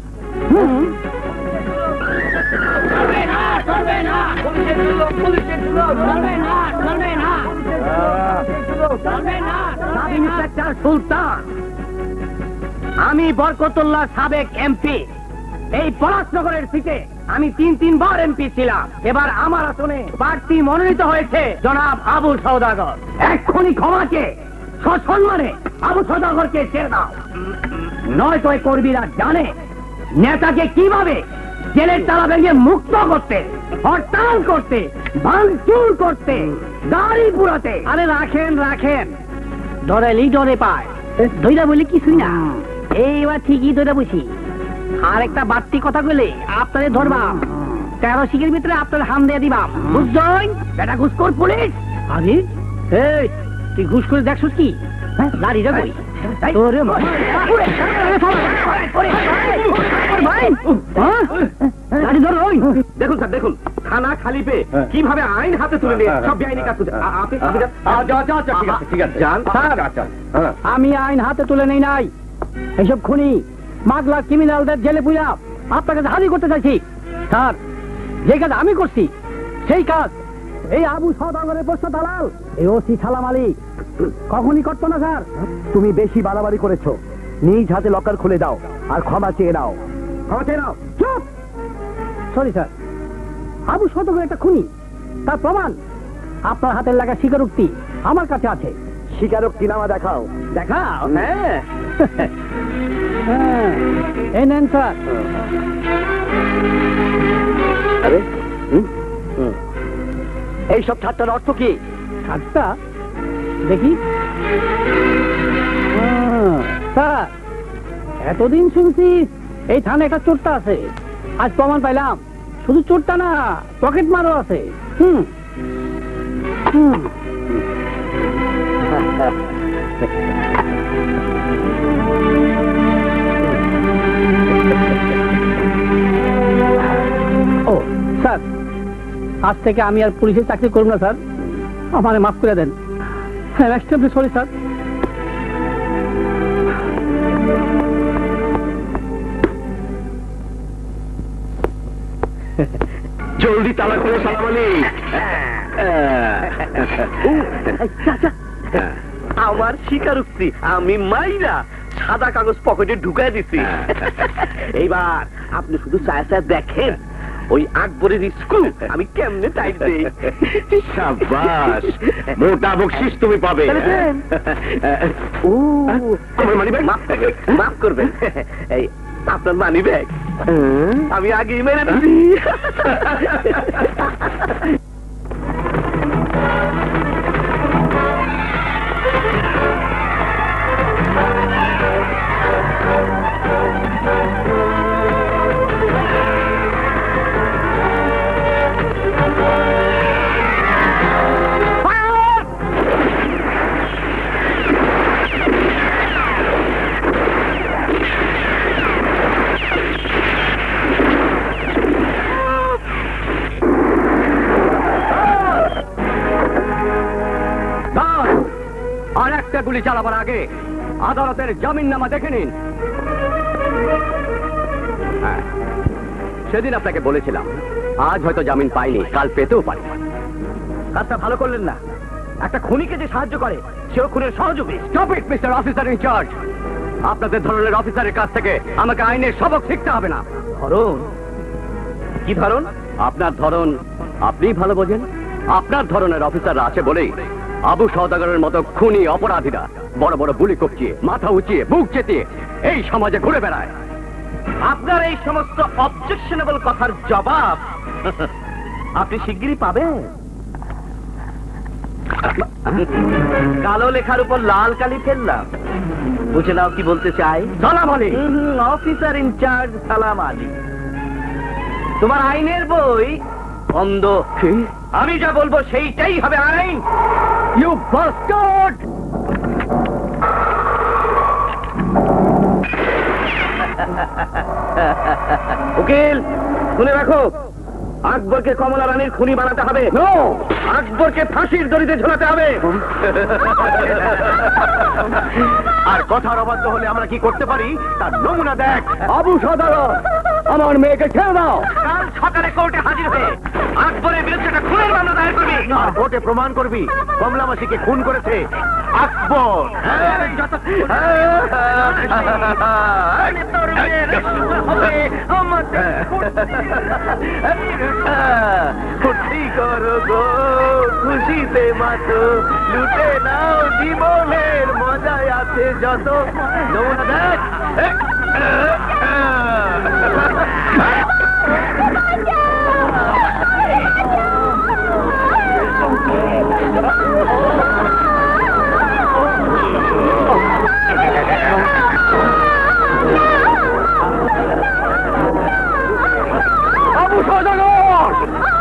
সুলতান, আমি বরকতুল্লাহ সাবেক এমপি। এই পলাশনগরের সিটে আমি 3 বার এমপি ছিলাম। এবার আমার আসনে প্রার্থী মনোনীত হয়েছে জনাব আবু সওদাগর। এক্ষুনি ক্ষমাকে সসম্মানে আবু সওদাগরকে ছেড়ে দাও, নয়তো এই কর্মীরা জানে নেতাকে কিভাবে জেলের তালা ভেঙে মুক্ত করতে, হরতাল করতে, ভাঙচুর করতে, গাড়ি পুরাতে। আরে রাখেন রাখেন, ধরেলি ডরে পায়, ধৈরা বলি কিছুই না। এইবার ঠিকই ধরে বুঝি। আর একটা বাড়তি কথা বলে আপনাদের ধরবাম, 13 শিখের ভিতরে আপনার হাম দিয়ে দিবাম, বুঝছেন? এটা ঘুষখোর পুলিশ। আরে এই তুই ঘুষ করে দেখছিস কি? লাড়ি যা কই দেখুন স্যার, দেখুন থানা খালি পেয়ে কিভাবে আইন হাতে তুলে নিয়ে সব বেআইনি কাজ করছে। আমি আইন হাতে তুলে নেই নাই, এইসব খুনি মাগলা ক্রিমিনালদের জেলে পুইরা আপনার কাছে হাজির করতে চাইছি। স্যার, যে কাজ আমি করছি সেই কাজ এই আবু সওদাগরের পোস্ত দালাল এই ওসি সালাম আলী কখনই করতো না। স্যার, তুমি বেশি বাড়াবাড়ি করেছো, নিজ হাতে লকার খুলে দাও আর ক্ষমা চেয়ে নাও। ক্ষমা চেয়ে নাও। চুপ! সরি স্যার, আবু সওদাগর একটা খুনি, তার প্রমাণ আপনার হাতের লাগা স্বীকারোক্তি আমার কাছে আছে। স্বীকারোক্তি নামা দেখাও। দেখাও? হ্যাঁ, এই নেন স্যার। আরে এইসব ঠাট্টার অর্থ কি? ঠাট্টা দেখি। স্যার, এতদিন শুনছি এই থানায় একটা চোরটা আছে, আজ প্রমাণ পাইলাম শুধু চোরটা না, পকেট মারও আছে। ও স্যার, আজ থেকে আমি আর পুলিশের চাকরি করব না স্যার, আমারে মাফ করে দেন। Sorry sir. জলদি তালা খোলো সালাম আলী। আমার স্বীকারোক্তি আমি মাইরা সাদা কাগজ পকেটে ঢুকাই দিছি। এইবার আপনি শুধু চায় চায় দেখেন ওই আকবরের স্ক্রু আমি কেমনে টাইট দেই। শাবাশ, মোটা বকশিশ তুমি পাবে। আমার মানি ব্যাগ মাফ করবেন, এই আপনার মানি ব্যাগ আমি আগেই মেরে দিছি। চালাবার আগে আদালতের জামিননামা দেখে নিন। হ্যাঁ, সেদিন আপনাকে বলেছিলাম আজ হয়তো জামিন পাইনি, কাল পেতেও পারি। কাজটা ভালো করলেন না। একটা খুনিকে যে সাহায্য করে সেও খুনের সহযোগী। Stop it mister officer in charge. আপনাদের ধরনের অফিসারের কাছ থেকে আমাকে আইনের সবক শিখতে হবে না। ধরুন? কি ধরুন? আপনার ধরন আপনিই ভালো বোঝেন। আপনার ধরনের অফিসাররা আছে বলেই আবু সওদাগরের মতো খুনি অপরাধীরা বড় বড় বুলি কপচিয়ে, মাথা উঁচিয়ে, বুক চেতিয়ে এই সমাজে ঘুরে বেড়ায়। আপনার এই সমস্ত অবজেকশনেবল কথার জবাব আপনি শিগগিরই পাবেন। কালো লেখার উপর লাল কালি ফেললাম, বুঝে নাও কি বলতে চাই। সালাম আলী। অফিসার ইনচার্জ সালাম আলী। তোমার আইনের বই বন্ধ। আমি যা বলবো সেইটাই হবে আইন। You bastard! উকিল, শুনে রাখো, আকবরকে কমলা রানীর খুনি বানাতে হবে। নো! আকবরকে ফাঁসির দড়িতে ঝোলাতে হবে। আর কথার অবাধ্য হলে আমরা কি করতে পারি তার নমুনা দেখ। আবু সওদাগর, আমার মেয়েকে ছেড়ে দাও। কাল সকালে কোর্টে হাজির হয়ে আকবরের বিরুদ্ধে একটা খুনের মামলা দায়ের করবি। আর কোর্টে প্রমাণ করবি কমলা মাসিকে খুন করেছে আকবর। ফুর্তি করো গো, খুশিতে মাতো, লুটে নাও জীবনের মজায় আছে যত। নমুনা দেখ। আবু সওদাগর!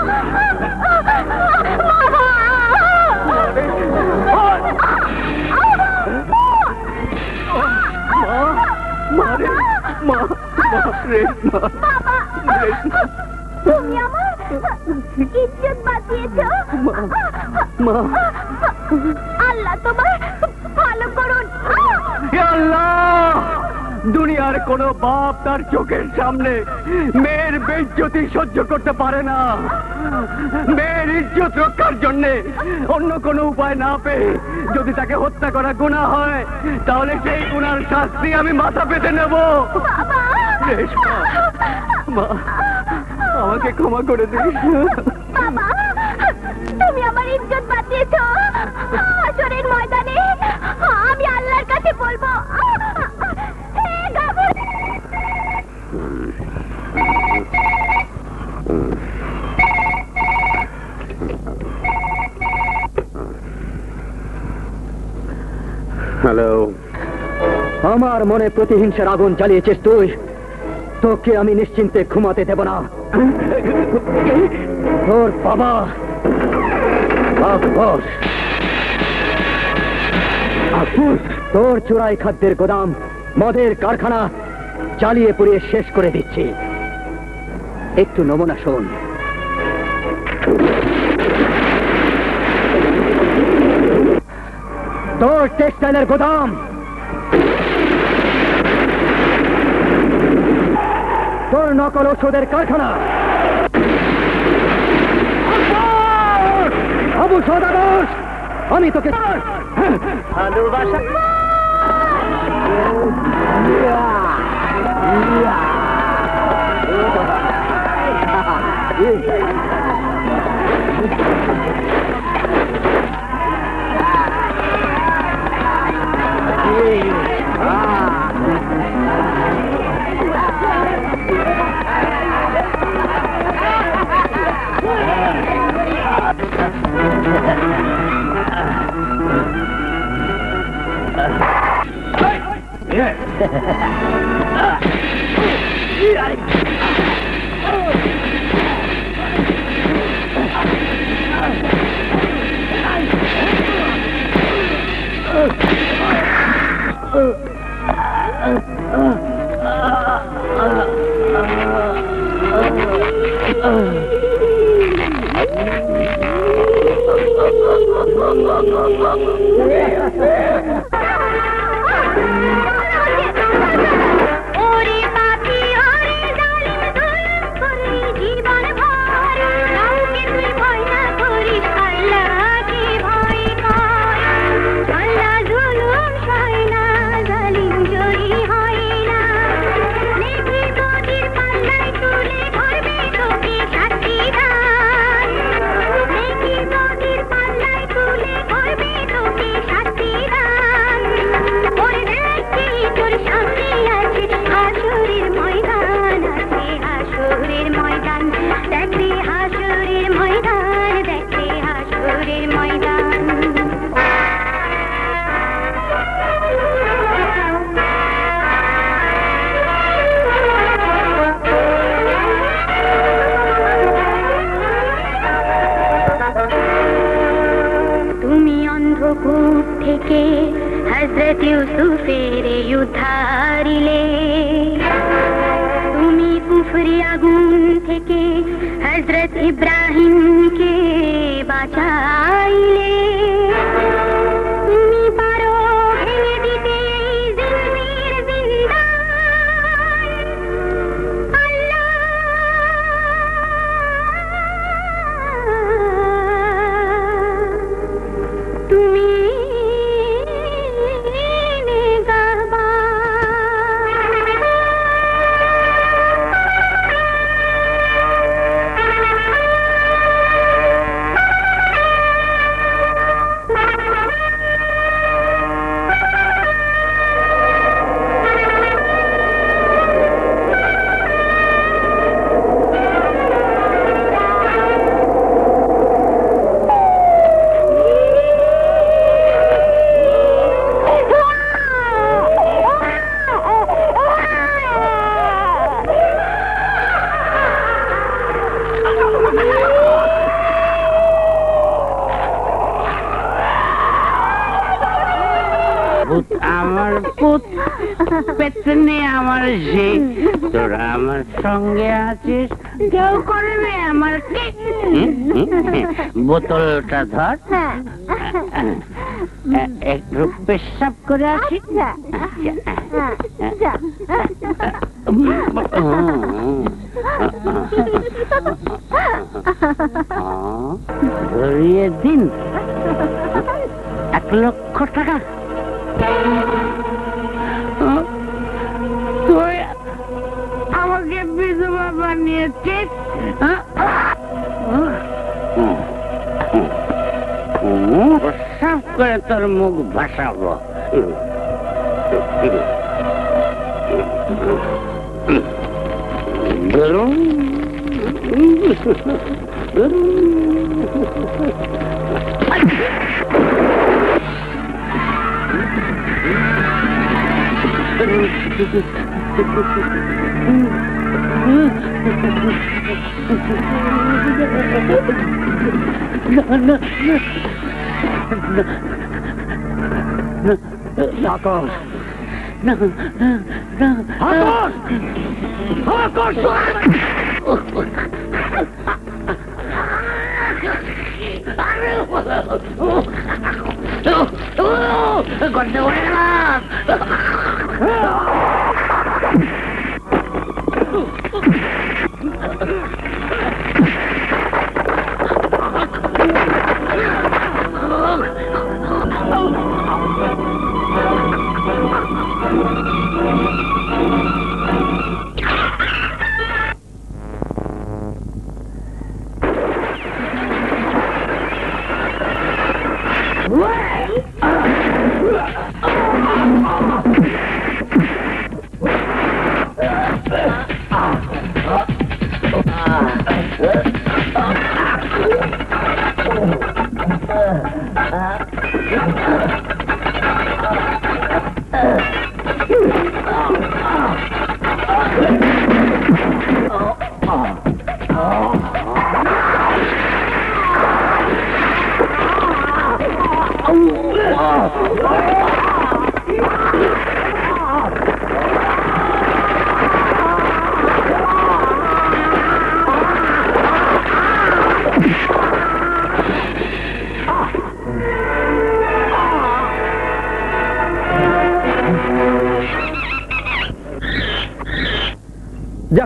তুমি আমার ইজ্জত বাঁচিয়েছো। আল্লাহ তোমার ভালো করুন। আল্লাহ! দুনিয়ার কোন বাপ তার চোখের সামনে মেয়ের বেইজ্জতি সহ্য করতে পারে না। মেয়ের ইজ্জত রক্ষার জন্য অন্য কোনো উপায় না পেয়ে যদি তাকে হত্যা করা গুনাহ হয়, তাহলে সেই গুনার শাস্তি আমি মাথা পেতে নেব। রেশমা, মা, আমাকে ক্ষমা করে দিস। বাবা, তুমি আমার ইজ্জত বাঁচিয়েছো। হাসরের ময়দানে আমি আল্লাহর কাছে বলবো, হে গাফর। হ্যালো। আমার মনে প্রতিহিংসার আগুন জ্বালিয়েছিস তুই। তোকে আমি নিশ্চিন্তে ঘুমাতে দেব না। তোর বাবা আকবর, তোর চোরাই খাদ্যের গোদাম, মদের কারখানা জ্বালিয়ে পুড়িয়ে শেষ করে দিচ্ছি। একটু নমুনা শোন। তোর টেক্সটাইলের গোদাম, তোর নকল ওষুধের কারখানা, আবু সওদাগর, আমি তোকে ভালোবাসা হারিলে তুমি কুফরি আগুন থেকে হযরত ইব্রাহিমকে বাঁচাইলে তুমি পারো ভেঙে দিতে জিলমির জিন্দান আল্লাহ তুমি আমার পুত পেছনে আমার যে তোরা আমার সঙ্গে আছিস কেউ করবে আমার কি বোতলটা ধর একটু পেশাব করে আসি ধরিয়ে দিন 1,00,000 টাকা তুই আমাকে বিধবা বানিয়েছিস সাফ করে তোর মুখ ভাসাবো যা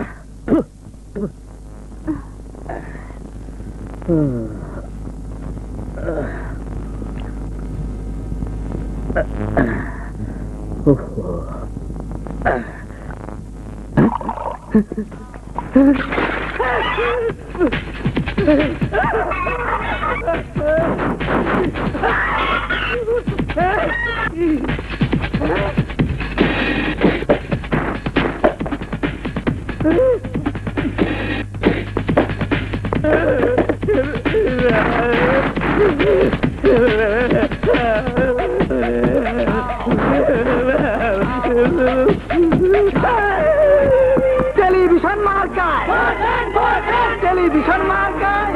টেলিভিশন মার্কায় টেলিভিশন মার্কায়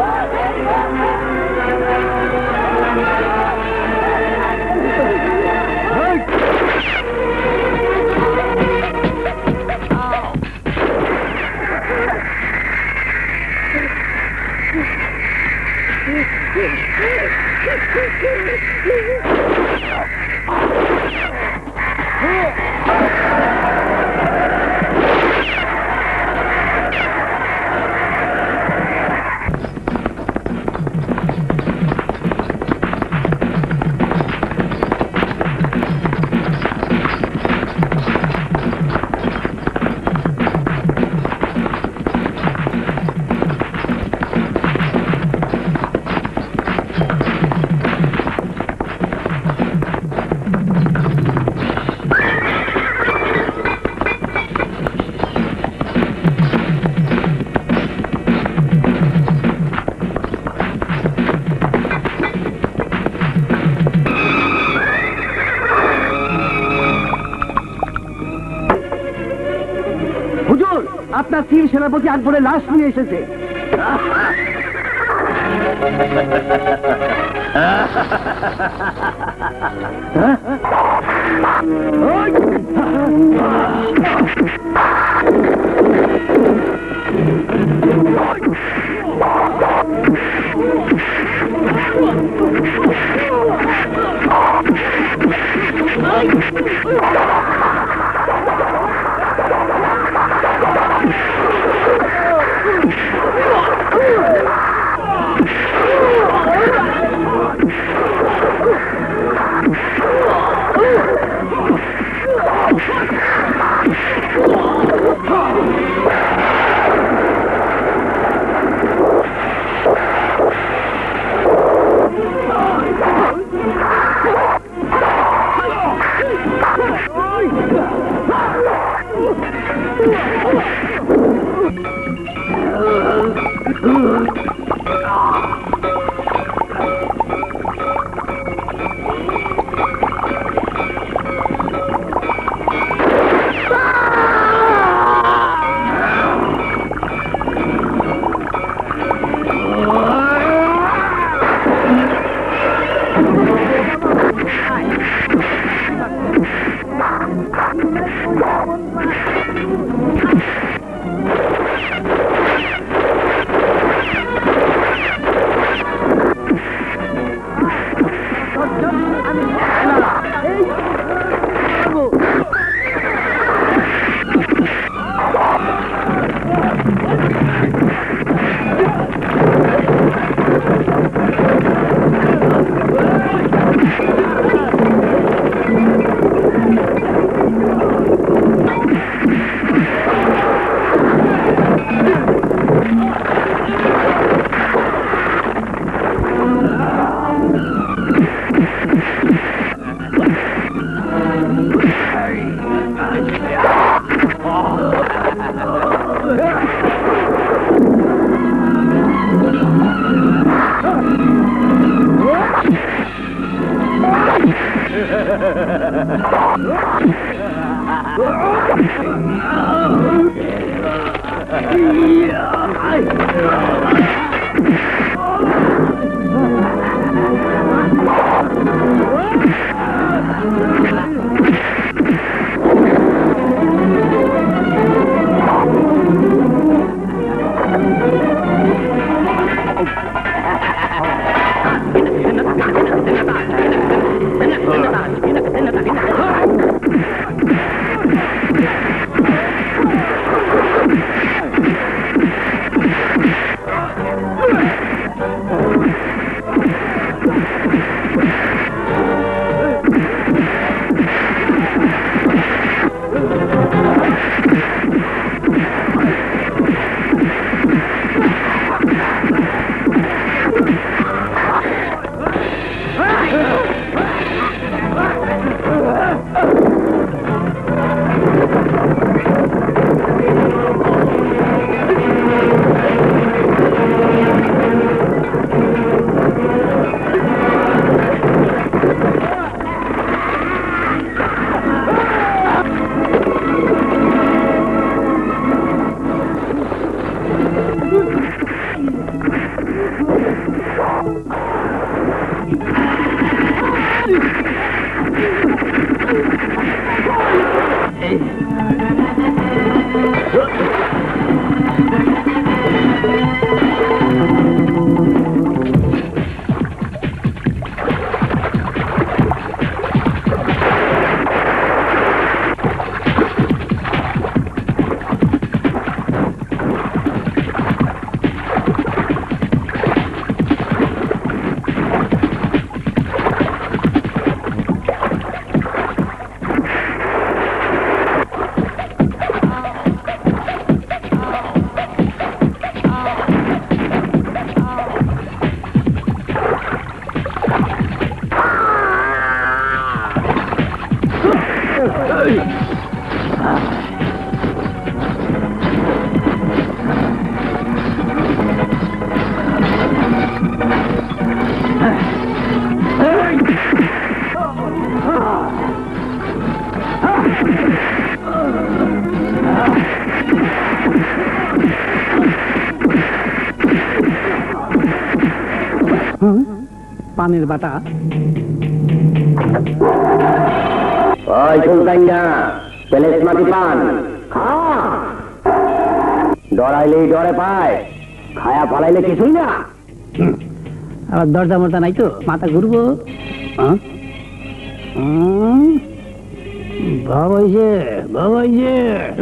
আপনার তীর সেনাপতি আকবরের লাশ নিয়ে এসেছে। পানের বাটা। ওই সুলতাইনা প্লেস মাটি পান ডরাইলেই ডরে পায়, খায়া ফালাইলে কিছুই না। আবার দরজা মরজা নাই তো, মাথা ঘুরবো। বাবাইছে বাবাইছে।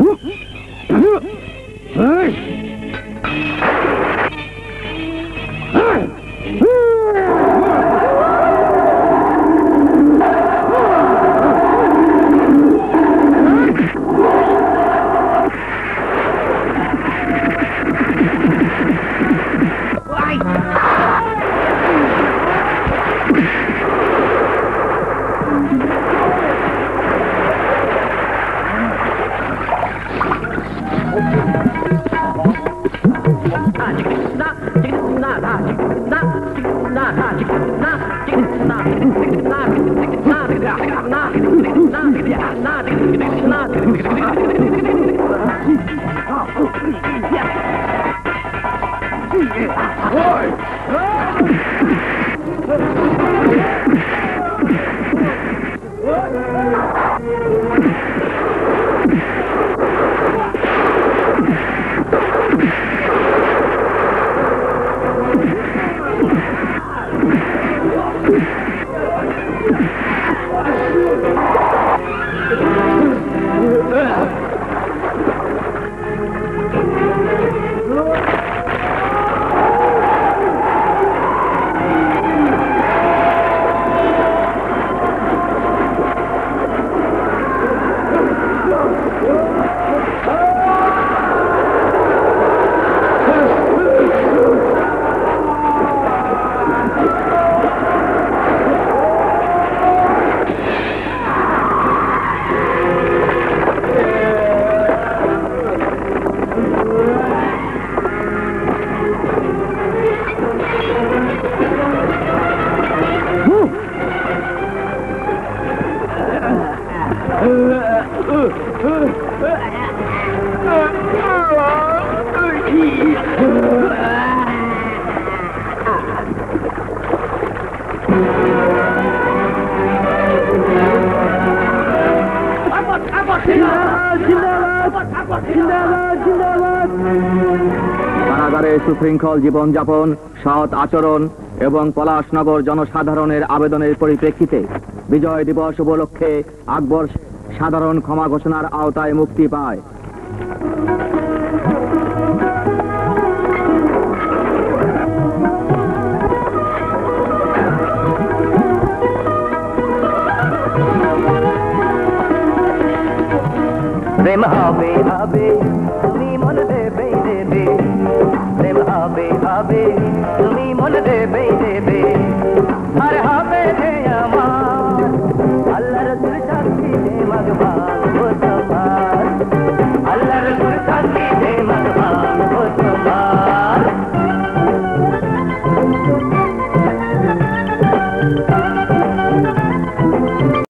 কারাগারে সুশৃঙ্খল জীবনযাপন, সৎ আচরণ এবং পলাশনগর জনসাধারণের আবেদনের পরিপ্রেক্ষিতে বিজয় দিবস উপলক্ষে আকবর সাধারণ ক্ষমা ঘোষণার আওতায় মুক্তি পায়। প্রেম হবে হবে তুমি মন দেবে দেবে, প্রেম হবে হবে তুমি মন দেবে দেবে, আর হবে